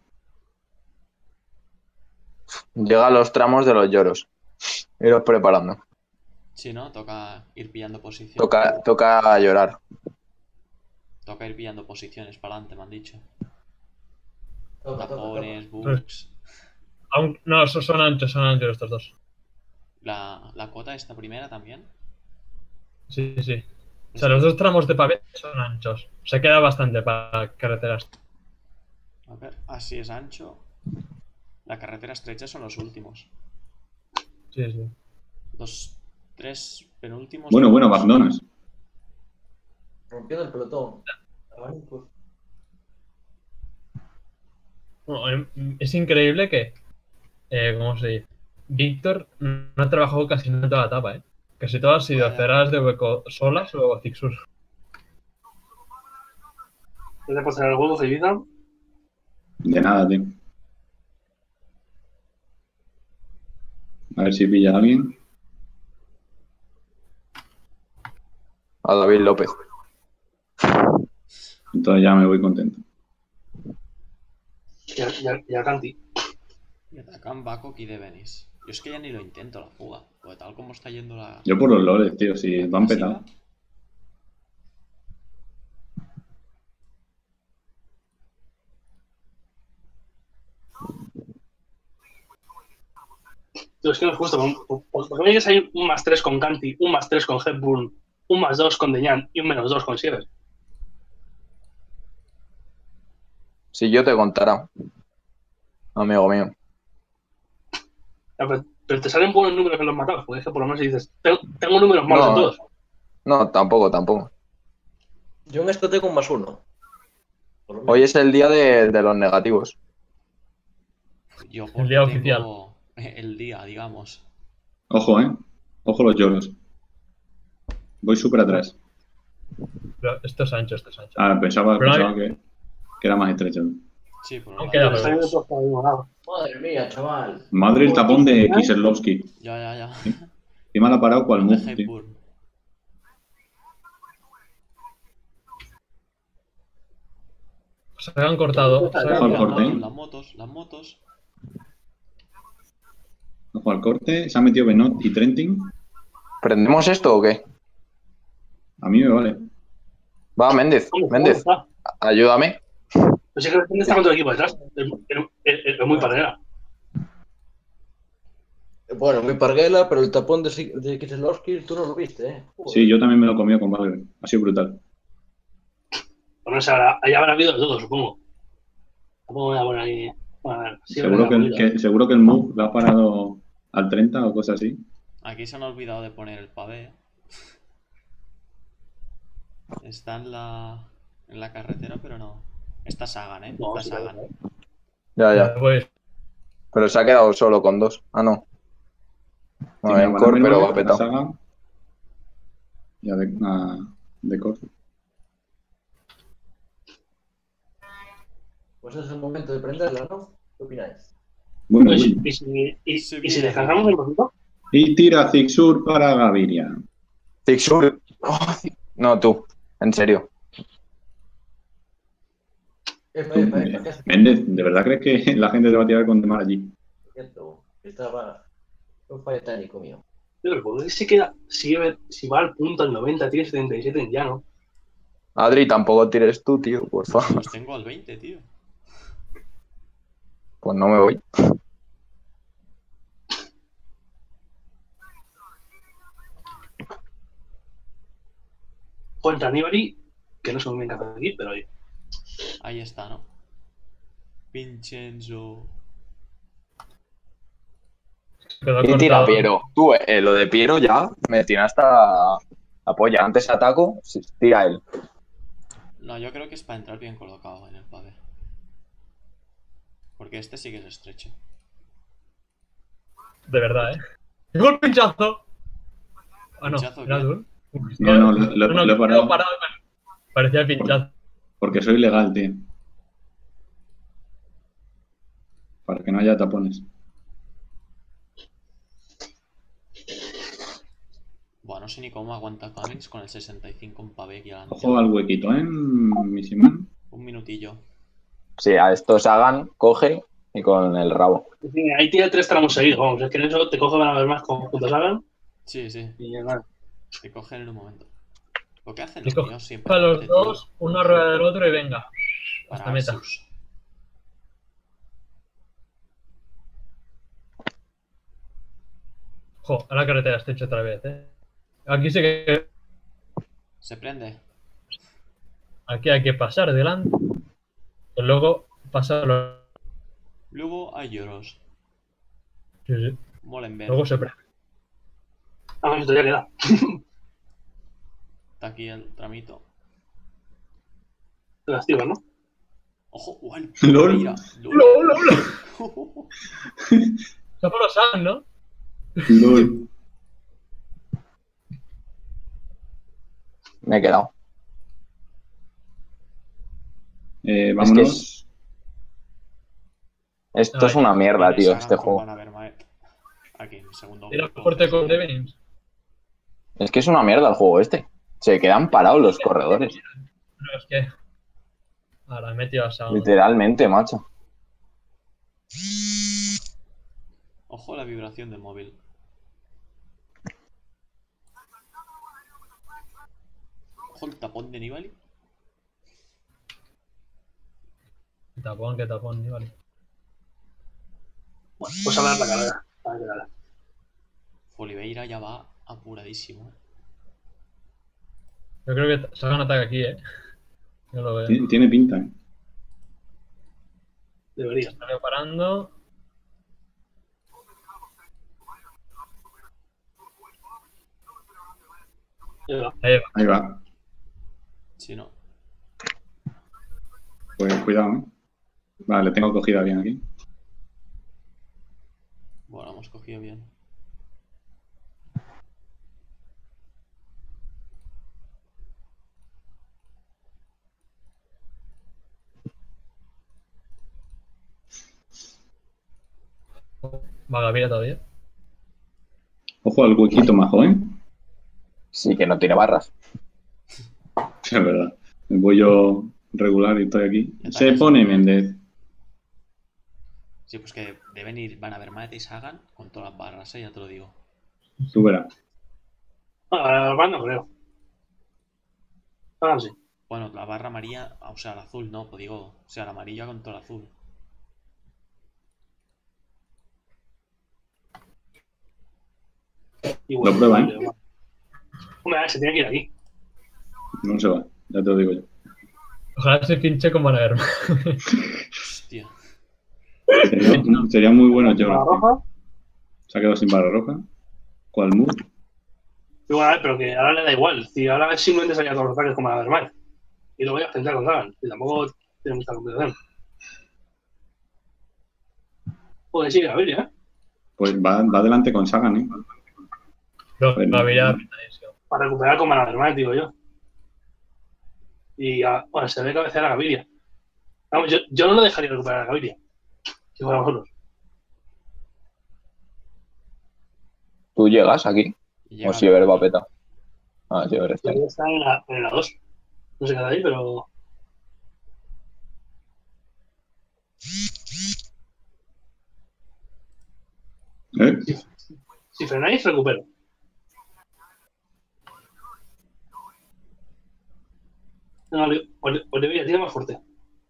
[SPEAKER 1] Llega a los tramos de los lloros. Iros preparando.
[SPEAKER 2] Sí, ¿no? Toca ir pillando posiciones.
[SPEAKER 1] Toca, toca llorar.
[SPEAKER 2] Toca ir pillando posiciones para adelante, me han dicho.
[SPEAKER 5] Toca, toca, toca.
[SPEAKER 2] Tapones, bugs.
[SPEAKER 4] Aún- no, son son anchos, son anchos estos dos.
[SPEAKER 2] La, la cota esta primera también.
[SPEAKER 4] Sí, sí, sí. O sea, los dos tramos de pavé son anchos. Se queda bastante para carreteras.
[SPEAKER 2] A ver, así es ancho. La carretera estrecha son los últimos.
[SPEAKER 4] Sí, sí.
[SPEAKER 2] Los tres penúltimos.
[SPEAKER 3] Bueno, bueno, McDonald's.
[SPEAKER 5] Rompiendo el pelotón. Abanicos.
[SPEAKER 4] Bueno, em, es increíble que, eh, ¿cómo se dice? Víctor no ha trabajado casi en toda la etapa, ¿eh? Casi todas han sido
[SPEAKER 2] Vaya.
[SPEAKER 4] cerradas de hueco solas o Zixur.
[SPEAKER 6] Gracias por tener el juego, Civita.
[SPEAKER 3] De nada, tío. A ver si pilla a alguien.
[SPEAKER 1] A David López.
[SPEAKER 3] Entonces ya me voy contento.
[SPEAKER 6] Y a, y a- y a Canti.
[SPEAKER 2] Y atacan Bakok y Devenis. Yo es que ya ni lo intento la fuga. Porque tal como está yendo la.
[SPEAKER 3] Yo por los lores, tío, si van petado.
[SPEAKER 6] Tío, es que no es justo. ¿Por, por, por qué me dices ahí un más tres con Canti, un más tres con Hepburn, un más dos con Deñan y un menos dos con Sieves?
[SPEAKER 1] Si yo te contara, amigo mío.
[SPEAKER 6] Ya, pero, pero te salen buenos números en los matados, porque es que por lo menos dices, tengo, tengo números malos
[SPEAKER 1] No,
[SPEAKER 6] en todos.
[SPEAKER 1] No, tampoco, tampoco.
[SPEAKER 5] Yo en esto tengo un más uno. Por lo menos.
[SPEAKER 1] Hoy es el día de, de los negativos.
[SPEAKER 2] Yo
[SPEAKER 4] El
[SPEAKER 2] porque
[SPEAKER 4] día
[SPEAKER 2] tengo
[SPEAKER 4] oficial.
[SPEAKER 2] el día, digamos.
[SPEAKER 3] Ojo, ¿eh? Ojo los lloros. Voy súper atrás.
[SPEAKER 4] Pero esto es ancho, esto es ancho.
[SPEAKER 3] Ah, pensaba,
[SPEAKER 4] Pero
[SPEAKER 3] pensaba
[SPEAKER 4] hay-
[SPEAKER 3] que, que era más estrecho.
[SPEAKER 2] Sí, por
[SPEAKER 4] Aún
[SPEAKER 2] un
[SPEAKER 4] queda
[SPEAKER 2] lado.
[SPEAKER 6] Está viendo todos por el mismo lado.
[SPEAKER 5] Madre mía, chaval.
[SPEAKER 3] Madre el tapón de Kieselowski.
[SPEAKER 2] Ya, ya, ya.
[SPEAKER 3] Encima la ha parado cual
[SPEAKER 2] De
[SPEAKER 3] move, tío.
[SPEAKER 2] Hepburn.
[SPEAKER 4] Se han cortado. Se
[SPEAKER 3] Ojo
[SPEAKER 4] han
[SPEAKER 3] al
[SPEAKER 2] Las
[SPEAKER 4] cortado.
[SPEAKER 3] corte.
[SPEAKER 2] motos, las motos, las motos.
[SPEAKER 3] Ojo al corte. Se ha metido Benot y Trentin.
[SPEAKER 1] ¿Prendemos esto o qué?
[SPEAKER 3] A mí me vale.
[SPEAKER 1] Va, Méndez,
[SPEAKER 6] ¿Dónde está?
[SPEAKER 1] Méndez,
[SPEAKER 6] ¿Dónde está?
[SPEAKER 1] ayúdame.
[SPEAKER 6] Pero sí que el está con todo el equipo detrás. Es, es- es- es muy parguera.
[SPEAKER 5] Bueno, muy parguela, pero el tapón de, Si- de Kieselowski tú no lo viste, ¿eh? Joder.
[SPEAKER 3] Sí, yo también me lo he comido con Valverde. Ha sido brutal.
[SPEAKER 6] Por lo menos habrá- ahí habrá habido de todo, supongo. Tampoco me voy a poner ahí. Bueno, a ver, sí,
[SPEAKER 3] Seguro
[SPEAKER 6] es
[SPEAKER 3] que, el,
[SPEAKER 6] bonito.
[SPEAKER 3] que- seguro que el move lo ha parado al treinta o cosas así.
[SPEAKER 2] Aquí se han olvidado de poner el pavé. Está en la, en la carretera, pero no. Esta Sagan, ¿eh?
[SPEAKER 6] No,
[SPEAKER 2] Esta
[SPEAKER 6] sí,
[SPEAKER 2] Sagan.
[SPEAKER 6] claro.
[SPEAKER 1] Ya, ya.
[SPEAKER 4] Pues,
[SPEAKER 1] Pero se ha quedado solo con dos. Ah, no. Bueno,
[SPEAKER 3] Tiene
[SPEAKER 1] en
[SPEAKER 3] a
[SPEAKER 1] core,
[SPEAKER 3] Van
[SPEAKER 1] pero
[SPEAKER 3] Amerongen,
[SPEAKER 1] va
[SPEAKER 3] a
[SPEAKER 1] petado.
[SPEAKER 3] Sagan y a de, a de corte.
[SPEAKER 5] Pues es el momento de prenderla, ¿no? ¿Qué opináis?
[SPEAKER 3] Bueno,
[SPEAKER 6] Pues,
[SPEAKER 3] uy.
[SPEAKER 6] ¿y, si, y,
[SPEAKER 2] Se
[SPEAKER 6] y
[SPEAKER 2] viene
[SPEAKER 6] si descansamos un poquito?
[SPEAKER 3] Y tira Zixur para Gaviria.
[SPEAKER 1] Zixur. Oh, Zig- no, tú. En serio.
[SPEAKER 5] Epa,
[SPEAKER 3] Tú,
[SPEAKER 5] epa, epa, ¿qué haces?
[SPEAKER 3] Méndez, ¿de verdad crees que la gente te va a tirar con Demar allí?
[SPEAKER 5] Cierto, estaba un fallo técnico mío.
[SPEAKER 6] Pero ¿por qué se queda? Si, si va al punto al noventa, tiene setenta y siete en llano.
[SPEAKER 1] Adri, tampoco tires tú, tío, por favor.
[SPEAKER 2] Los tengo al veinte, tío.
[SPEAKER 1] Pues no me voy.
[SPEAKER 6] Contra Nibali, que no sé muy bien qué hacer aquí, pero oye.
[SPEAKER 2] Ahí está, ¿no? Vincenzo.
[SPEAKER 4] quedó
[SPEAKER 1] Y tira
[SPEAKER 4] cortado.
[SPEAKER 1] Piero. Tú, eh, lo de Piero ya me tiene hasta la polla. Antes ataco, sí, tira él.
[SPEAKER 2] No, yo creo que es para entrar bien colocado en el pavé. Porque este sí que es estrecho.
[SPEAKER 4] De verdad, ¿eh? ¡Llegó el pinchazo! Ah, no,
[SPEAKER 2] ¿Pinchazo
[SPEAKER 4] era
[SPEAKER 2] qué?
[SPEAKER 4] Dul.
[SPEAKER 3] No, no, lo, lo-
[SPEAKER 4] No, no,
[SPEAKER 3] lo he parado
[SPEAKER 4] quedó parado. Parecía el pinchazo.
[SPEAKER 3] porque soy legal, tío. Para que no haya tapones.
[SPEAKER 2] Buah, no sé ni cómo aguanta Cummings con el sesenta y cinco en pavé aquí adelante.
[SPEAKER 3] Ojo al huequito, ¿eh? Misimán.
[SPEAKER 2] Un minutillo.
[SPEAKER 1] Sí, a estos hagan, coge y con el rabo.
[SPEAKER 6] En fin, ahí tiene tres tramos seguidos, vamos. Es que en eso te coge una vez más con juntos hagan
[SPEAKER 2] Sí, sí.
[SPEAKER 6] y ya nada.
[SPEAKER 2] Te cogen en un momento. Lo que hacen
[SPEAKER 4] Y
[SPEAKER 2] los
[SPEAKER 4] coge
[SPEAKER 2] tíos siempre.
[SPEAKER 4] a los
[SPEAKER 2] aparte, tío,
[SPEAKER 4] dos, uno arriba del otro y venga.
[SPEAKER 2] para
[SPEAKER 4] Hasta meta.
[SPEAKER 2] Asus.
[SPEAKER 4] Jo, a la carretera estoy hecho otra vez, ¿eh? Aquí sí que.
[SPEAKER 2] Se prende.
[SPEAKER 4] Aquí hay que pasar delante. Y luego pasarlo.
[SPEAKER 2] Luego hay lloros.
[SPEAKER 4] Sí, sí.
[SPEAKER 2] Molenberg.
[SPEAKER 4] Luego se prende.
[SPEAKER 6] Ah, esto ya queda.
[SPEAKER 2] Está aquí el tramito.
[SPEAKER 6] Te las tiras, ¿no?
[SPEAKER 2] Ojo, igual.
[SPEAKER 3] Lol.
[SPEAKER 2] Mira.
[SPEAKER 4] ¡Hola, hola, hola! Se ha por Sam, ¿no?
[SPEAKER 3] LOL.
[SPEAKER 1] Me he quedado.
[SPEAKER 3] Eh,
[SPEAKER 1] Es que
[SPEAKER 3] vámonos.
[SPEAKER 1] Esto es una mierda, tío, este juego.
[SPEAKER 2] Van a ver, Maet. Aquí, en el segundo
[SPEAKER 4] Era
[SPEAKER 2] grupo.
[SPEAKER 4] fuerte con Devins.
[SPEAKER 1] Es que es una mierda el juego este. Se quedan parados los corredores.
[SPEAKER 4] No, es que. Ahora he metido a Sam.
[SPEAKER 1] Literalmente, macho.
[SPEAKER 2] Ojo la vibración del móvil. Ojo el tapón de Nibali.
[SPEAKER 4] Qué tapón, qué tapón, ni vale.
[SPEAKER 6] Bueno, pues a ver la carrera. A ver qué tal.
[SPEAKER 2] Oliveira ya va apuradísimo.
[SPEAKER 4] Yo creo que Sagan ataca aquí, eh. Yo lo veo.
[SPEAKER 3] Tiene, tiene pinta, ¿eh?
[SPEAKER 6] Debería.
[SPEAKER 4] Está preparando.
[SPEAKER 6] Ahí va.
[SPEAKER 4] Ahí va.
[SPEAKER 3] Ahí va.
[SPEAKER 2] Si no.
[SPEAKER 3] Pues cuidado, ¿eh? Vale, tengo cogida bien aquí.
[SPEAKER 2] Bueno, hemos cogido bien.
[SPEAKER 4] Va Gaviria todavía.
[SPEAKER 3] Ojo al huequito más joven.
[SPEAKER 1] Sí, que no tiene barras.
[SPEAKER 3] Sí, es verdad. Voy yo regular y estoy aquí. Se pone Méndez.
[SPEAKER 2] Sí, pues que deben ir, van a ver Mate y Sagan con todas las barras, ¿eh? Ya te lo digo.
[SPEAKER 3] Tú verás.
[SPEAKER 6] Ah, van no creo. Ah, sí.
[SPEAKER 2] Bueno, la barra amarilla, o sea, la azul no, pues digo, o sea, la amarilla con todo el azul.
[SPEAKER 6] Y
[SPEAKER 3] Lo prueba, ¿eh?
[SPEAKER 6] Hombre, se tiene que ir aquí.
[SPEAKER 3] No se va, ya te lo digo yo.
[SPEAKER 4] Ojalá se pinche con Van Avermaet.
[SPEAKER 2] Hostia.
[SPEAKER 3] Sería, sería muy bueno,
[SPEAKER 6] ¿La
[SPEAKER 3] Jordan.
[SPEAKER 6] roja?
[SPEAKER 3] Se ha quedado sin barra roja. ¿Cuál move?
[SPEAKER 6] Igual, a ver, pero que ahora le da igual. Si ahora simplemente salía todos los ataques como la Avermaet. Y luego voy a intentar con Sagan. Y tampoco tiene mucha complicación. Joder, sí, Gaviria, ¿eh?
[SPEAKER 3] Pues va, va adelante con Sagan, ¿eh?
[SPEAKER 4] No,
[SPEAKER 3] Bueno.
[SPEAKER 4] Gaviria.
[SPEAKER 6] Para recuperar con la Avermaet, digo yo. Y a, bueno, se ve cabecear a Gaviria. Vamos, yo, yo no lo dejaría recuperar a Gaviria. Si fuera vosotros.
[SPEAKER 1] ¿Tú llegas aquí?
[SPEAKER 2] Y llega
[SPEAKER 1] ¿O si Ever
[SPEAKER 2] aquí.
[SPEAKER 1] va a petar? Ah, si Ever está ahí.
[SPEAKER 6] Gaviria está en la, en la dos. No sé qué da ahí, pero.
[SPEAKER 3] ¿Eh?
[SPEAKER 6] Si frenáis, recupero. No, Oli- Olivia, tira más fuerte.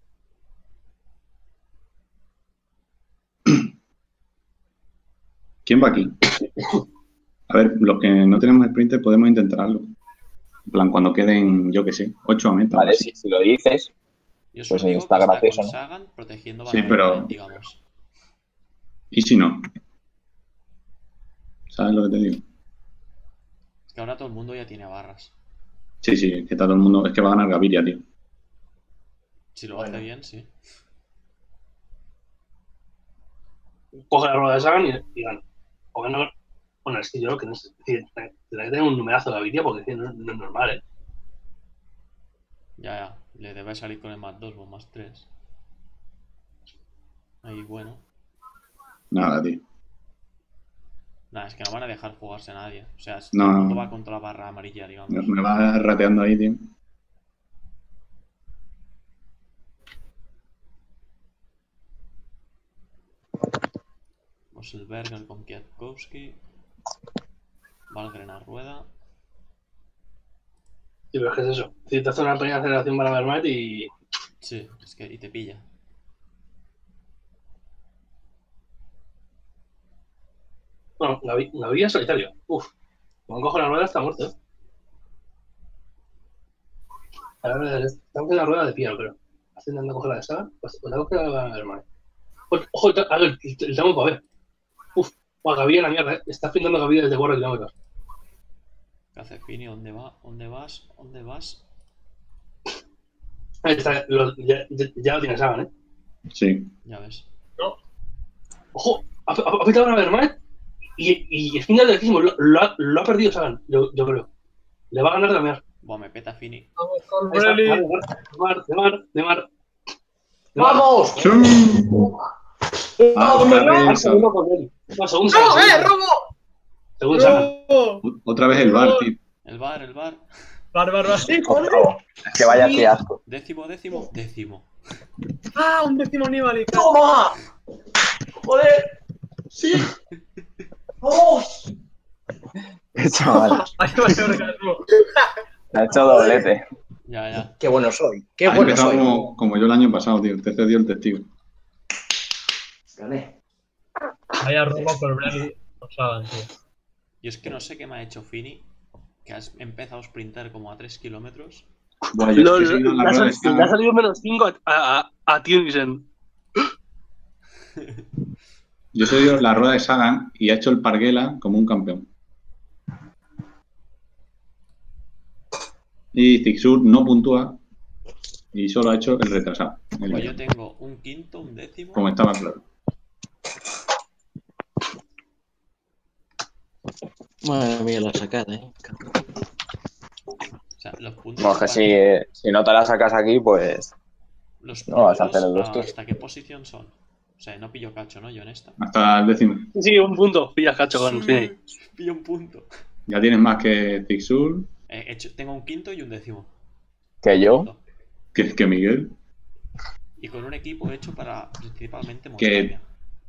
[SPEAKER 3] ¿Quién va aquí? A ver, los que no tenemos sprinter podemos intentarlo. En plan, cuando queden, yo qué sé, ocho a meta.
[SPEAKER 1] Vale, si, si lo dices,
[SPEAKER 2] Yo
[SPEAKER 1] Pues
[SPEAKER 2] solo
[SPEAKER 1] ahí
[SPEAKER 2] digo
[SPEAKER 1] está
[SPEAKER 2] que
[SPEAKER 1] gracioso,
[SPEAKER 2] con
[SPEAKER 1] ¿no?
[SPEAKER 2] Sagan protegiendo
[SPEAKER 3] Sí,
[SPEAKER 2] Van
[SPEAKER 3] pero-
[SPEAKER 2] Avermaet, digamos.
[SPEAKER 3] ¿Y si no? ¿Sabes lo que te digo?
[SPEAKER 2] Es que ahora todo el mundo ya tiene barras.
[SPEAKER 3] Sí, sí, es que está todo el mundo. Es que va a ganar Gaviria, tío.
[SPEAKER 2] Si lo
[SPEAKER 5] Bueno.
[SPEAKER 2] hace bien, sí.
[SPEAKER 6] Coge la rueda de Sagan y, y gana. O gana. Bueno, es que yo creo que no sé. Es decir, tendrá que tener un numerazo de Gaviria porque es que no, no es normal, ¿eh?
[SPEAKER 2] Ya, ya. Le debe salir con el más dos o más tres. Ahí, bueno.
[SPEAKER 3] Nada, tío.
[SPEAKER 2] Nada, es que no van a dejar jugarse a nadie. O sea,
[SPEAKER 3] No.
[SPEAKER 2] todo el mundo va contra la barra amarilla, digamos.
[SPEAKER 3] Me, me va rateando ahí, tío.
[SPEAKER 2] Mosselberger con Kwiatkowski. Valgren a rueda.
[SPEAKER 6] Sí, pero es que es eso. Si te hace una pequeña aceleración para Avermaet y.
[SPEAKER 2] Sí, es que y te pilla.
[SPEAKER 6] Bueno, Gavi- Gaviria es solitario. Uf. Cuando cojo la rueda está muerto, ¿eh? A ver, tengo que la rueda de pie, creo. Estoy intentando coger la de Sagan. Pues pues tengo que la de Avermaet. Ojo, ojo, a ver, el, el tramo para ver. Uf. Buah, Gaviria la mierda, ¿eh? Está pintando Gaviria desde cuatro kilómetros.
[SPEAKER 2] ¿Qué hace Fini? ¿Dónde va? ¿Dónde vas? ¿Dónde vas?
[SPEAKER 6] Ahí está, lo- ya, ya, ya lo tiene Sagan, ¿eh?
[SPEAKER 3] Sí.
[SPEAKER 2] Ya ves.
[SPEAKER 6] Ojo, ha, ha, ha pitado a Avermaet y, y es final del lo, lo, ha, lo ha perdido Sagan, yo, yo creo. Le va a ganar de Amer.
[SPEAKER 2] Buah, me peta Fini.
[SPEAKER 4] Vamos con
[SPEAKER 6] Ahí está,
[SPEAKER 4] Breli.
[SPEAKER 6] de Mar, de Mar, de Mar.
[SPEAKER 5] ¡Vamos!
[SPEAKER 3] ¡Sí! Ah,
[SPEAKER 6] Mar,
[SPEAKER 3] otra
[SPEAKER 6] Mar,
[SPEAKER 3] vez,
[SPEAKER 6] segundo por él. No, según Sagan.
[SPEAKER 4] ¡No,
[SPEAKER 6] según
[SPEAKER 4] eh,
[SPEAKER 6] Sagan.
[SPEAKER 4] robo!
[SPEAKER 6] Según Sagan.
[SPEAKER 4] ¡Robo!
[SPEAKER 3] otra vez el bar, tío.
[SPEAKER 2] El bar, el bar.
[SPEAKER 4] Bar, bar, bar.
[SPEAKER 5] Sí, joder.
[SPEAKER 1] es que vaya que asco.
[SPEAKER 2] Décimo, décimo, décimo.
[SPEAKER 4] ¡Ah, un décimo Nibali!
[SPEAKER 5] ¡Toma! ¡Joder! ¡Sí! ¡Vamos!
[SPEAKER 1] Chaval,
[SPEAKER 4] Ahí va a ser orgasmo.
[SPEAKER 1] ha hecho doblete.
[SPEAKER 2] Ya, ya.
[SPEAKER 5] ¡Qué bueno soy! ¡Qué
[SPEAKER 3] Ha
[SPEAKER 5] bueno
[SPEAKER 3] empezado
[SPEAKER 5] soy!
[SPEAKER 3] como, como yo el año pasado, tío. Te cedió el testigo.
[SPEAKER 5] Gané.
[SPEAKER 4] Vaya robo por Breli. No saben, tío.
[SPEAKER 2] Yo es que no sé qué me ha hecho Fini, que has empezado a sprintar como a tres kilómetros.
[SPEAKER 3] Bueno, yo
[SPEAKER 6] Lo-
[SPEAKER 3] he seguido la
[SPEAKER 6] le, ha
[SPEAKER 3] rueda de
[SPEAKER 6] sal- le ha
[SPEAKER 3] Sagan.
[SPEAKER 6] salido menos cinco a, a, a Tiensen.
[SPEAKER 3] Yo he seguido la rueda de Sagan y ha hecho el Parguela como un campeón. Y Zixur no puntúa y solo ha hecho el retrasado. el
[SPEAKER 2] Pues yo
[SPEAKER 3] millón,
[SPEAKER 2] tengo un quinto, un décimo.
[SPEAKER 3] como estaba claro.
[SPEAKER 5] Madre mía, la sacada, ¿eh?
[SPEAKER 2] O sea, los puntos.
[SPEAKER 1] No, es que
[SPEAKER 2] para-
[SPEAKER 1] si, eh, si no te la sacas aquí, pues
[SPEAKER 2] Los
[SPEAKER 1] no vas a
[SPEAKER 2] puntos,
[SPEAKER 1] hacer el dos,
[SPEAKER 2] ¿hasta qué posición son? O sea, no pillo cacho, ¿no? Yo en esta.
[SPEAKER 3] Hasta el décimo.
[SPEAKER 6] Sí, un punto. Pillas cacho con Fini.
[SPEAKER 2] Pillo un punto.
[SPEAKER 3] Ya tienes más que Zixur,
[SPEAKER 2] Eh, he hecho- tengo un quinto y un décimo.
[SPEAKER 1] que yo.
[SPEAKER 3] que, que Miguel.
[SPEAKER 2] Y con un equipo hecho para principalmente
[SPEAKER 3] Que-
[SPEAKER 2] montaña.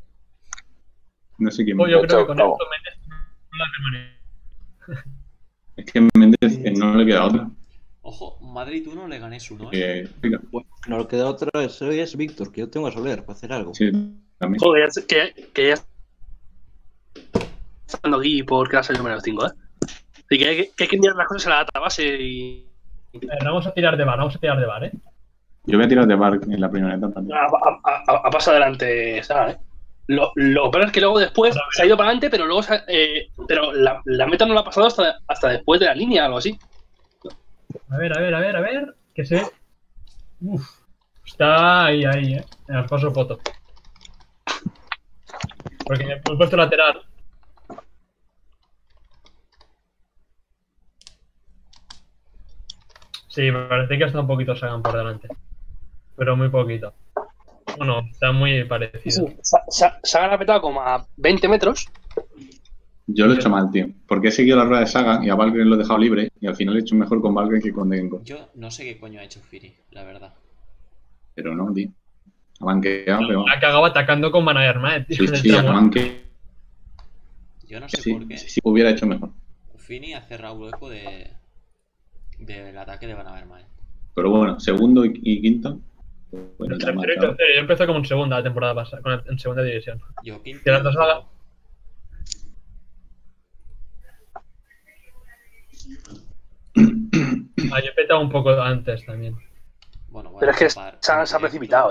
[SPEAKER 3] No sé quién
[SPEAKER 4] Pues
[SPEAKER 3] más.
[SPEAKER 4] yo creo que con
[SPEAKER 1] Octavo.
[SPEAKER 4] esto metes la permanencia.
[SPEAKER 3] Es que Méndez eh, no le queda otra.
[SPEAKER 2] Ojo, Madrid uno le gané su uno, ¿eh?
[SPEAKER 3] Que, venga,
[SPEAKER 5] Bueno, no le queda otra, eso es Víctor, que yo tengo a Soler para hacer algo.
[SPEAKER 3] sí, también.
[SPEAKER 6] Joder, ya- que, que ya está dando aquí porque ha salido menos cinco, ¿eh? Así que hay que, que hay que mirar las cosas a la database y.
[SPEAKER 4] A ver, vamos a tirar de bar, vamos a tirar de bar, ¿eh?
[SPEAKER 3] Yo voy a tirar de bar en la primera etapa. tío.
[SPEAKER 6] A, a, a, a paso adelante, Sagan, ¿eh? Lo, lo peor es que luego después se ha ido para adelante, pero luego se ha- eh, pero la, la meta no la ha pasado hasta, hasta después de la línea, algo así.
[SPEAKER 4] A ver, a ver, a ver, a ver. Que se. Uf. Está ahí, ahí, eh. Os paso foto. Porque me he puesto lateral. Sí, me parece que está un poquito Sagan por delante. Pero muy poquito. Bueno, está muy parecido.
[SPEAKER 6] Sa- Sa- Sagan ha petado como a veinte metros.
[SPEAKER 3] Yo lo he hecho mal, tío. Porque he seguido la rueda de Sagan y a Valgren lo he dejado libre y al final he hecho mejor con Valgren que con Degenkolb.
[SPEAKER 2] Yo no sé qué coño ha hecho Fini, la verdad.
[SPEAKER 3] Pero no, tío. Ha banqueado, pero...
[SPEAKER 4] Ha cagado atacando con Mana Armaed, tío.
[SPEAKER 3] Sí,
[SPEAKER 4] en el
[SPEAKER 3] sí, ha
[SPEAKER 4] tramo.
[SPEAKER 3] banqueado.
[SPEAKER 2] Yo no sé
[SPEAKER 3] Sí,
[SPEAKER 2] por qué.
[SPEAKER 3] sí, sí, hubiera hecho mejor.
[SPEAKER 2] Fini ha cerrado hueco de del ataque de Van Avermaet.
[SPEAKER 3] Pero bueno, segundo y, y quinto. Bueno, ya
[SPEAKER 4] Tercero y
[SPEAKER 3] marcado.
[SPEAKER 4] tercero. Yo empecé como en segunda la temporada pasada, con el- en segunda división.
[SPEAKER 2] Yo quinto.
[SPEAKER 4] Que la otra sala- Ah, yo he petado un poco antes también.
[SPEAKER 2] Bueno, bueno,
[SPEAKER 6] Pero es que
[SPEAKER 2] par-
[SPEAKER 6] Sagan se ha
[SPEAKER 2] directo.
[SPEAKER 6] precipitado,